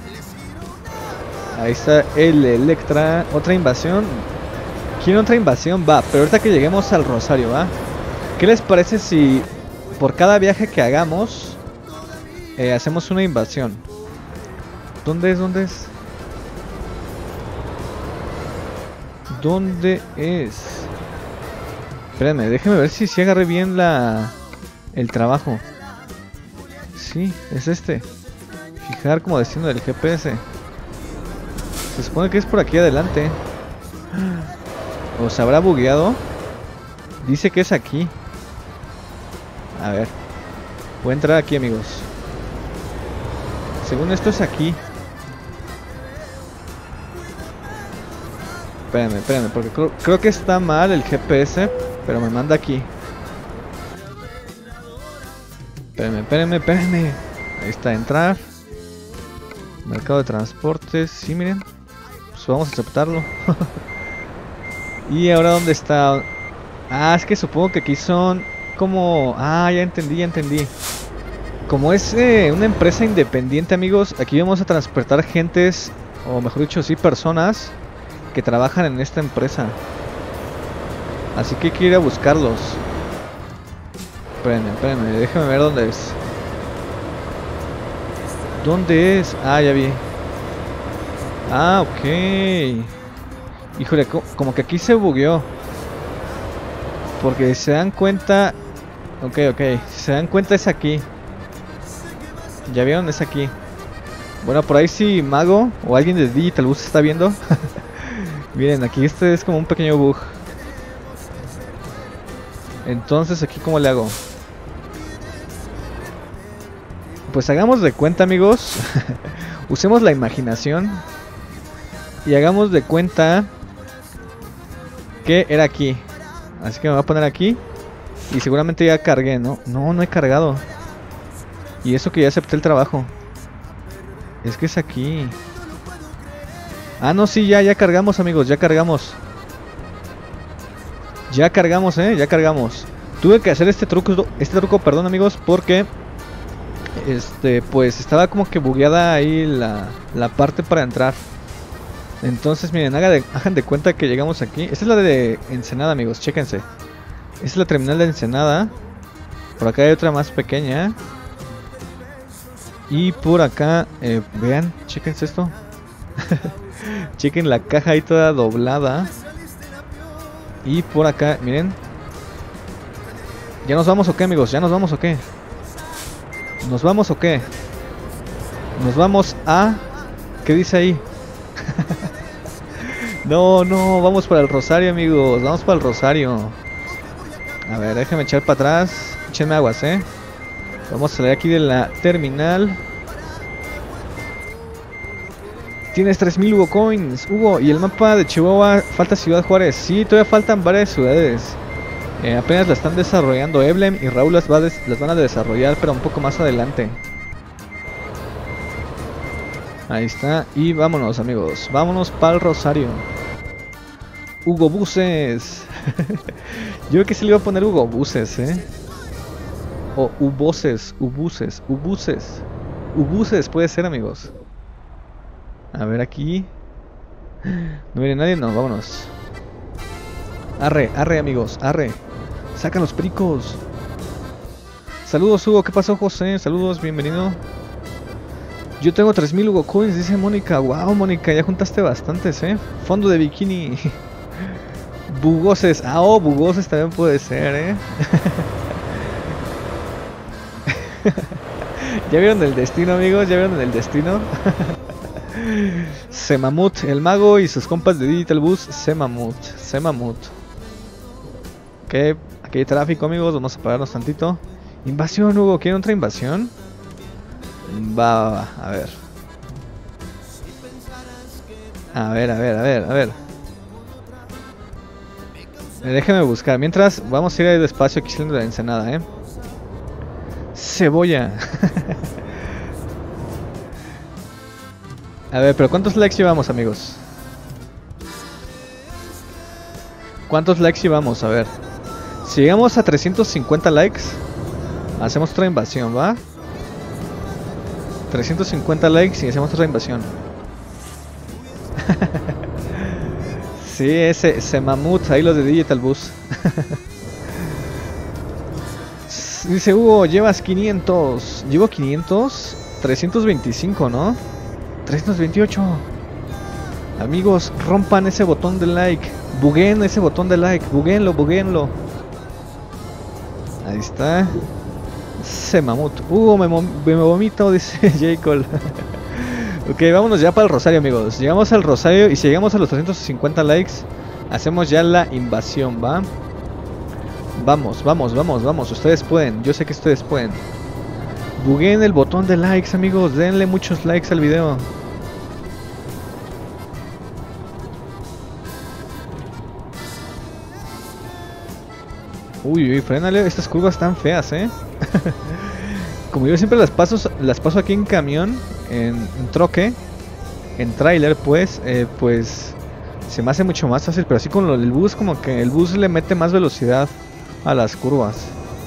Speaker 2: Ahí está el Electra. Otra invasión. ¿Quién otra invasión? Va, pero ahorita que lleguemos al Rosario, ¿va? ¿Qué les parece si por cada viaje que hagamos eh, hacemos una invasión? ¿Dónde es? ¿Dónde es? ¿Dónde es? Espérenme, déjenme ver si, si agarré bien la el trabajo. Sí, es este. Fijar como destino del G P S. Se supone que es por aquí adelante. ¿O se habrá bugueado? Dice que es aquí. A ver. Voy a entrar aquí, amigos. Según esto es aquí. Espérenme, espérenme, porque creo, creo que está mal el G P S, pero me manda aquí. Espérenme, espérenme, espérenme. Ahí está, entrar. Mercado de transportes, sí, miren. Pues vamos a aceptarlo. Y ahora, ¿dónde está? Ah, es que supongo que aquí son como... Ah, ya entendí, ya entendí. Como es eh, una empresa independiente, amigos, aquí vamos a transportar gentes, o mejor dicho, sí, personas que trabajan en esta empresa. Así que hay que ir a buscarlos. Espérenme, espérenme, déjame ver dónde es. ¿Dónde es? Ah, ya vi. Ah, ok. Híjole, como que aquí se bugueó. Porque si se dan cuenta... Ok, ok, si se dan cuenta es aquí. ¿Ya vieron? Es aquí. Bueno, por ahí si Mago o alguien de Digital Bus está viendo. Miren, aquí este es como un pequeño bug. Entonces, ¿aquí cómo le hago? Pues hagamos de cuenta, amigos. Usemos la imaginación. Y hagamos de cuenta que era aquí. Así que me voy a poner aquí. Y seguramente ya cargué, ¿no? No, no he cargado. Y eso que ya acepté el trabajo. Es que es aquí. Ah, no, sí, ya, ya cargamos, amigos, ya cargamos. Ya cargamos, eh, ya cargamos. Tuve que hacer este truco, este truco, perdón, amigos, porque Este, pues estaba como que bugueada ahí la, la parte para entrar. Entonces, miren, hagan de, hagan de cuenta que llegamos aquí. Esta es la de Ensenada, amigos, chéquense. Esta es la terminal de Ensenada. Por acá hay otra más pequeña. Y por acá, eh, vean, chéquense esto. Chequen la caja ahí toda doblada. Y por acá, miren. ¿Ya nos vamos o qué, amigos? ¿Ya nos vamos o qué? ¿Nos vamos o qué? Nos vamos a... ¿Qué dice ahí? No, no, vamos para el Rosario, amigos. Vamos para el Rosario. A ver, déjenme echar para atrás. Échenme aguas, eh. Vamos a salir aquí de la terminal. Tienes tres mil Hugo Coins, Hugo. Y el mapa de Chihuahua, falta Ciudad Juárez. Sí, todavía faltan varias ciudades. eh, Apenas la están desarrollando. Eblem y Raúl las, va las van a desarrollar, pero un poco más adelante. Ahí está. Y vámonos, amigos. Vámonos para el Rosario. Hugo Buses. Yo creo que se le iba a poner Hugo Buses, ¿eh? O Ubuses, Ubuses, Ubuses. Ubuses puede ser, amigos. A ver aquí. No viene nadie, no, vámonos. Arre, arre, amigos, arre. Sacan los pericos. Saludos, Hugo. ¿Qué pasó, José? Saludos, bienvenido. Yo tengo tres mil Hugo Coins, dice Mónica. Wow, Mónica, ya juntaste bastantes, ¿eh? Fondo de bikini. Bugoses. Ah, oh, Bugoses también puede ser, ¿eh? ¿Ya vieron el destino, amigos? ¿Ya vieron el destino? Semamut, el mago y sus compas de Digital Bus. Semamut, Semamut. Ok, aquí hay tráfico, amigos. Vamos a pararnos tantito. Invasión, Hugo. ¿Quieren otra invasión? Va, va, va, a ver. A ver, a ver, a ver, a ver. Déjame buscar. Mientras, vamos a ir ahí despacio aquí saliendo de la Ensenada, ¿eh? Cebolla. A ver, pero ¿cuántos likes llevamos, amigos? ¿Cuántos likes llevamos? A ver. Si llegamos a trescientos cincuenta likes, hacemos otra invasión, ¿va? trescientos cincuenta likes y hacemos otra invasión. Sí, ese, ese mamut, ahí los de Digital Bus. Dice Hugo, llevas quinientos. Llevo quinientos. trescientos veinticinco, ¿no? trescientos veintiocho. Amigos, rompan ese botón de like. Bugueen ese botón de like. Bugueenlo, bugueenlo. Ahí está. Ese mamut. Hugo, me, me vomito, dice J. Cole. Ok, vámonos ya para el Rosario, amigos. Llegamos al Rosario y si llegamos a los trescientos cincuenta likes, hacemos ya la invasión, ¿va? Vamos, vamos, vamos, vamos. Ustedes pueden, yo sé que ustedes pueden. Bugueen el botón de likes, amigos. Denle muchos likes al video. Uy, uy, frénale. Estas curvas están feas, ¿eh? Como yo siempre las paso, las paso aquí en camión, en, en troque, en tráiler, pues, eh, pues se me hace mucho más fácil. Pero así con lo del bus, como que el bus le mete más velocidad a las curvas.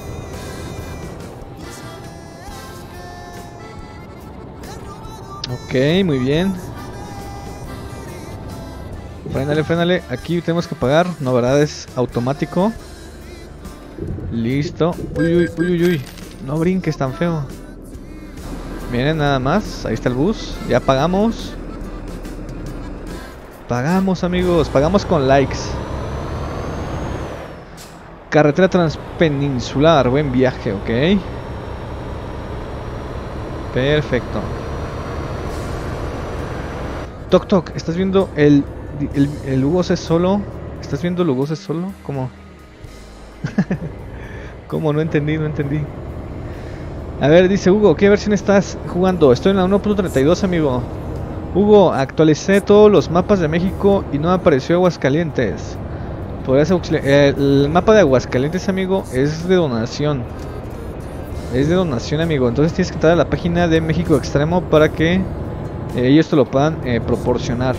Speaker 2: Ok, muy bien. Frénale, frénale. Aquí tenemos que pagar. No, verdad, es automático. Listo. Uy, uy, uy, uy, uy. No brinques tan feo. Miren nada más. Ahí está el bus. Ya pagamos. Pagamos, amigos. Pagamos con likes. Carretera transpeninsular. Buen viaje, ok. Perfecto. Toc Toc, ¿estás viendo el, el, el Lugos es solo? ¿Estás viendo Lugos es solo? ¿Cómo? ¿Cómo? No entendí, no entendí. A ver, dice Hugo, ¿qué versión estás jugando? Estoy en la uno punto treinta y dos, amigo. Hugo, actualicé todos los mapas de México y no apareció Aguascalientes. ¿Podrías auxiliar? El mapa de Aguascalientes, amigo, es de donación. Es de donación, amigo. Entonces tienes que entrar a la página de México Extremo para que eh, ellos te lo puedan eh, proporcionar.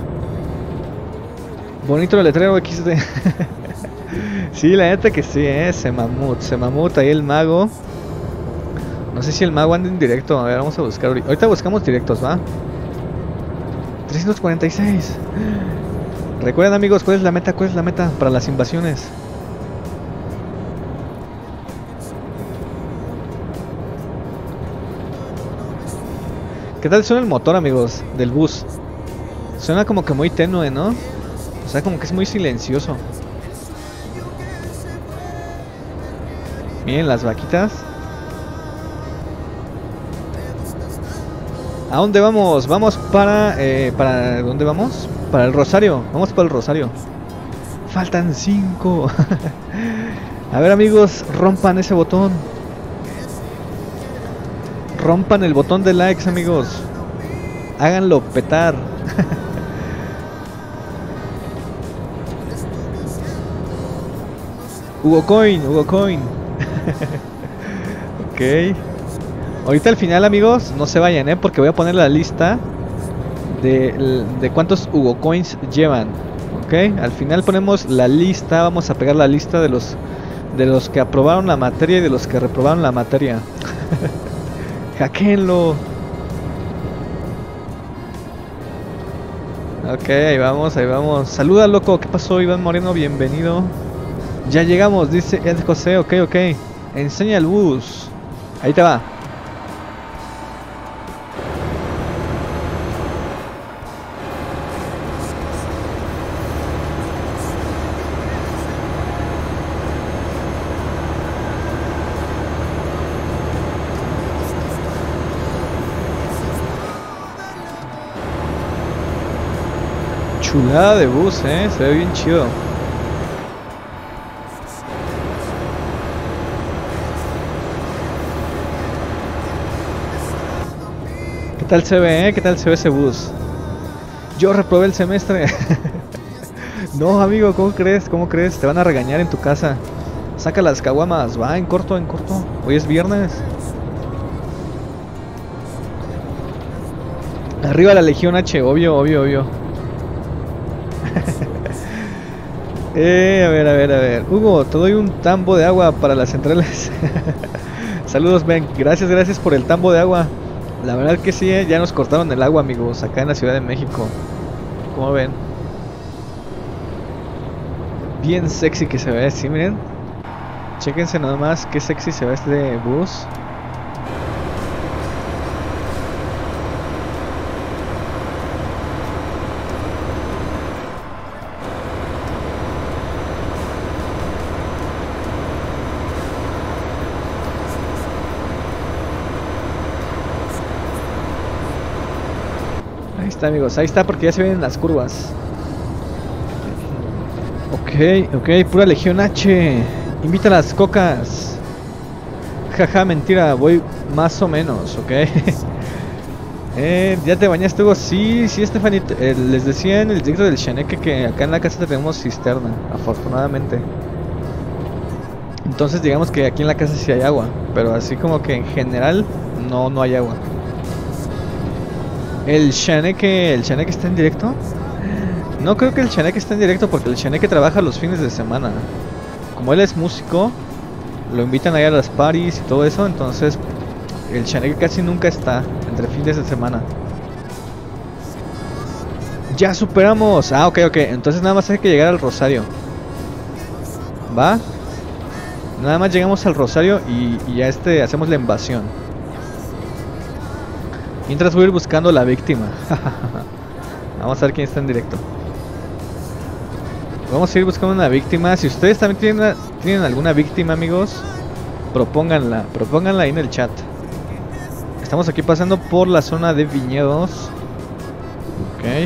Speaker 2: Bonito el letrero equis de. Sí, la neta que sí, eh. Semamut, Semamut, ahí el mago. No sé si el mago anda en directo. A ver, vamos a buscar ahorita. Ahorita buscamos directos, ¿va? trescientos cuarenta y seis. Recuerden, amigos, ¿cuál es la meta? ¿Cuál es la meta para las invasiones? ¿Qué tal suena el motor, amigos, del bus? Suena como que muy tenue, ¿no? O sea, como que es muy silencioso. Miren las vaquitas. ¿A dónde vamos? Vamos para... Eh, ¿Para dónde vamos? Para el Rosario. Vamos para el Rosario. Faltan cinco. A ver, amigos, rompan ese botón. Rompan el botón de likes, amigos. Háganlo petar. Hugo Coin, Hugo Coin. Ok. Ahorita al final, amigos, no se vayan, ¿eh? Porque voy a poner la lista de, de cuántos Hugo Coins llevan. Ok, al final ponemos la lista. Vamos a pegar la lista de los de los que aprobaron la materia y de los que reprobaron la materia. Hackeenlo. Ok, ahí vamos, ahí vamos. Saluda, loco. ¿Qué pasó, Iván Moreno? Bienvenido. Ya llegamos, dice el José. Ok, ok. Enseña el bus. Ahí te va. Chulada de bus, eh, se ve bien chido. ¿Qué tal se ve, eh? ¿Qué tal se ve ese bus? Yo reprobé el semestre. No, amigo, ¿cómo crees? ¿Cómo crees? Te van a regañar en tu casa. Saca las caguamas, va, en corto, en corto. Hoy es viernes. Arriba la Legión H, obvio, obvio, obvio. Eh, a ver, a ver, a ver. Hugo, te doy un tambo de agua para las centrales. Saludos, Ben. Gracias, gracias por el tambo de agua. La verdad que sí, eh, ya nos cortaron el agua, amigos, acá en la Ciudad de México. ¿Cómo ven? Bien sexy que se ve, sí, miren. Chéquense nada más qué sexy se ve este bus. Ahí está, amigos, ahí está porque ya se vienen las curvas. Ok, ok, pura Legión H. Invita a las cocas. Jaja, mentira, voy más o menos, ok. eh, ¿Ya te bañaste, Hugo? Sí, sí, Stephanie, eh, les decía en el directo del Chaneque que acá en la casa tenemos cisterna, afortunadamente. Entonces digamos que aquí en la casa sí hay agua, pero así como que en general no, no hay agua. ¿El Chaneque, el Chaneque está en directo? No creo que el Chaneque esté en directo porque el Chaneque trabaja los fines de semana. Como él es músico, lo invitan ahí a las parties y todo eso, entonces el Chaneque casi nunca está entre fines de semana. Ya superamos. Ah, ok, ok. Entonces nada más hay que llegar al Rosario. ¿Va? Nada más llegamos al Rosario y, y ya este hacemos la invasión. Mientras voy a ir buscando la víctima. Vamos a ver quién está en directo. Vamos a ir buscando una víctima. Si ustedes también tienen, tienen alguna víctima, amigos, propónganla. Propónganla ahí en el chat. Estamos aquí pasando por la zona de viñedos. Ok.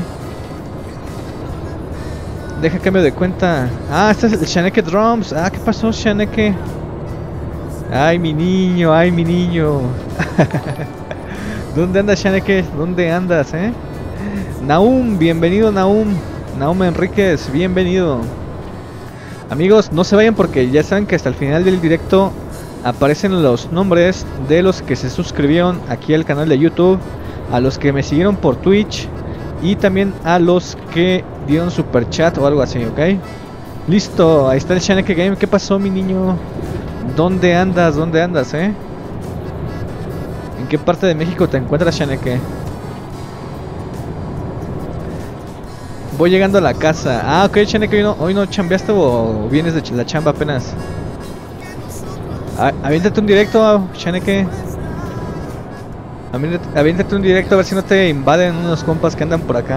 Speaker 2: Deja cambio de cuenta. Ah, este es el Chaneque Drums. Ah, ¿qué pasó, Chaneque? Ay, mi niño, ay, mi niño. ¿Dónde andas, Chaneque? ¿Dónde andas, eh? Naum, bienvenido, Naum. Naum Enríquez, bienvenido. Amigos, no se vayan porque ya saben que hasta el final del directo aparecen los nombres de los que se suscribieron aquí al canal de YouTube, a los que me siguieron por Twitch y también a los que dieron super chat o algo así, ¿ok? Listo, ahí está el Chaneque Game. ¿Qué pasó, mi niño? ¿Dónde andas? ¿Dónde andas, eh? ¿En qué parte de México te encuentras, Chaneque? Voy llegando a la casa. Ah, ok, Chaneque, hoy no, hoy no chambeaste o vienes de la chamba apenas. A, aviéntate un directo, Chaneque. Aviéntate, aviéntate un directo a ver si no te invaden unos compas que andan por acá.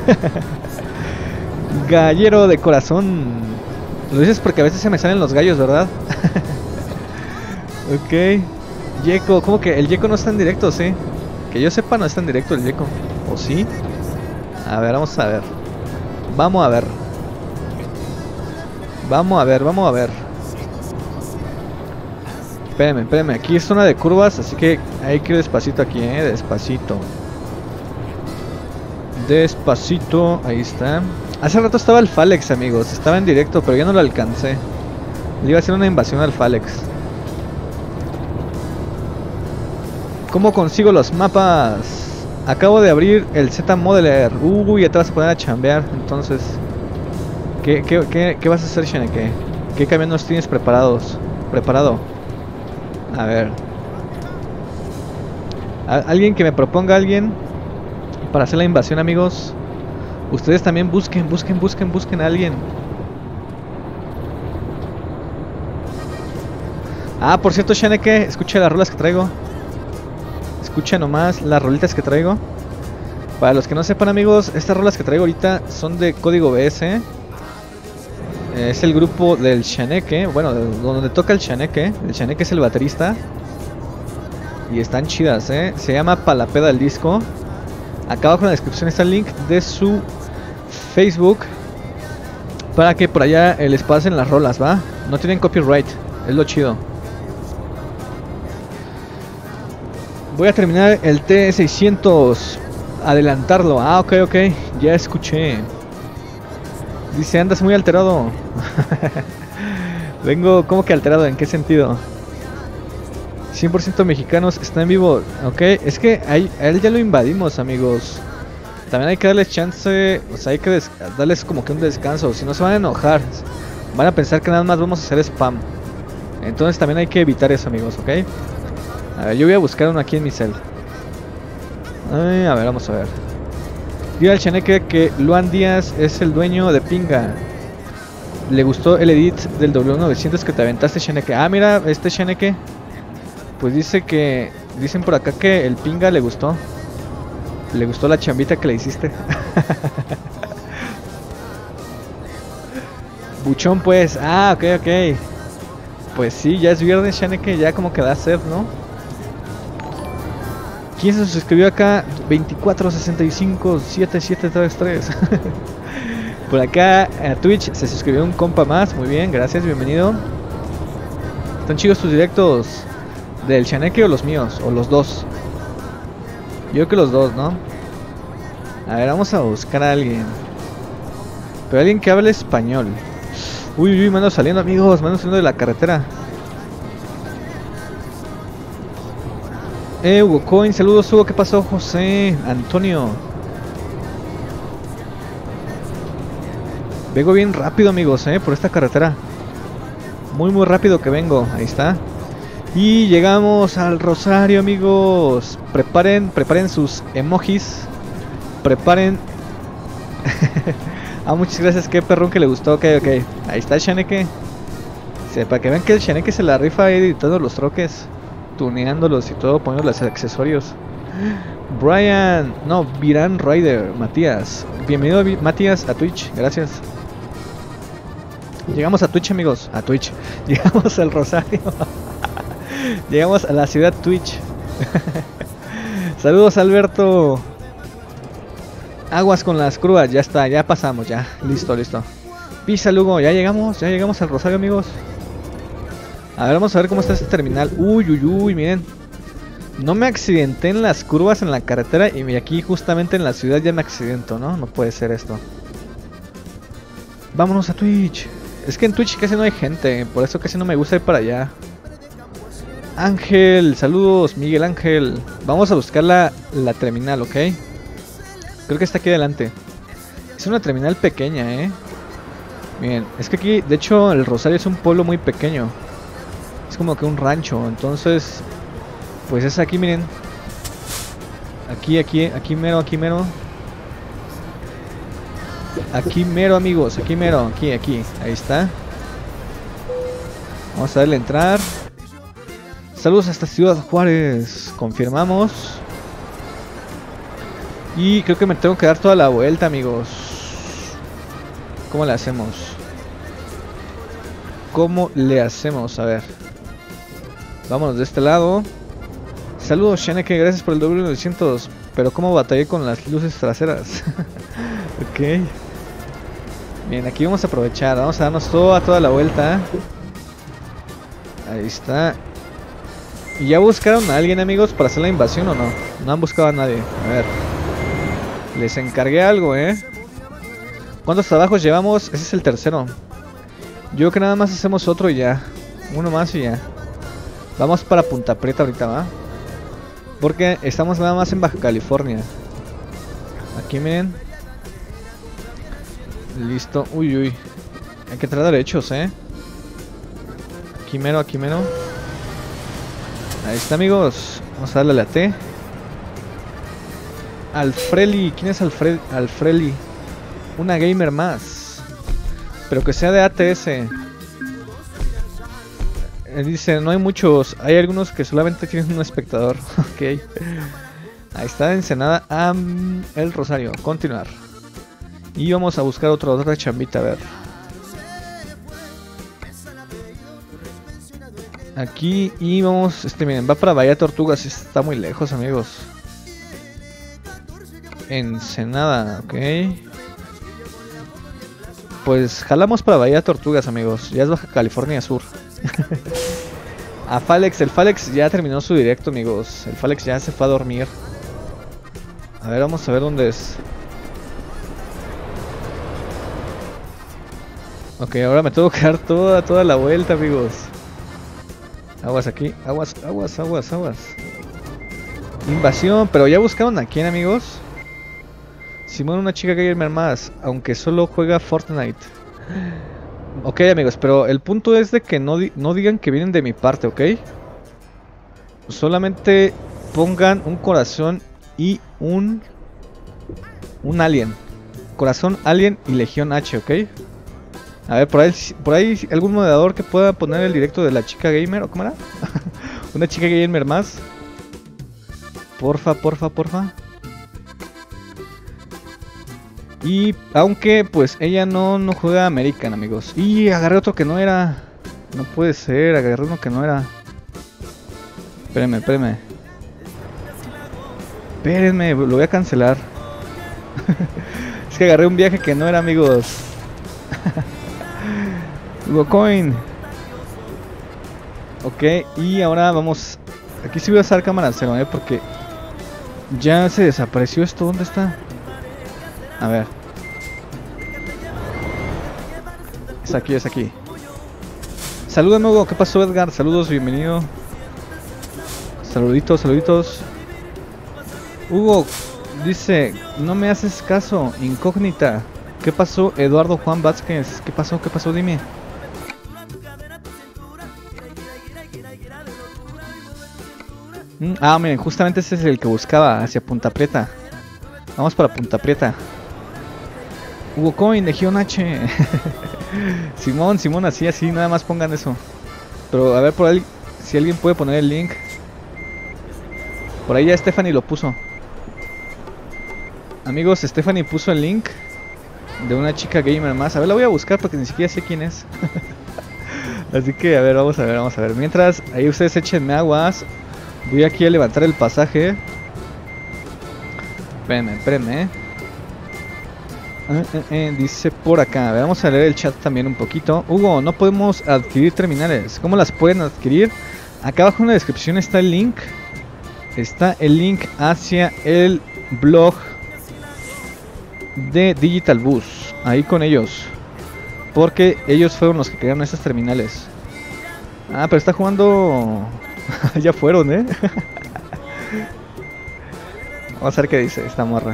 Speaker 2: Gallero de corazón. Lo dices porque a veces se me salen los gallos, ¿verdad? Ok. Yeko, ¿cómo que el Yeko no está en directo, sí? Que yo sepa no está en directo el Yeko. ¿O sí? A ver, vamos a ver. Vamos a ver. Vamos a ver, vamos a ver. Espérame, espérame. Aquí es zona de curvas, así que hay que ir despacito aquí, eh. Despacito. Despacito. Ahí está. Hace rato estaba el Falex, amigos. Estaba en directo, pero ya no lo alcancé. Le iba a hacer una invasión al Falex. ¿Cómo consigo los mapas? Acabo de abrir el Z Modeler. Uy, ya te vas a poner a chambear. Entonces, ¿qué, qué, qué, qué vas a hacer, Sheneke? ¿Qué caminos tienes preparados? Preparado. A ver. ¿A alguien que me proponga a alguien para hacer la invasión, amigos? Ustedes también busquen, busquen, busquen, busquen a alguien. Ah, por cierto, Sheneke, escucha las rolas que traigo. Escucha nomás las rolitas que traigo. Para los que no sepan, amigos, estas rolas que traigo ahorita son de Código B S. Es el grupo del Sheneke. Bueno, de donde toca el Sheneke. El Sheneke es el baterista. Y están chidas, eh. Se llama Palapeda el disco. Acá abajo en la descripción está el link de su Facebook, para que por allá les pasen las rolas, ¿va? No tienen copyright, es lo chido. Voy a terminar el T seiscientos. Adelantarlo. Ah, ok, ok. Ya escuché. Dice, andas muy alterado. Vengo, ¿cómo que alterado? ¿En qué sentido? cien por ciento mexicanos está en vivo. Ok, es que a él, a él ya lo invadimos, amigos. También hay que darles chance. O sea, hay que darles como que un descanso. Si no se van a enojar, van a pensar que nada más vamos a hacer spam. Entonces también hay que evitar eso, amigos, ok. A ver, yo voy a buscar uno aquí en mi cel. Ay, a ver, vamos a ver. Dile al Sheneke que Luan Díaz es el dueño de Pinga. Le gustó el edit del W novecientos que te aventaste, Sheneke. Ah, mira, este Sheneke. Pues dice que... Dicen por acá que el Pinga le gustó. Le gustó la chambita que le hiciste. Buchón, pues. Ah, ok, ok. Pues sí, ya es viernes, Sheneke. Ya como que da sed, ¿no? ¿Quién se suscribió acá? veinticuatro sesenta y cinco siete siete tres tres. Por acá a Twitch se suscribió un compa más. Muy bien, gracias, bienvenido. ¿Están chidos tus directos? ¿Del Sheneke o los míos? ¿O los dos? Yo creo que los dos, ¿no? A ver, vamos a buscar a alguien. Pero alguien que hable español. Uy, uy, me ando saliendo, amigos. Me ando saliendo de la carretera. Eh, Hugo Coin, saludos, Hugo. ¿Qué pasó, José? Antonio. Vengo bien rápido, amigos, eh, por esta carretera. Muy, muy rápido que vengo. Ahí está. Y llegamos al Rosario, amigos. Preparen, preparen sus emojis. Preparen. Ah, muchas gracias, qué perrón que le gustó. Ok, ok. Ahí está el Sheneke. Sí, para que vean que el Sheneke se la rifa editando los troques, tuneándolos y todo, poniendo los accesorios. Brian, no, Viran Rider, Matías. Bienvenido, Matías, a Twitch, gracias. Llegamos a Twitch, amigos. A Twitch. Llegamos al Rosario. Llegamos a la ciudad Twitch. Saludos, Alberto. Aguas con las crúas, ya está, ya pasamos, ya. Listo, listo. Pisa, Lugo, ya llegamos, ya llegamos al Rosario, amigos. A ver, vamos a ver cómo está este terminal. Uy, uy, uy, miren. No me accidenté en las curvas en la carretera y aquí justamente en la ciudad ya me accidento, ¿no? No puede ser esto. Vámonos a Twitch. Es que en Twitch casi no hay gente, por eso casi no me gusta ir para allá. Ángel, saludos, Miguel Ángel. Vamos a buscar la, la terminal, ¿ok? Creo que está aquí adelante. Es una terminal pequeña, ¿eh? Bien, es que aquí, de hecho, el Rosario es un pueblo muy pequeño. Es como que un rancho, entonces... Pues es aquí, miren. Aquí, aquí, aquí mero, aquí mero. Aquí mero, amigos, aquí mero, aquí, aquí. Ahí está. Vamos a darle a entrar. Saludos hasta Ciudad Juárez. Confirmamos. Y creo que me tengo que dar toda la vuelta, amigos. ¿Cómo le hacemos? ¿Cómo le hacemos? A ver. Vámonos de este lado. Saludos, Sheneke, gracias por el W novecientos. Pero ¿cómo batallé con las luces traseras? Ok. Bien, aquí vamos a aprovechar. Vamos a darnos toda, toda la vuelta. Ahí está. ¿Y ya buscaron a alguien, amigos, para hacer la invasión o no? No han buscado a nadie. A ver. Les encargué algo, ¿eh? ¿Cuántos trabajos llevamos? Ese es el tercero. Yo creo que nada más hacemos otro y ya. Uno más y ya. Vamos para Punta Prieta ahorita, ¿va? Porque estamos nada más en Baja California. Aquí miren. Listo. Uy, uy. Hay que traer derechos, eh. Aquí mero, aquí mero. Ahí está, amigos. Vamos a darle a la T. Alfreli. ¿Quién es Alfred Alfreli? Una gamer más. Pero que sea de A T S. Él dice, no hay muchos. Hay algunos que solamente tienen un espectador. Ok. Ahí está, Ensenada. Um, el Rosario. Continuar. Y vamos a buscar otro, otra chambita, a ver. Aquí y vamos, este miren, va para Bahía Tortugas, está muy lejos, amigos. Ensenada, ok. Pues jalamos para Bahía Tortugas, amigos. Ya es Baja California Sur. A Falex, el Falex ya terminó su directo, amigos. El Falex ya se fue a dormir. A ver, vamos a ver dónde es. Ok, ahora me tengo que dar toda, toda la vuelta, amigos. Aguas aquí, aguas, aguas, aguas, aguas. Invasión, pero ya buscaron a quién, amigos. Simón, una chica gamer más, aunque solo juega Fortnite. Ok, amigos, pero el punto es de que no, di no digan que vienen de mi parte, ¿ok? Solamente pongan un corazón y un... Un alien. Corazón, alien y Legión H, ¿ok? A ver, por ahí, por ahí algún moderador que pueda poner el directo de la chica gamer, ¿o cómo era? Una chica gamer más. Porfa, porfa, porfa. Y aunque pues ella no, no juega American, amigos. Y agarré otro que no era. No puede ser, agarré uno que no era. Espérenme, espérenme. Espérenme, lo voy a cancelar. Es que agarré un viaje que no era, amigos. Hugo Coin. Ok, y ahora vamos. Aquí sí voy a usar cámara cero, ¿eh? Porque ya se desapareció esto. ¿Dónde está? A ver. Es aquí, es aquí. Saludos, Hugo. ¿Qué pasó, Edgar? Saludos, bienvenido. Saluditos, saluditos. Hugo dice, no me haces caso, incógnita. ¿Qué pasó, Eduardo Juan Vázquez? ¿Qué pasó? ¿Qué pasó? Dime. Mm, ah, miren, justamente ese es el que buscaba, hacia Punta Prieta. Vamos para Punta Prieta. Hugo Coin, Legión H. Simón, Simón, así, así, nada más pongan eso. Pero a ver por ahí, si alguien puede poner el link. Por ahí ya Stephanie lo puso. Amigos, Stephanie puso el link de una chica gamer más. A ver, la voy a buscar porque ni siquiera sé quién es. Así que, a ver, vamos a ver, vamos a ver. Mientras, ahí ustedes échenme aguas. Voy aquí a levantar el pasaje. Espérenme, espérenme. Eh, eh, eh, dice por acá. A ver, vamos a leer el chat también un poquito. Hugo, no podemos adquirir terminales. ¿Cómo las pueden adquirir? Acá abajo en la descripción está el link. Está el link hacia el blog de Digital Bus. Ahí con ellos. Porque ellos fueron los que crearon esas terminales. Ah, pero está jugando... Ya fueron, ¿eh? Vamos a ver qué dice esta morra.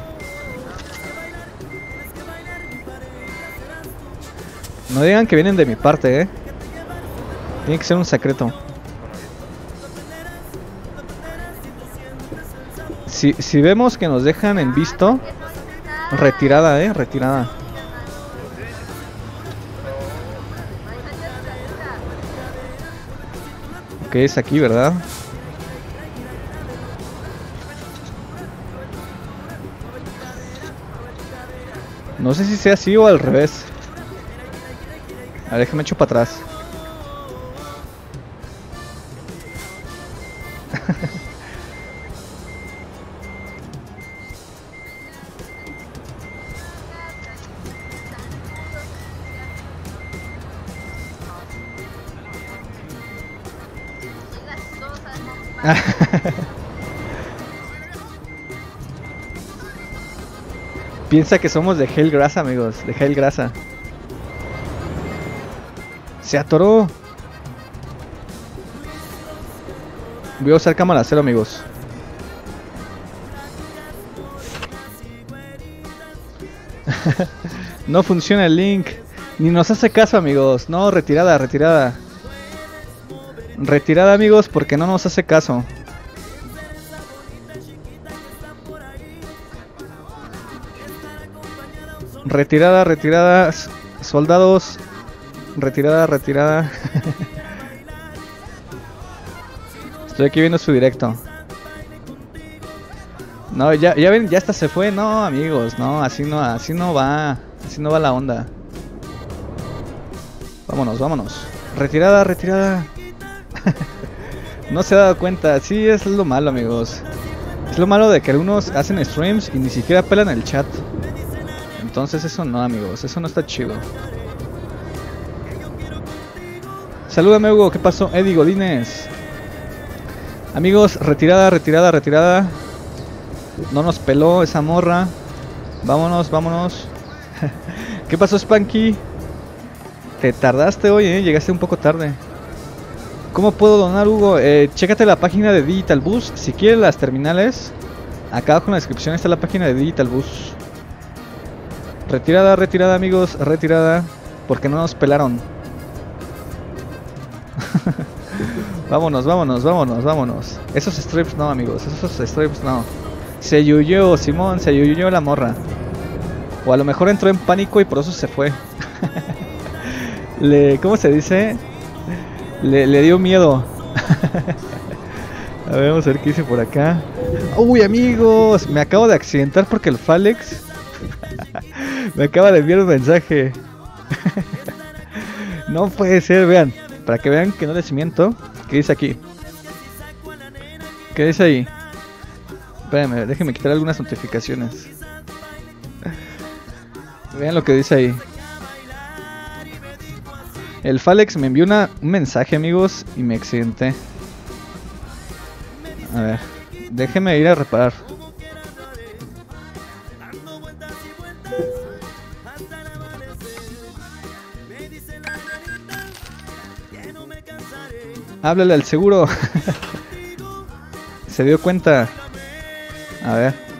Speaker 2: No digan que vienen de mi parte, ¿eh? Tiene que ser un secreto. Si, si vemos que nos dejan en visto, retirada, ¿eh? Retirada. Ok, es aquí, ¿verdad? No sé si sea así o al revés. A ver, déjame echo para atrás. Piensa que somos de Hell Grasa, amigos. De Hell Grasa. Se atoró. Voy a usar cámara cero, amigos. No funciona el link. Ni nos hace caso, amigos. No, retirada, retirada. Retirada, amigos, porque no nos hace caso. Retirada, retirada. Soldados. Retirada, retirada. Estoy aquí viendo su directo. No, ya, ya ven, ya hasta se fue. No, amigos, no, así no, así no va. Así no va la onda. Vámonos, vámonos. Retirada, retirada. No se ha dado cuenta. Sí, es lo malo, amigos. Es lo malo de que algunos hacen streams y ni siquiera pelan el chat. Entonces eso no, amigos. Eso no está chido. Salúdame, Hugo. ¿Qué pasó? Eddie Godínez. Amigos, retirada, retirada, retirada. No nos peló esa morra. Vámonos, vámonos. ¿Qué pasó, Spanky? Te tardaste hoy, eh. Llegaste un poco tarde. ¿Cómo puedo donar, Hugo? Eh, chécate la página de Digital Bus. Si quieres las terminales, acá abajo en la descripción está la página de Digital Bus. Retirada, retirada, amigos. Retirada. Porque no nos pelaron. Vámonos, vámonos, vámonos, vámonos. Esos strips no, amigos. Esos strips no. Se yuyó, Simón. Se yuyó la morra. O a lo mejor entró en pánico y por eso se fue. Le, ¿cómo se dice? Le, le dio miedo. A ver, vamos a ver qué dice por acá. Uy, amigos, me acabo de accidentar porque el Falex me acaba de enviar un mensaje. No puede ser, vean. Para que vean que no les miento. ¿Qué dice aquí? ¿Qué dice ahí? Espérenme, déjenme quitar algunas notificaciones. Vean lo que dice ahí. El Falex me envió una, un mensaje, amigos, y me accidenté. A ver, déjenme ir a reparar. Háblale al seguro. Se dio cuenta. A ver.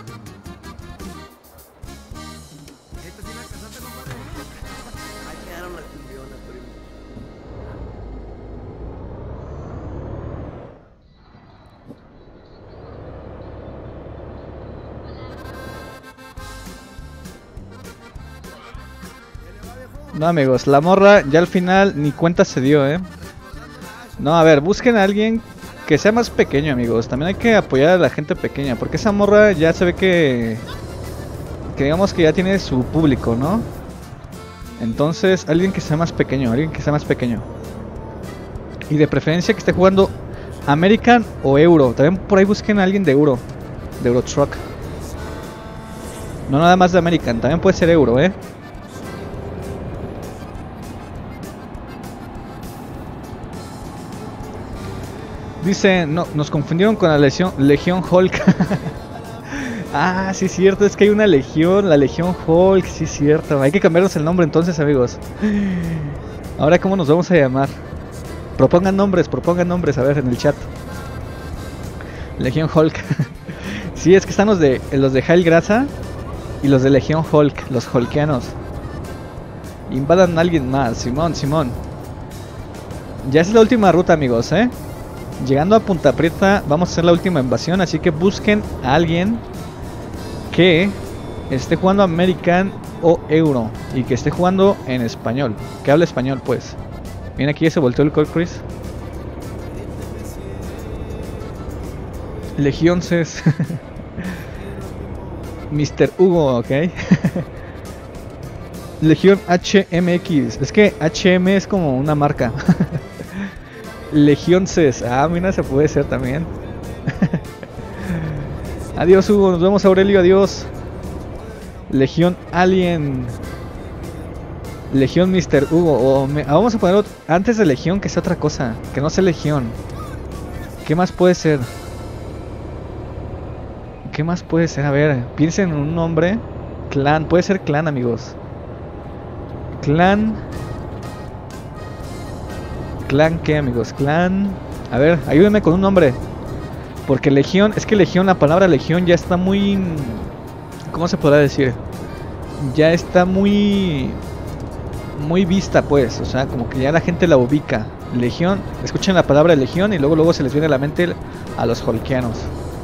Speaker 2: No, amigos, la morra ya al final ni cuenta se dio, eh. No, a ver, busquen a alguien que sea más pequeño, amigos. También hay que apoyar a la gente pequeña, porque esa morra ya se ve que... Que digamos que ya tiene su público, ¿no? Entonces, alguien que sea más pequeño, alguien que sea más pequeño. Y de preferencia que esté jugando American o Euro. También por ahí busquen a alguien de Euro, de Euro Truck. No nada más de American, también puede ser Euro, ¿eh? Dice, no, nos confundieron con la Legión, Legión Hulk. Ah, sí es cierto, es que hay una Legión, la Legión Hulk, sí es cierto. Hay que cambiarnos el nombre entonces, amigos. Ahora, ¿cómo nos vamos a llamar? Propongan nombres, propongan nombres, a ver, en el chat. Legión Hulk. Sí, es que están los de los de Hail Grasa y los de Legión Hulk, los Hulkianos. Invadan a alguien más, Simón, Simón. Ya es la última ruta, amigos, ¿eh? Llegando a Punta Prieta vamos a hacer la última invasión, así que busquen a alguien que esté jugando American o Euro y que esté jugando en español, que hable español, pues. Miren, aquí ya se volteó el Call Chris. Legión Ces. mister Hugo, ok. Legión H M X. Es que H M es como una marca. Legión Ces. Ah, mira, se puede ser también. Adiós, Hugo. Nos vemos, Aurelio. Adiós. Legión Alien. Legión mister Hugo. O me, ah, vamos a poner otro, antes de Legión que sea otra cosa. Que no sea Legión. ¿Qué más puede ser? ¿Qué más puede ser? A ver, piensen en un nombre. Clan. Puede ser clan, amigos. Clan. ¿Clan qué, amigos? Clan... A ver, ayúdenme con un nombre. Porque Legión... Es que Legión, la palabra Legión ya está muy... ¿Cómo se podrá decir? ya está muy muy vista, pues, o sea, como que ya la gente la ubica. Legión, escuchen la palabra Legión y luego luego se les viene a la mente a los holkianos.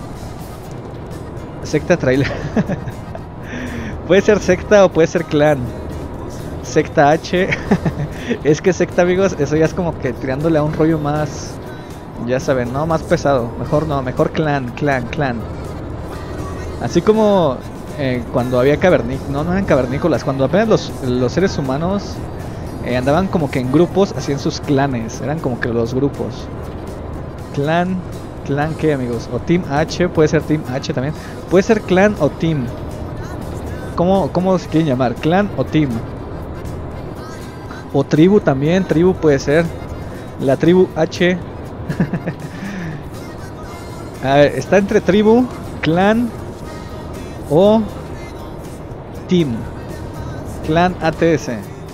Speaker 2: Secta trailer. Puede ser secta o puede ser clan. Secta H. Es que secta, amigos, eso ya es como que tirándole a un rollo más, ya saben, no, más pesado. Mejor no, mejor clan, clan, clan. Así como eh, cuando había cavernícolas, no, no eran cavernícolas, cuando apenas los, los seres humanos eh, andaban como que en grupos, hacían sus clanes, eran como que los grupos. Clan, clan qué, amigos, o team H, puede ser team H también, puede ser clan o team. ¿Cómo, cómo se quieren llamar? Clan o team. O tribu también, tribu puede ser. La tribu H. A ver, está entre tribu, clan o team. Clan A T S.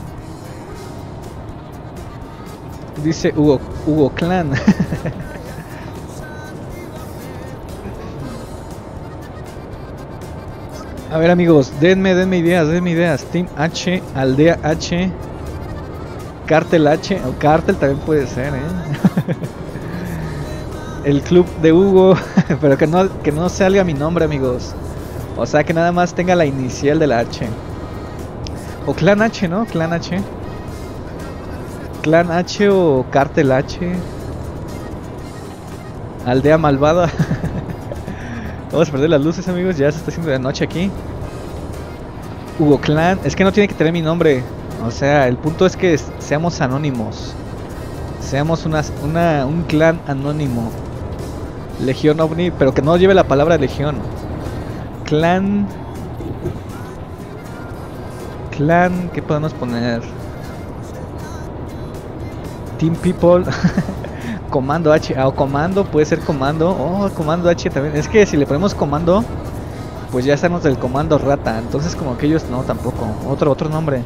Speaker 2: Dice Hugo, Hugo Clan. A ver, amigos, denme, denme ideas, denme ideas. Team H, Aldea H, Cártel H, o Cártel también puede ser, ¿eh? El club de Hugo, pero que no, que no salga mi nombre, amigos. O sea, que nada más tenga la inicial de la H. O Clan H, ¿no? Clan H. Clan H o Cártel H. Aldea Malvada. Vamos a perder las luces, amigos, ya se está haciendo de noche aquí. Hugo Clan, es que no tiene que tener mi nombre. O sea, el punto es que seamos anónimos. Seamos una, una, un clan anónimo. Legión OVNI, pero que no lleve la palabra Legión. Clan. Clan, ¿qué podemos poner? Team People. Comando H, ah, o Comando, puede ser Comando. Oh, Comando H también. Es que si le ponemos Comando, pues ya estamos del Comando Rata. Entonces como que ellos no, tampoco. Otro, otro nombre.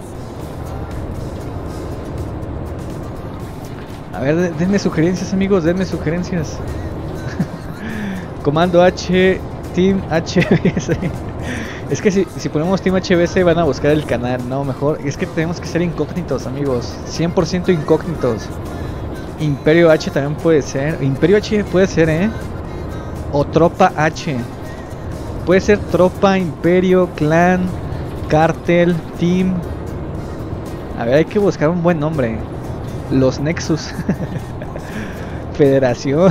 Speaker 2: A ver, denme sugerencias, amigos, denme sugerencias. Comando H, Team H B S. Es que si, si ponemos Team H B S van a buscar el canal. No, mejor, es que tenemos que ser incógnitos, amigos. cien por ciento incógnitos. Imperio H también puede ser. Imperio H puede ser, ¿eh? O Tropa H. Puede ser Tropa, Imperio, Clan, Cártel, Team. A ver, hay que buscar un buen nombre. Los Nexus. Federación.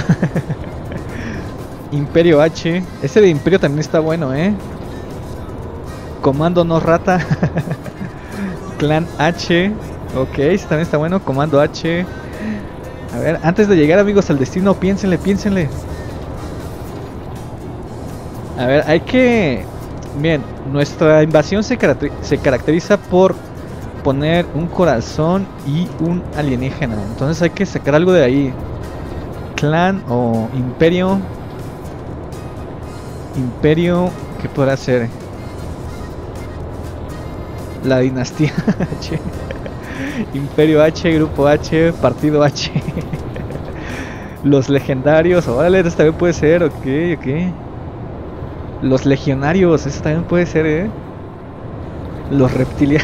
Speaker 2: Imperio H. Ese de Imperio también está bueno, ¿eh? Comando No Rata. Clan H. Ok, ese también está bueno. Comando H. A ver, antes de llegar, amigos, al destino, piénsenle, piénsenle. A ver, hay que... Bien, nuestra invasión se, caracter... se caracteriza por poner un corazón y un alienígena. Entonces hay que sacar algo de ahí. Clan o Imperio. Imperio, ¿qué podrá ser? La dinastía H. Imperio H, Grupo H, Partido H. Los legendarios, órale, eso también puede ser, ok, ok. Los legionarios, eso también puede ser, eh. Los reptilianos.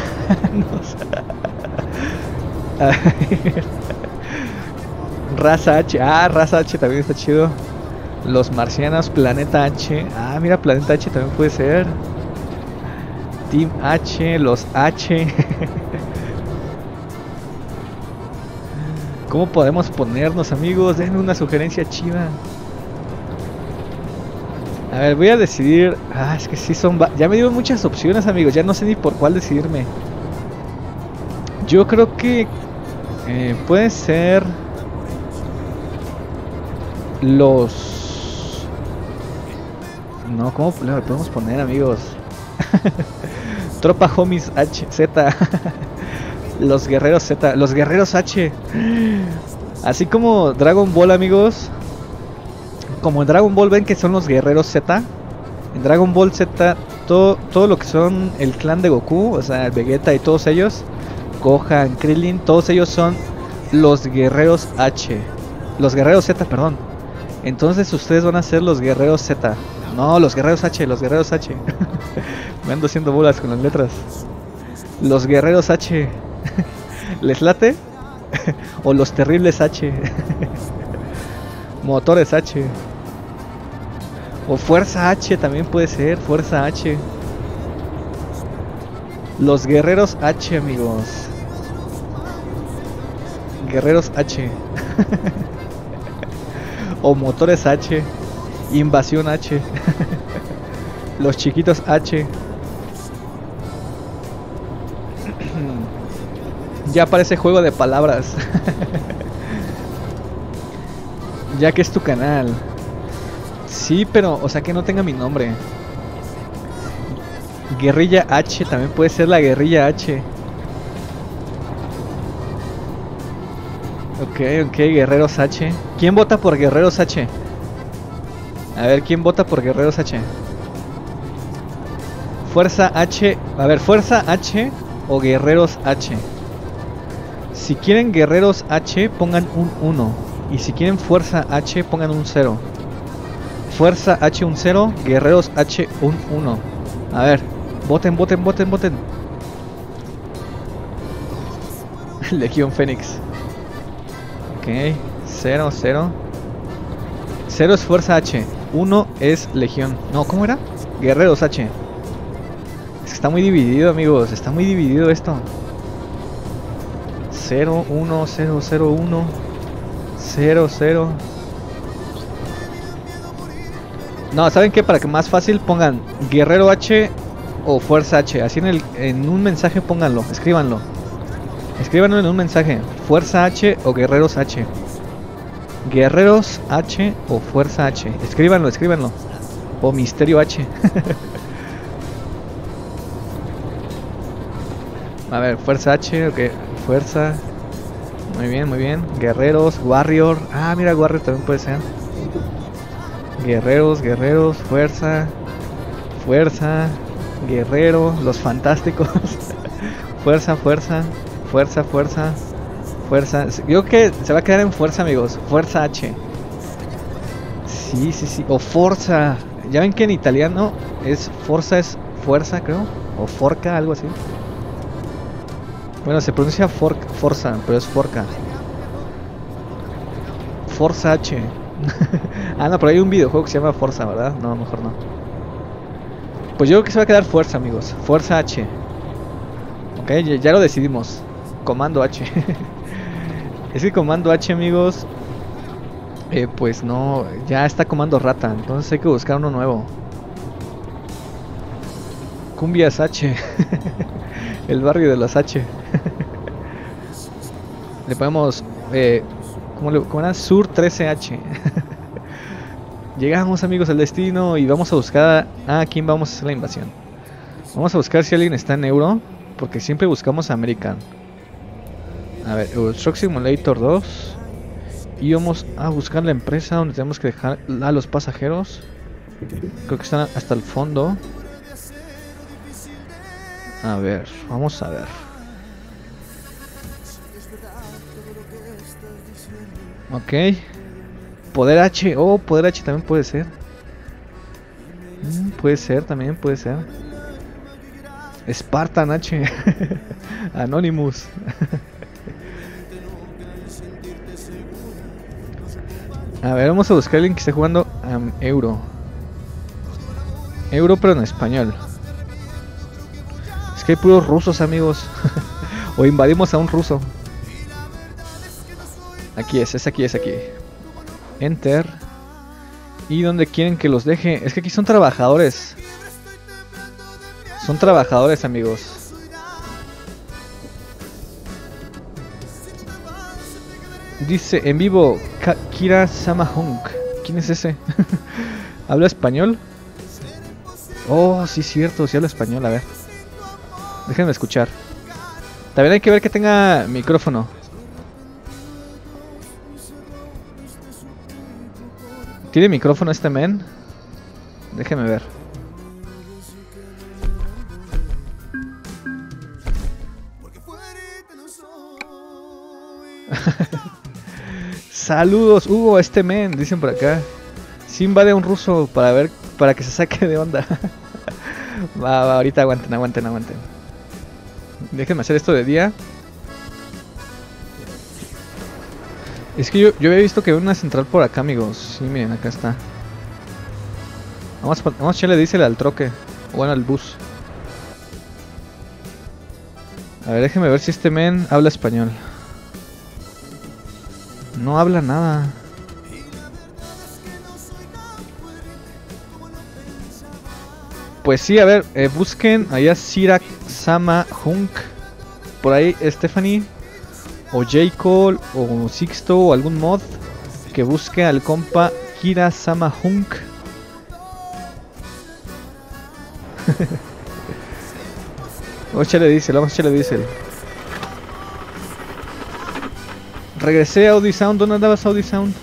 Speaker 2: A ver. Raza H, ah, Raza H también está chido. Los marcianos, Planeta H, ah, mira, Planeta H también puede ser. Team H, los H. ¿Cómo podemos ponernos, amigos? Denme una sugerencia chida. A ver, voy a decidir. Ah, es que sí son... Ya me dieron muchas opciones, amigos. Ya no sé ni por cuál decidirme. Yo creo que... Eh, puede ser... Los... No, ¿cómo le podemos poner, amigos? Tropa Homies H, Z. Los guerreros Z, los guerreros H. Así como Dragon Ball, amigos. Como en Dragon Ball ven que son los guerreros Z. En Dragon Ball Z, todo, todo lo que son el clan de Goku, o sea, Vegeta y todos ellos, Gohan, Krillin, todos ellos son los guerreros H. Los guerreros Z, perdón. Entonces ustedes van a ser los guerreros Z. No, los guerreros H, los guerreros H. Me ando haciendo bolas con las letras. Los guerreros H. ¿Les late? O los terribles H. Motores H. O fuerza H también puede ser. Fuerza H. Los guerreros H, amigos. Guerreros H. O motores H. Invasión H. Los chiquitos H. Ya parece juego de palabras. Ya que es tu canal. Sí, pero, o sea, que no tenga mi nombre. Guerrilla H, también puede ser la guerrilla H. Ok, ok, Guerreros H. ¿Quién vota por Guerreros H? A ver, ¿quién vota por Guerreros H? Fuerza H. A ver, Fuerza H o Guerreros H. Si quieren Guerreros H, pongan un uno. Y si quieren Fuerza H, pongan un cero. Fuerza H un cero, Guerreros H un uno. A ver, voten, voten, voten, voten. Legión Fénix. Ok, cero, cero. cero es Fuerza H, uno es Legión. No, ¿cómo era? Guerreros H. Es que está muy dividido, amigos. Está muy dividido esto. cero, uno, cero, cero, uno. cero, cero. No, ¿saben qué? Para que más fácil pongan Guerrero H o Fuerza H. Así en, el, en un mensaje pónganlo, escríbanlo. Escríbanlo en un mensaje. Fuerza H o Guerreros H. Guerreros H o Fuerza H. Escríbanlo, escríbanlo. O Misterio H. A ver, Fuerza H, ok. Fuerza. Muy bien, muy bien. Guerreros, Warrior. Ah, mira, Warrior también puede ser. Guerreros, guerreros, fuerza. Fuerza. Guerrero, los fantásticos. Fuerza, fuerza. Fuerza, fuerza. Fuerza. Yo creo que se va a quedar en fuerza, amigos. Fuerza H. Sí, sí, sí. O Forza. Ya ven que en italiano es Forza, es fuerza, creo. O Forca, algo así. Bueno, se pronuncia for Forza, pero es Forca. Forza H. Ah, no, pero hay un videojuego que se llama Forza, ¿verdad? No, mejor no. Pues yo creo que se va a quedar Fuerza, amigos. Fuerza H. Ok, ya, ya lo decidimos. Comando H. Es que Comando H, amigos, eh, pues no, ya está Comando Rata. Entonces hay que buscar uno nuevo. Cumbias H. El barrio de los H. Le ponemos eh, ¿cómo, le, ¿Cómo era? Sur trece H. Llegamos, amigos, al destino y vamos a buscar a, a quién vamos a hacer la invasión. Vamos a buscar si alguien está en Euro, porque siempre buscamos a American. A ver, Truck Simulator dos. Y vamos a buscar la empresa donde tenemos que dejar a los pasajeros. Creo que están hasta el fondo. A ver, vamos a ver. Ok. Poder H. Oh, Poder H también puede ser. Mm, puede ser, también puede ser. Spartan H. Anonymous. A ver, vamos a buscar a alguien que esté jugando um, Euro. Euro, pero en español. Es que hay puros rusos, amigos. O invadimos a un ruso. Aquí es, es aquí, es aquí. Enter. ¿Y dónde quieren que los deje? Es que aquí son trabajadores. Son trabajadores, amigos. Dice en vivo Ka Kira Samahong. ¿Quién es ese? ¿Habla español? Oh, sí es cierto, sí habla español, a ver. Déjenme escuchar. También hay que ver que tenga micrófono. ¿Tiene micrófono este men? Déjenme ver. Saludos, Hugo, este men, dicen por acá. Sí invade a un ruso para ver, para que se saque de onda. Va, va, ahorita aguanten, aguanten, aguanten. Déjenme hacer esto de día. Es que yo, yo había visto que había una central por acá, amigos. Sí, miren, acá está. Vamos, vamos a echarle diésel al troque. O bueno, al bus. A ver, déjenme ver si este men habla español. No habla nada. Pues sí, a ver, eh, busquen allá Sirak Sama Hunk. Por ahí Stephanie o J. Cole o Sixto o algún mod que busque al compa Kira Sama Hunk. Vamos a echarle diésel, vamos a echarle diésel. Regresé a Audi Sound. ¿Dónde andabas, Audi Sound?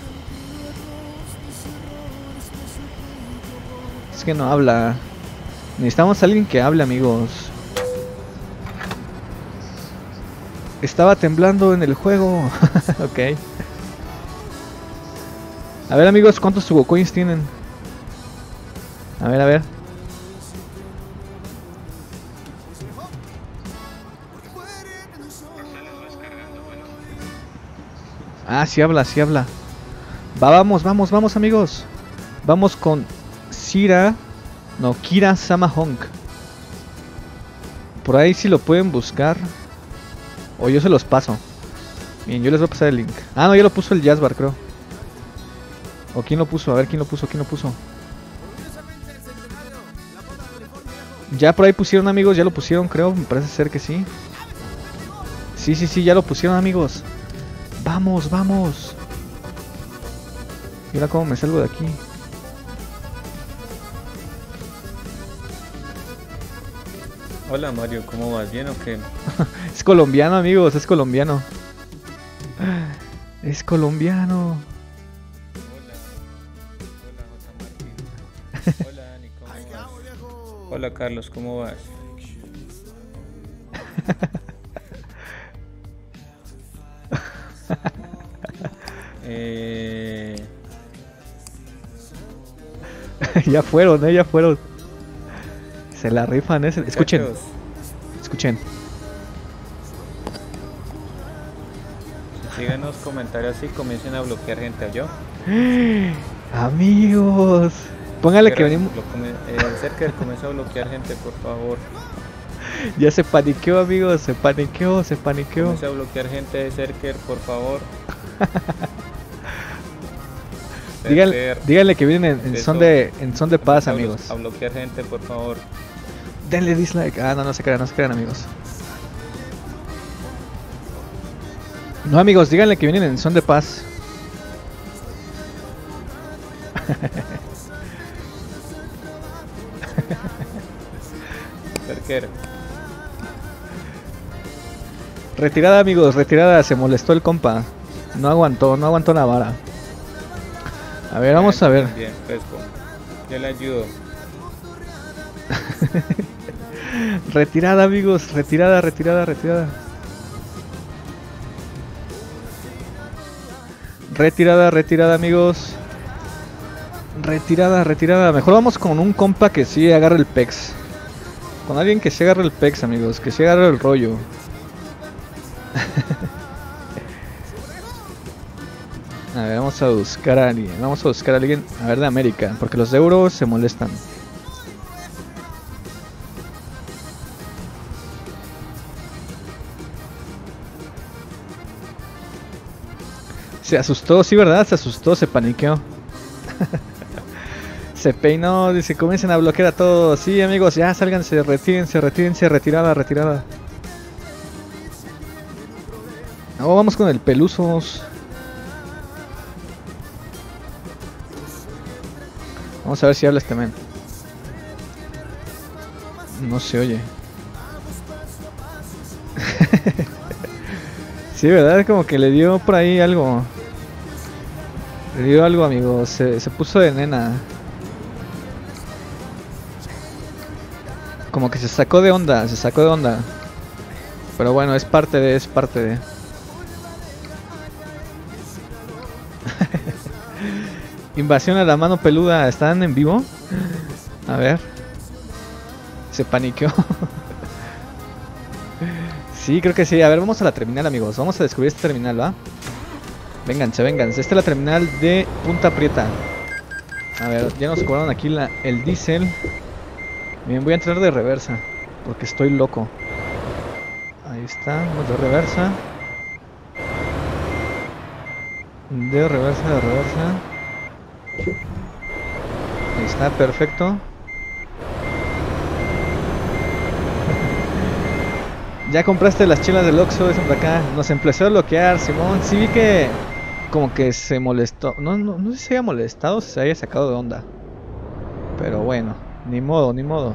Speaker 2: Es que no habla. Necesitamos a alguien que hable, amigos. Estaba temblando en el juego. Ok. A ver, amigos, ¿cuántos Sugocoins tienen? A ver, a ver. Ah, sí habla, sí habla. Va, vamos, vamos, vamos, amigos. Vamos con Sira. No, Kira Sama Hunk. Por ahí si lo pueden buscar. O yo se los paso. Bien, yo les voy a pasar el link. Ah, no, ya lo puso el Jazzbar, creo. ¿O quién lo puso? A ver, ¿quién lo puso? ¿Quién lo puso? Ya por ahí pusieron, amigos. Ya lo pusieron, creo. Me parece ser que sí. Sí, sí, sí, ya lo pusieron, amigos. Vamos, vamos. Mira cómo me salgo de aquí.
Speaker 5: Hola Mario, ¿cómo vas? ¿Bien o qué?
Speaker 2: Es colombiano, amigos, es colombiano. Es colombiano.
Speaker 5: Hola, hola José Martín. Hola Dani, ¿cómo vas? Hola Carlos, ¿cómo vas? eh...
Speaker 2: Ya fueron, eh, ya fueron. Se la rifan, ese. Escuchen.
Speaker 5: Muchachos,
Speaker 2: Escuchen.
Speaker 5: sigan los comentarios y comiencen a bloquear gente, ¿yo?
Speaker 2: Amigos. Póngale que venimos.
Speaker 5: Eh, cerca del comienzo a bloquear gente, por favor.
Speaker 2: Ya se paniqueó, amigos. Se paniqueó, se paniqueó.
Speaker 5: Comienza a bloquear gente de Cerker, por favor.
Speaker 2: Díganle, díganle que vienen en, en son de en son de paz,
Speaker 5: a
Speaker 2: amigos.
Speaker 5: A bloquear gente, por favor.
Speaker 2: Denle dislike. Ah, no, no se crean, no se crean, amigos. No, amigos, díganle que vienen en son de paz.
Speaker 5: Cerker.
Speaker 2: Retirada, amigos, retirada. Se molestó el compa. No aguantó, no aguantó la vara. A ver, vamos a ver.
Speaker 5: Bien, fresco. Yo le ayudo.
Speaker 2: Retirada, amigos, retirada, retirada, retirada. Retirada, retirada, amigos. Retirada, retirada. Mejor vamos con un compa que sí agarre el pex. Con alguien que sí agarre el pex, amigos. Que sí agarre el rollo. A ver, vamos a buscar a alguien. Vamos a buscar a alguien, a ver, de América. Porque los de Euro se molestan. Se asustó, sí, ¿verdad? Se asustó, se paniqueó. Se peinó, dice, comiencen a bloquear a todos. Sí, amigos, ya sálganse, retírense, retírense, retirada, retirada. Oh, vamos con el Pelusos. Vamos a ver si habla este men. No se oye. Sí, ¿verdad? Como que le dio por ahí algo. Le dio algo, amigos. Se, se puso de nena. Como que se sacó de onda. Se sacó de onda. Pero bueno, es parte de... Es parte de... Invasión a la mano peluda. ¿Están en vivo? A ver. Se paniqueó. Sí, creo que sí. A ver, vamos a la terminal, amigos. Vamos a descubrir esta terminal, ¿va? Vénganse, vénganse. Esta es la terminal de Punta Prieta. A ver, ya nos cobraron aquí la, el diésel. Bien, voy a entrar de reversa, porque estoy loco. Ahí está, vamos de reversa. De reversa, de reversa. Ahí está, perfecto. Ya compraste las chelas del Oxxo, dicen por acá. Nos empezó a bloquear, Simón. Sí vi que como que se molestó. No, no, no sé si se haya molestado o si se haya sacado de onda. Pero bueno, ni modo, ni modo.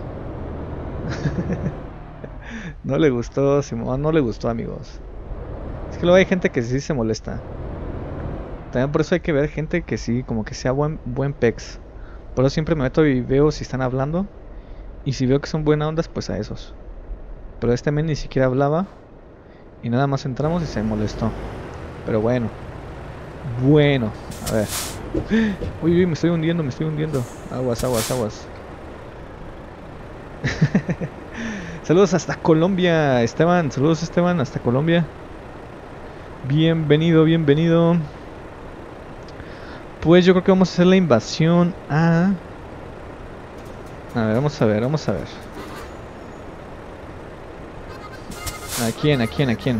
Speaker 2: No le gustó, Simón, no le gustó, amigos. Es que luego hay gente que sí se molesta. También por eso hay que ver gente que sí, como que sea buen, buen pex. Por eso siempre me meto y veo si están hablando. Y si veo que son buenas ondas, pues a esos. Pero este men ni siquiera hablaba. Y nada más entramos y se molestó. Pero bueno. Bueno, a ver. Uy, uy, me estoy hundiendo, me estoy hundiendo. Aguas, aguas, aguas. Saludos hasta Colombia, Esteban. Saludos, Esteban, hasta Colombia. Bienvenido, bienvenido. Pues yo creo que vamos a hacer la invasión a... A ver, vamos a ver, vamos a ver. ¿A quién? ¿A quién? ¿A quién?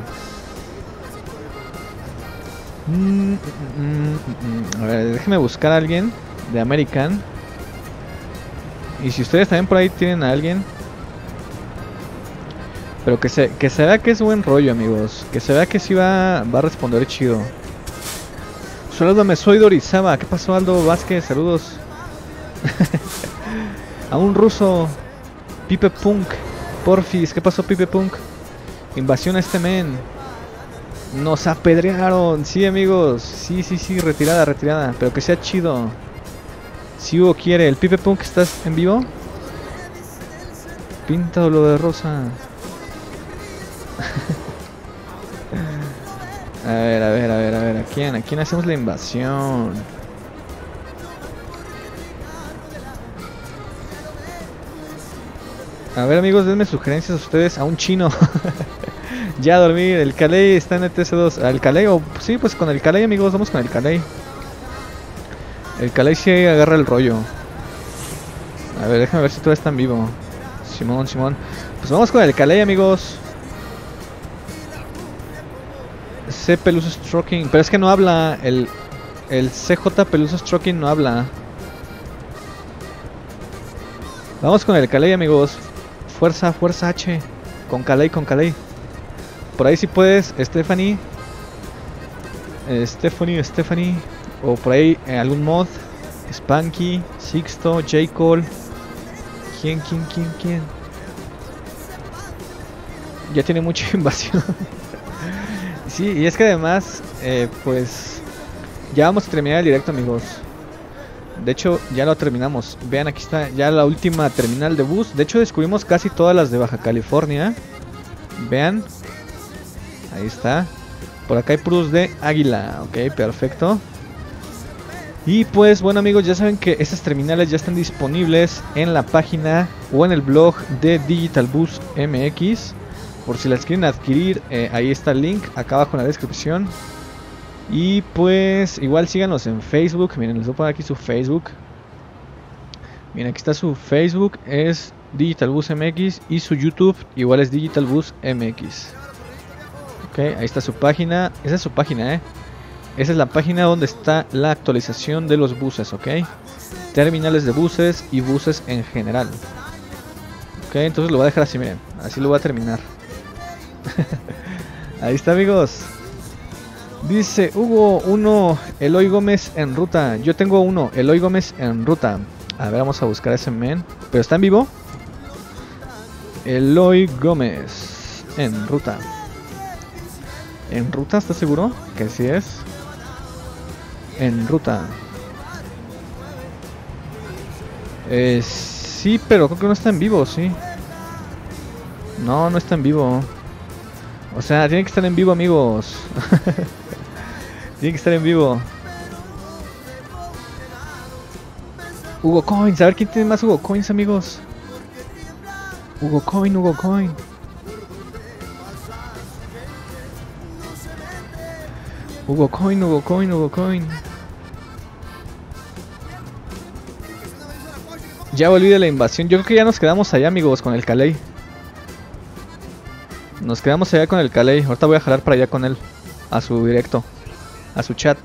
Speaker 2: Mm, mm, mm, mm. A ver, déjeme buscar a alguien de American. Y si ustedes también por ahí tienen a alguien, pero que se, que se vea que es buen rollo, amigos. Que se vea que sí va, va a responder chido. Salúdame, soy Dorizaba. ¿Qué pasó, Aldo Vázquez? Saludos. A un ruso. Pipe Punk. Porfis. ¿Qué pasó, Pipe Punk? Invasión a este men. Nos apedrearon. Sí, amigos. Sí, sí, sí. Retirada, retirada. Pero que sea chido. Si Hugo quiere. ¿El Pipe Punk estás en vivo? Píntalo de rosa. A ver, a ver, a ver, a ver. ¿A quién? ¿A quién hacemos la invasión? A ver, amigos, denme sugerencias a ustedes. A un chino. Ya a dormir. El Calais está en el T C dos. ¿El Calais? O, sí, pues con el Calais, amigos. Vamos con el Calais. El Calais sí agarra el rollo. A ver, déjame ver si todo está en vivo. Simón, Simón. Pues vamos con el Calais, amigos. C. Peluso Stroking. Pero es que no habla. El, el C J Peluso Stroking no habla. Vamos con el Calais, amigos. Fuerza, fuerza H. Con Calais, con Calais. Por ahí si puedes, Stephanie. Eh, Stephanie, Stephanie. O por ahí eh, algún mod. Spanky, Sixto, J. Cole. ¿Quién, quién, quién, quién? Ya tiene mucha invasión. Sí, y es que además, eh, pues ya vamos a terminar el directo, amigos. De hecho, ya lo terminamos. Vean, aquí está ya la última terminal de bus. De hecho, descubrimos casi todas las de Baja California. Vean. Ahí está. Por acá hay puros de Águila. Ok, perfecto. Y pues, bueno, amigos, ya saben que estas terminales ya están disponibles en la página o en el blog de Digital Bus M X. Por si las quieren adquirir, eh, ahí está el link acá abajo en la descripción. Y pues igual síganos en Facebook. Miren, les voy a poner aquí su Facebook. Miren, aquí está su Facebook, es Digital Bus M X. Y su YouTube igual es Digital Bus M X. Ok, ahí está su página. Esa es su página, eh. Esa es la página donde está la actualización de los buses, ok. Terminales de buses y buses en general. Ok, entonces lo voy a dejar así, miren. Así lo voy a terminar. Ahí está, amigos. Dice Hugo, uno, Eloy Gómez en ruta. Yo tengo uno, Eloy Gómez en ruta. A ver, vamos a buscar a ese men. ¿Pero está en vivo? Eloy Gómez en ruta. ¿En ruta? ¿Estás seguro? Que sí es. En ruta. Eh, sí, pero creo que no está en vivo, sí. No, no está en vivo. O sea, tiene que estar en vivo, amigos. Tiene que estar en vivo. Hugo Coins, a ver quién tiene más Hugo Coins, amigos. Hugo Coin, Hugo Coin. Hugo Coin, Hugo Coin, Hugo Coin. Ya volví de la invasión. Yo creo que ya nos quedamos allá, amigos, con el Kalei. Nos quedamos allá con el Kalei. Ahorita voy a jalar para allá con él. A su directo. A su chat.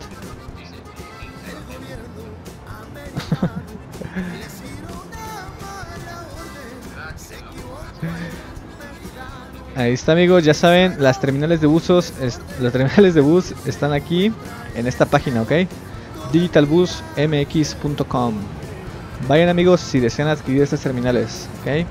Speaker 2: Ahí está, amigos, ya saben, las terminales de buses, las terminales de bus están aquí en esta página, ¿ok? digital bus m x punto com. Vayan, amigos, si desean adquirir estas terminales, ¿ok?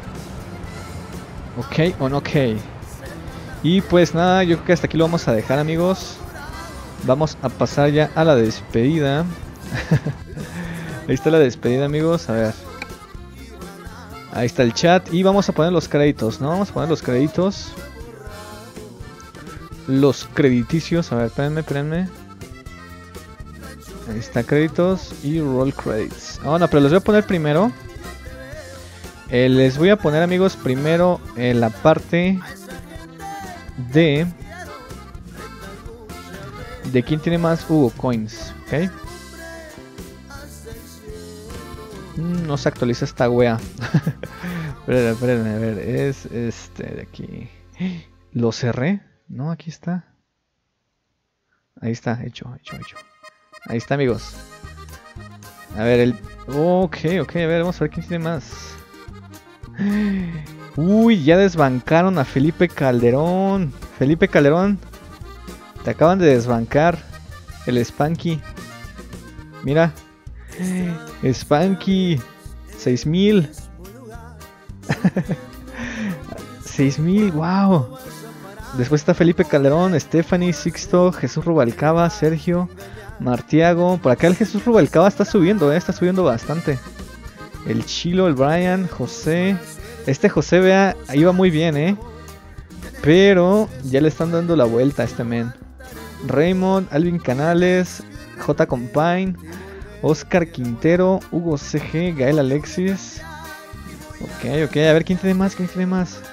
Speaker 2: Ok o no ok. Y pues nada, yo creo que hasta aquí lo vamos a dejar, amigos. Vamos a pasar ya a la despedida. Ahí está la despedida, amigos, a ver. Ahí está el chat y vamos a poner los créditos, ¿no? Vamos a poner los créditos. Los crediticios, a ver, espérenme, espérenme. Ahí está, créditos y roll credits. Ah, no, pero los voy a poner primero. Eh, les voy a poner, amigos, primero en la parte de... De quién tiene más Hugo Coins, ¿ok? No se actualiza esta wea. Esperen, esperen, a ver, es este de aquí. ¿Lo cerré? No, aquí está. Ahí está, hecho, hecho, hecho. Ahí está, amigos. A ver, el... Ok, ok, a ver, vamos a ver quién tiene más. Uy, ya desbancaron a Felipe Calderón. Felipe Calderón, te acaban de desbancar el Spanky. Mira. Spanky, seis mil. seis mil, wow. Después está Felipe Calderón, Stephanie, Sixto, Jesús Rubalcaba, Sergio, Martiago. Por acá el Jesús Rubalcaba está subiendo, eh, está subiendo bastante. El Chilo, el Brian, José. Este José, vea, iba muy bien, eh. Pero ya le están dando la vuelta a este men. Raymond, Alvin Canales, J. Compine, Oscar Quintero, Hugo C G, Gael Alexis. Ok, ok, a ver quién tiene más, quién tiene más.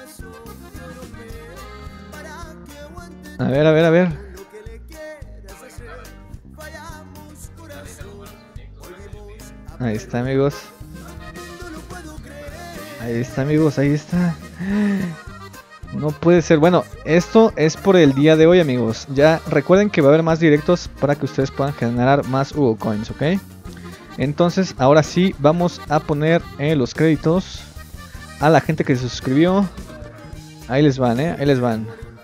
Speaker 2: A ver, a ver, a ver. Ahí está, amigos. Ahí está, amigos, ahí está. No puede ser. Bueno, esto es por el día de hoy, amigos. Ya recuerden que va a haber más directos para que ustedes puedan generar más Hugo Coins, ¿ok? Entonces, ahora sí, vamos a poner eh, los créditos a la gente que se suscribió. Ahí les van, ¿eh? Ahí les van.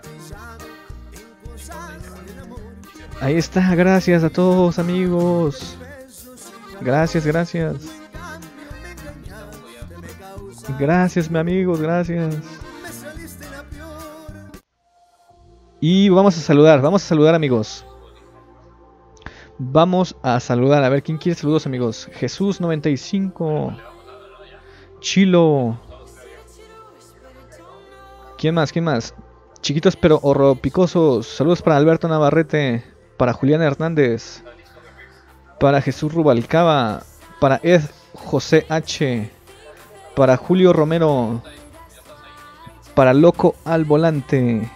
Speaker 2: Ahí está, gracias a todos, amigos. Gracias, gracias. Gracias, mi amigos, gracias. Y vamos a saludar, vamos a saludar, amigos. Vamos a saludar, a ver, ¿quién quiere saludos, amigos? Jesús noventa y cinco. Chilo. ¿Quién más? ¿Quién más? Chiquitos pero horropicosos. Saludos para Alberto Navarrete. Para Julián Hernández. Para Jesús Rubalcaba. Para Ed José H. Para Julio Romero. Para Loco al Volante.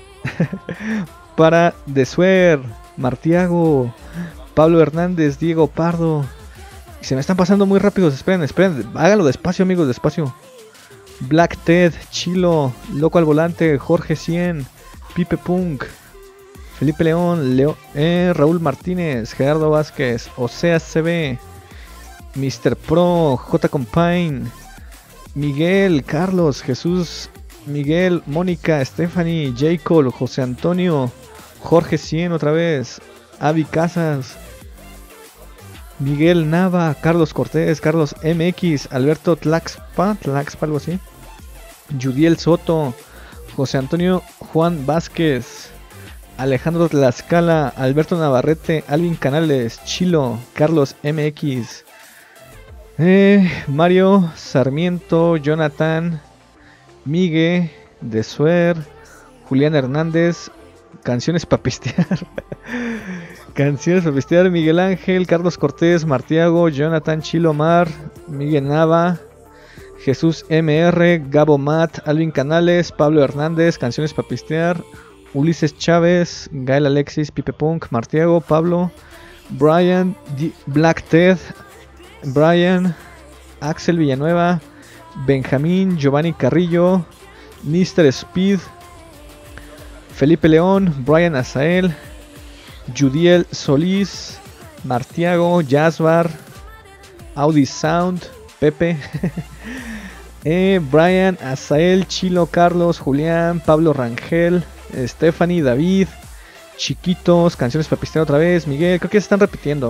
Speaker 2: Para Desuer, Martiago, Pablo Hernández, Diego Pardo. Se me están pasando muy rápidos. Esperen, esperen. Háganlo despacio, amigos, despacio. Black Ted, Chilo, Loco al Volante, Jorge cien, Pipe Punk, Felipe León, Leo, eh, Raúl Martínez, Gerardo Vázquez, Oseas C B, mister Pro, J. Compine, Miguel, Carlos, Jesús, Miguel, Mónica, Stephanie, Jacob, José Antonio, Jorge cien otra vez, Avi Casas, Miguel Nava, Carlos Cortés, Carlos M X, Alberto Tlaxpa, Tlaxpa, algo así, Judiel Soto, José Antonio Juan Vázquez, Alejandro Tlaxcala, Alberto Navarrete, Alvin Canales, Chilo, Carlos M X, eh, Mario Sarmiento, Jonathan, Miguel, Desuer, Julián Hernández, Canciones para pistear. Canciones para pistear, Miguel Ángel, Carlos Cortés, Martiago, Jonathan Chilo Mar, Miguel Nava, Jesús M R, Gabo Matt, Alvin Canales, Pablo Hernández, Canciones para pistear, Ulises Chávez, Gael Alexis, Pipe Punk, Martiago, Pablo, Brian, D Black Ted, Brian, Axel Villanueva, Benjamín, Giovanni Carrillo, mister Speed, Felipe León, Brian Azael, Judiel Solís, Martiago, Jasbar, Audi Sound, Pepe, eh, Brian, Azael, Chilo, Carlos, Julián, Pablo Rangel, Stephanie, David, Chiquitos, Canciones para pistear otra vez, Miguel, creo que se están repitiendo.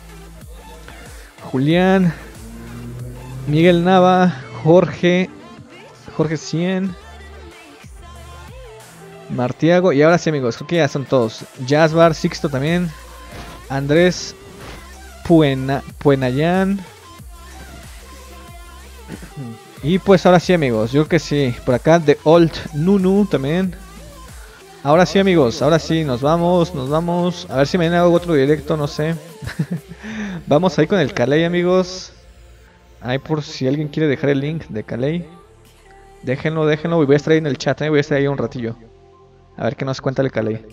Speaker 2: Julián, Miguel Nava, Jorge, Jorge cien, Martiago, y ahora sí amigos, creo que ya están todos. Jasbar, Sixto también, Andrés Puena, Puenayán. Y pues ahora sí amigos, yo creo que sí, por acá The Old Nunu también. Ahora sí amigos, ahora sí, nos vamos, nos vamos. A ver si mañana hago otro directo, no sé. Vamos ahí con el Caley amigos. Ahí por si alguien quiere dejar el link de Caley. Déjenlo, déjenlo, y voy a estar ahí en el chat, ¿eh? Voy a estar ahí un ratillo. A ver qué nos cuenta el Caley.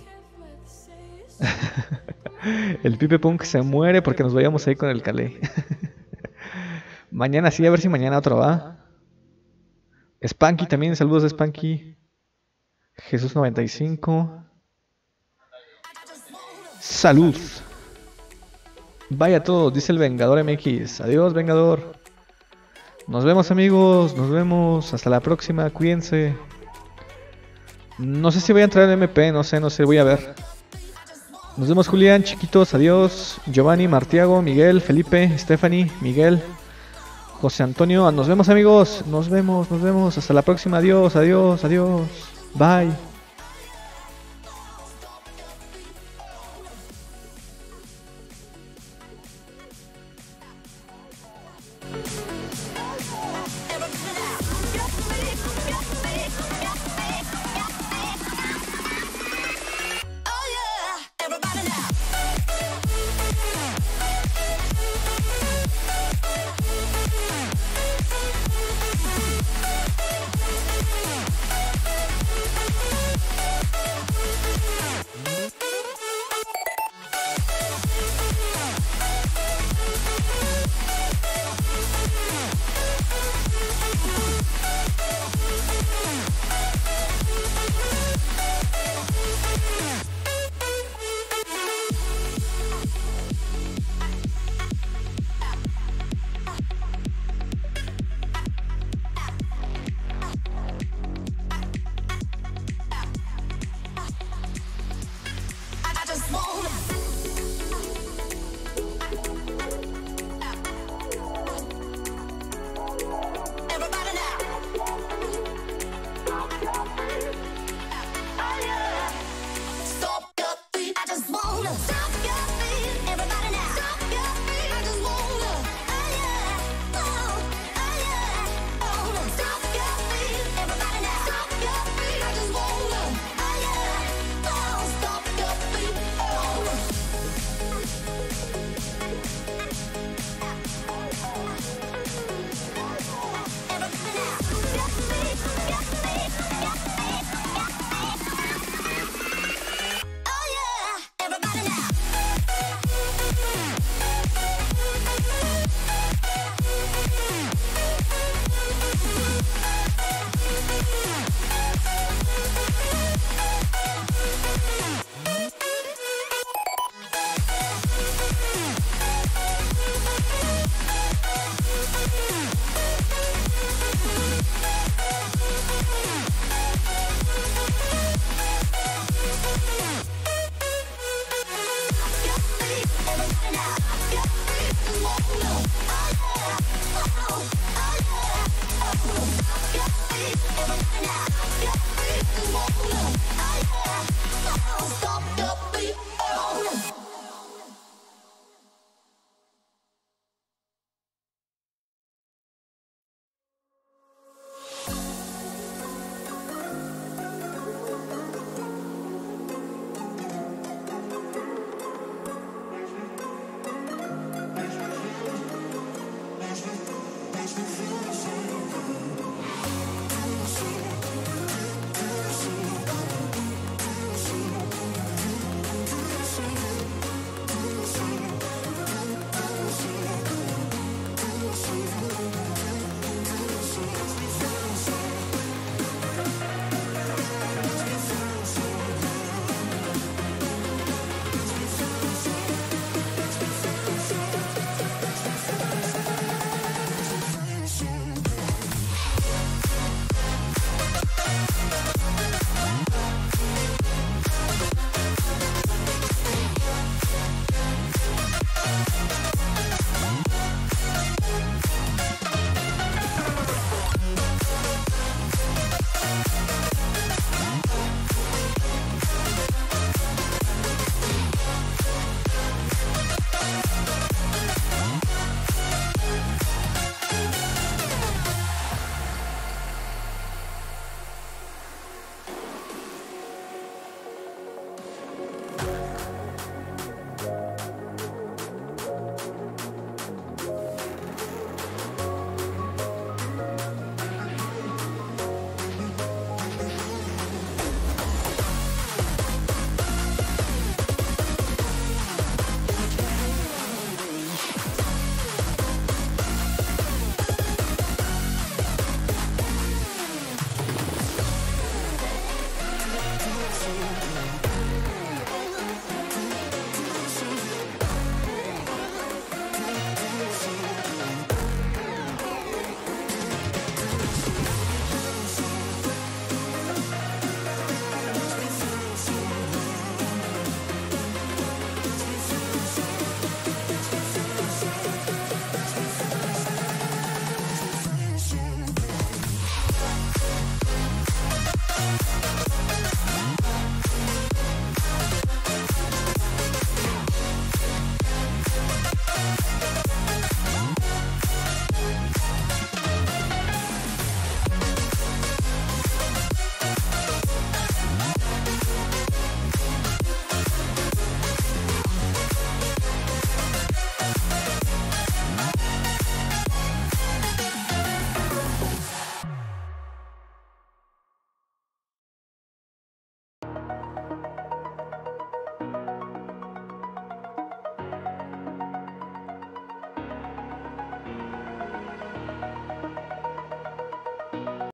Speaker 2: El Pipe Punk se muere porque nos vayamos ahí con el Caley. Mañana sí, a ver si mañana otro va. Spanky también, saludos de Spanky. Jesús noventa y cinco. Salud. Vaya todos, dice el Vengador M X. Adiós, Vengador. Nos vemos amigos, nos vemos. Hasta la próxima, cuídense. No sé si voy a entrar en M P, no sé, no sé, voy a ver. Nos vemos Julián, chiquitos, adiós. Giovanni, Martiago, Miguel, Felipe, Stephanie, Miguel, José Antonio. Nos vemos amigos, nos vemos, nos vemos. Hasta la próxima, adiós, adiós, adiós. Bye.
Speaker 1: Thank you.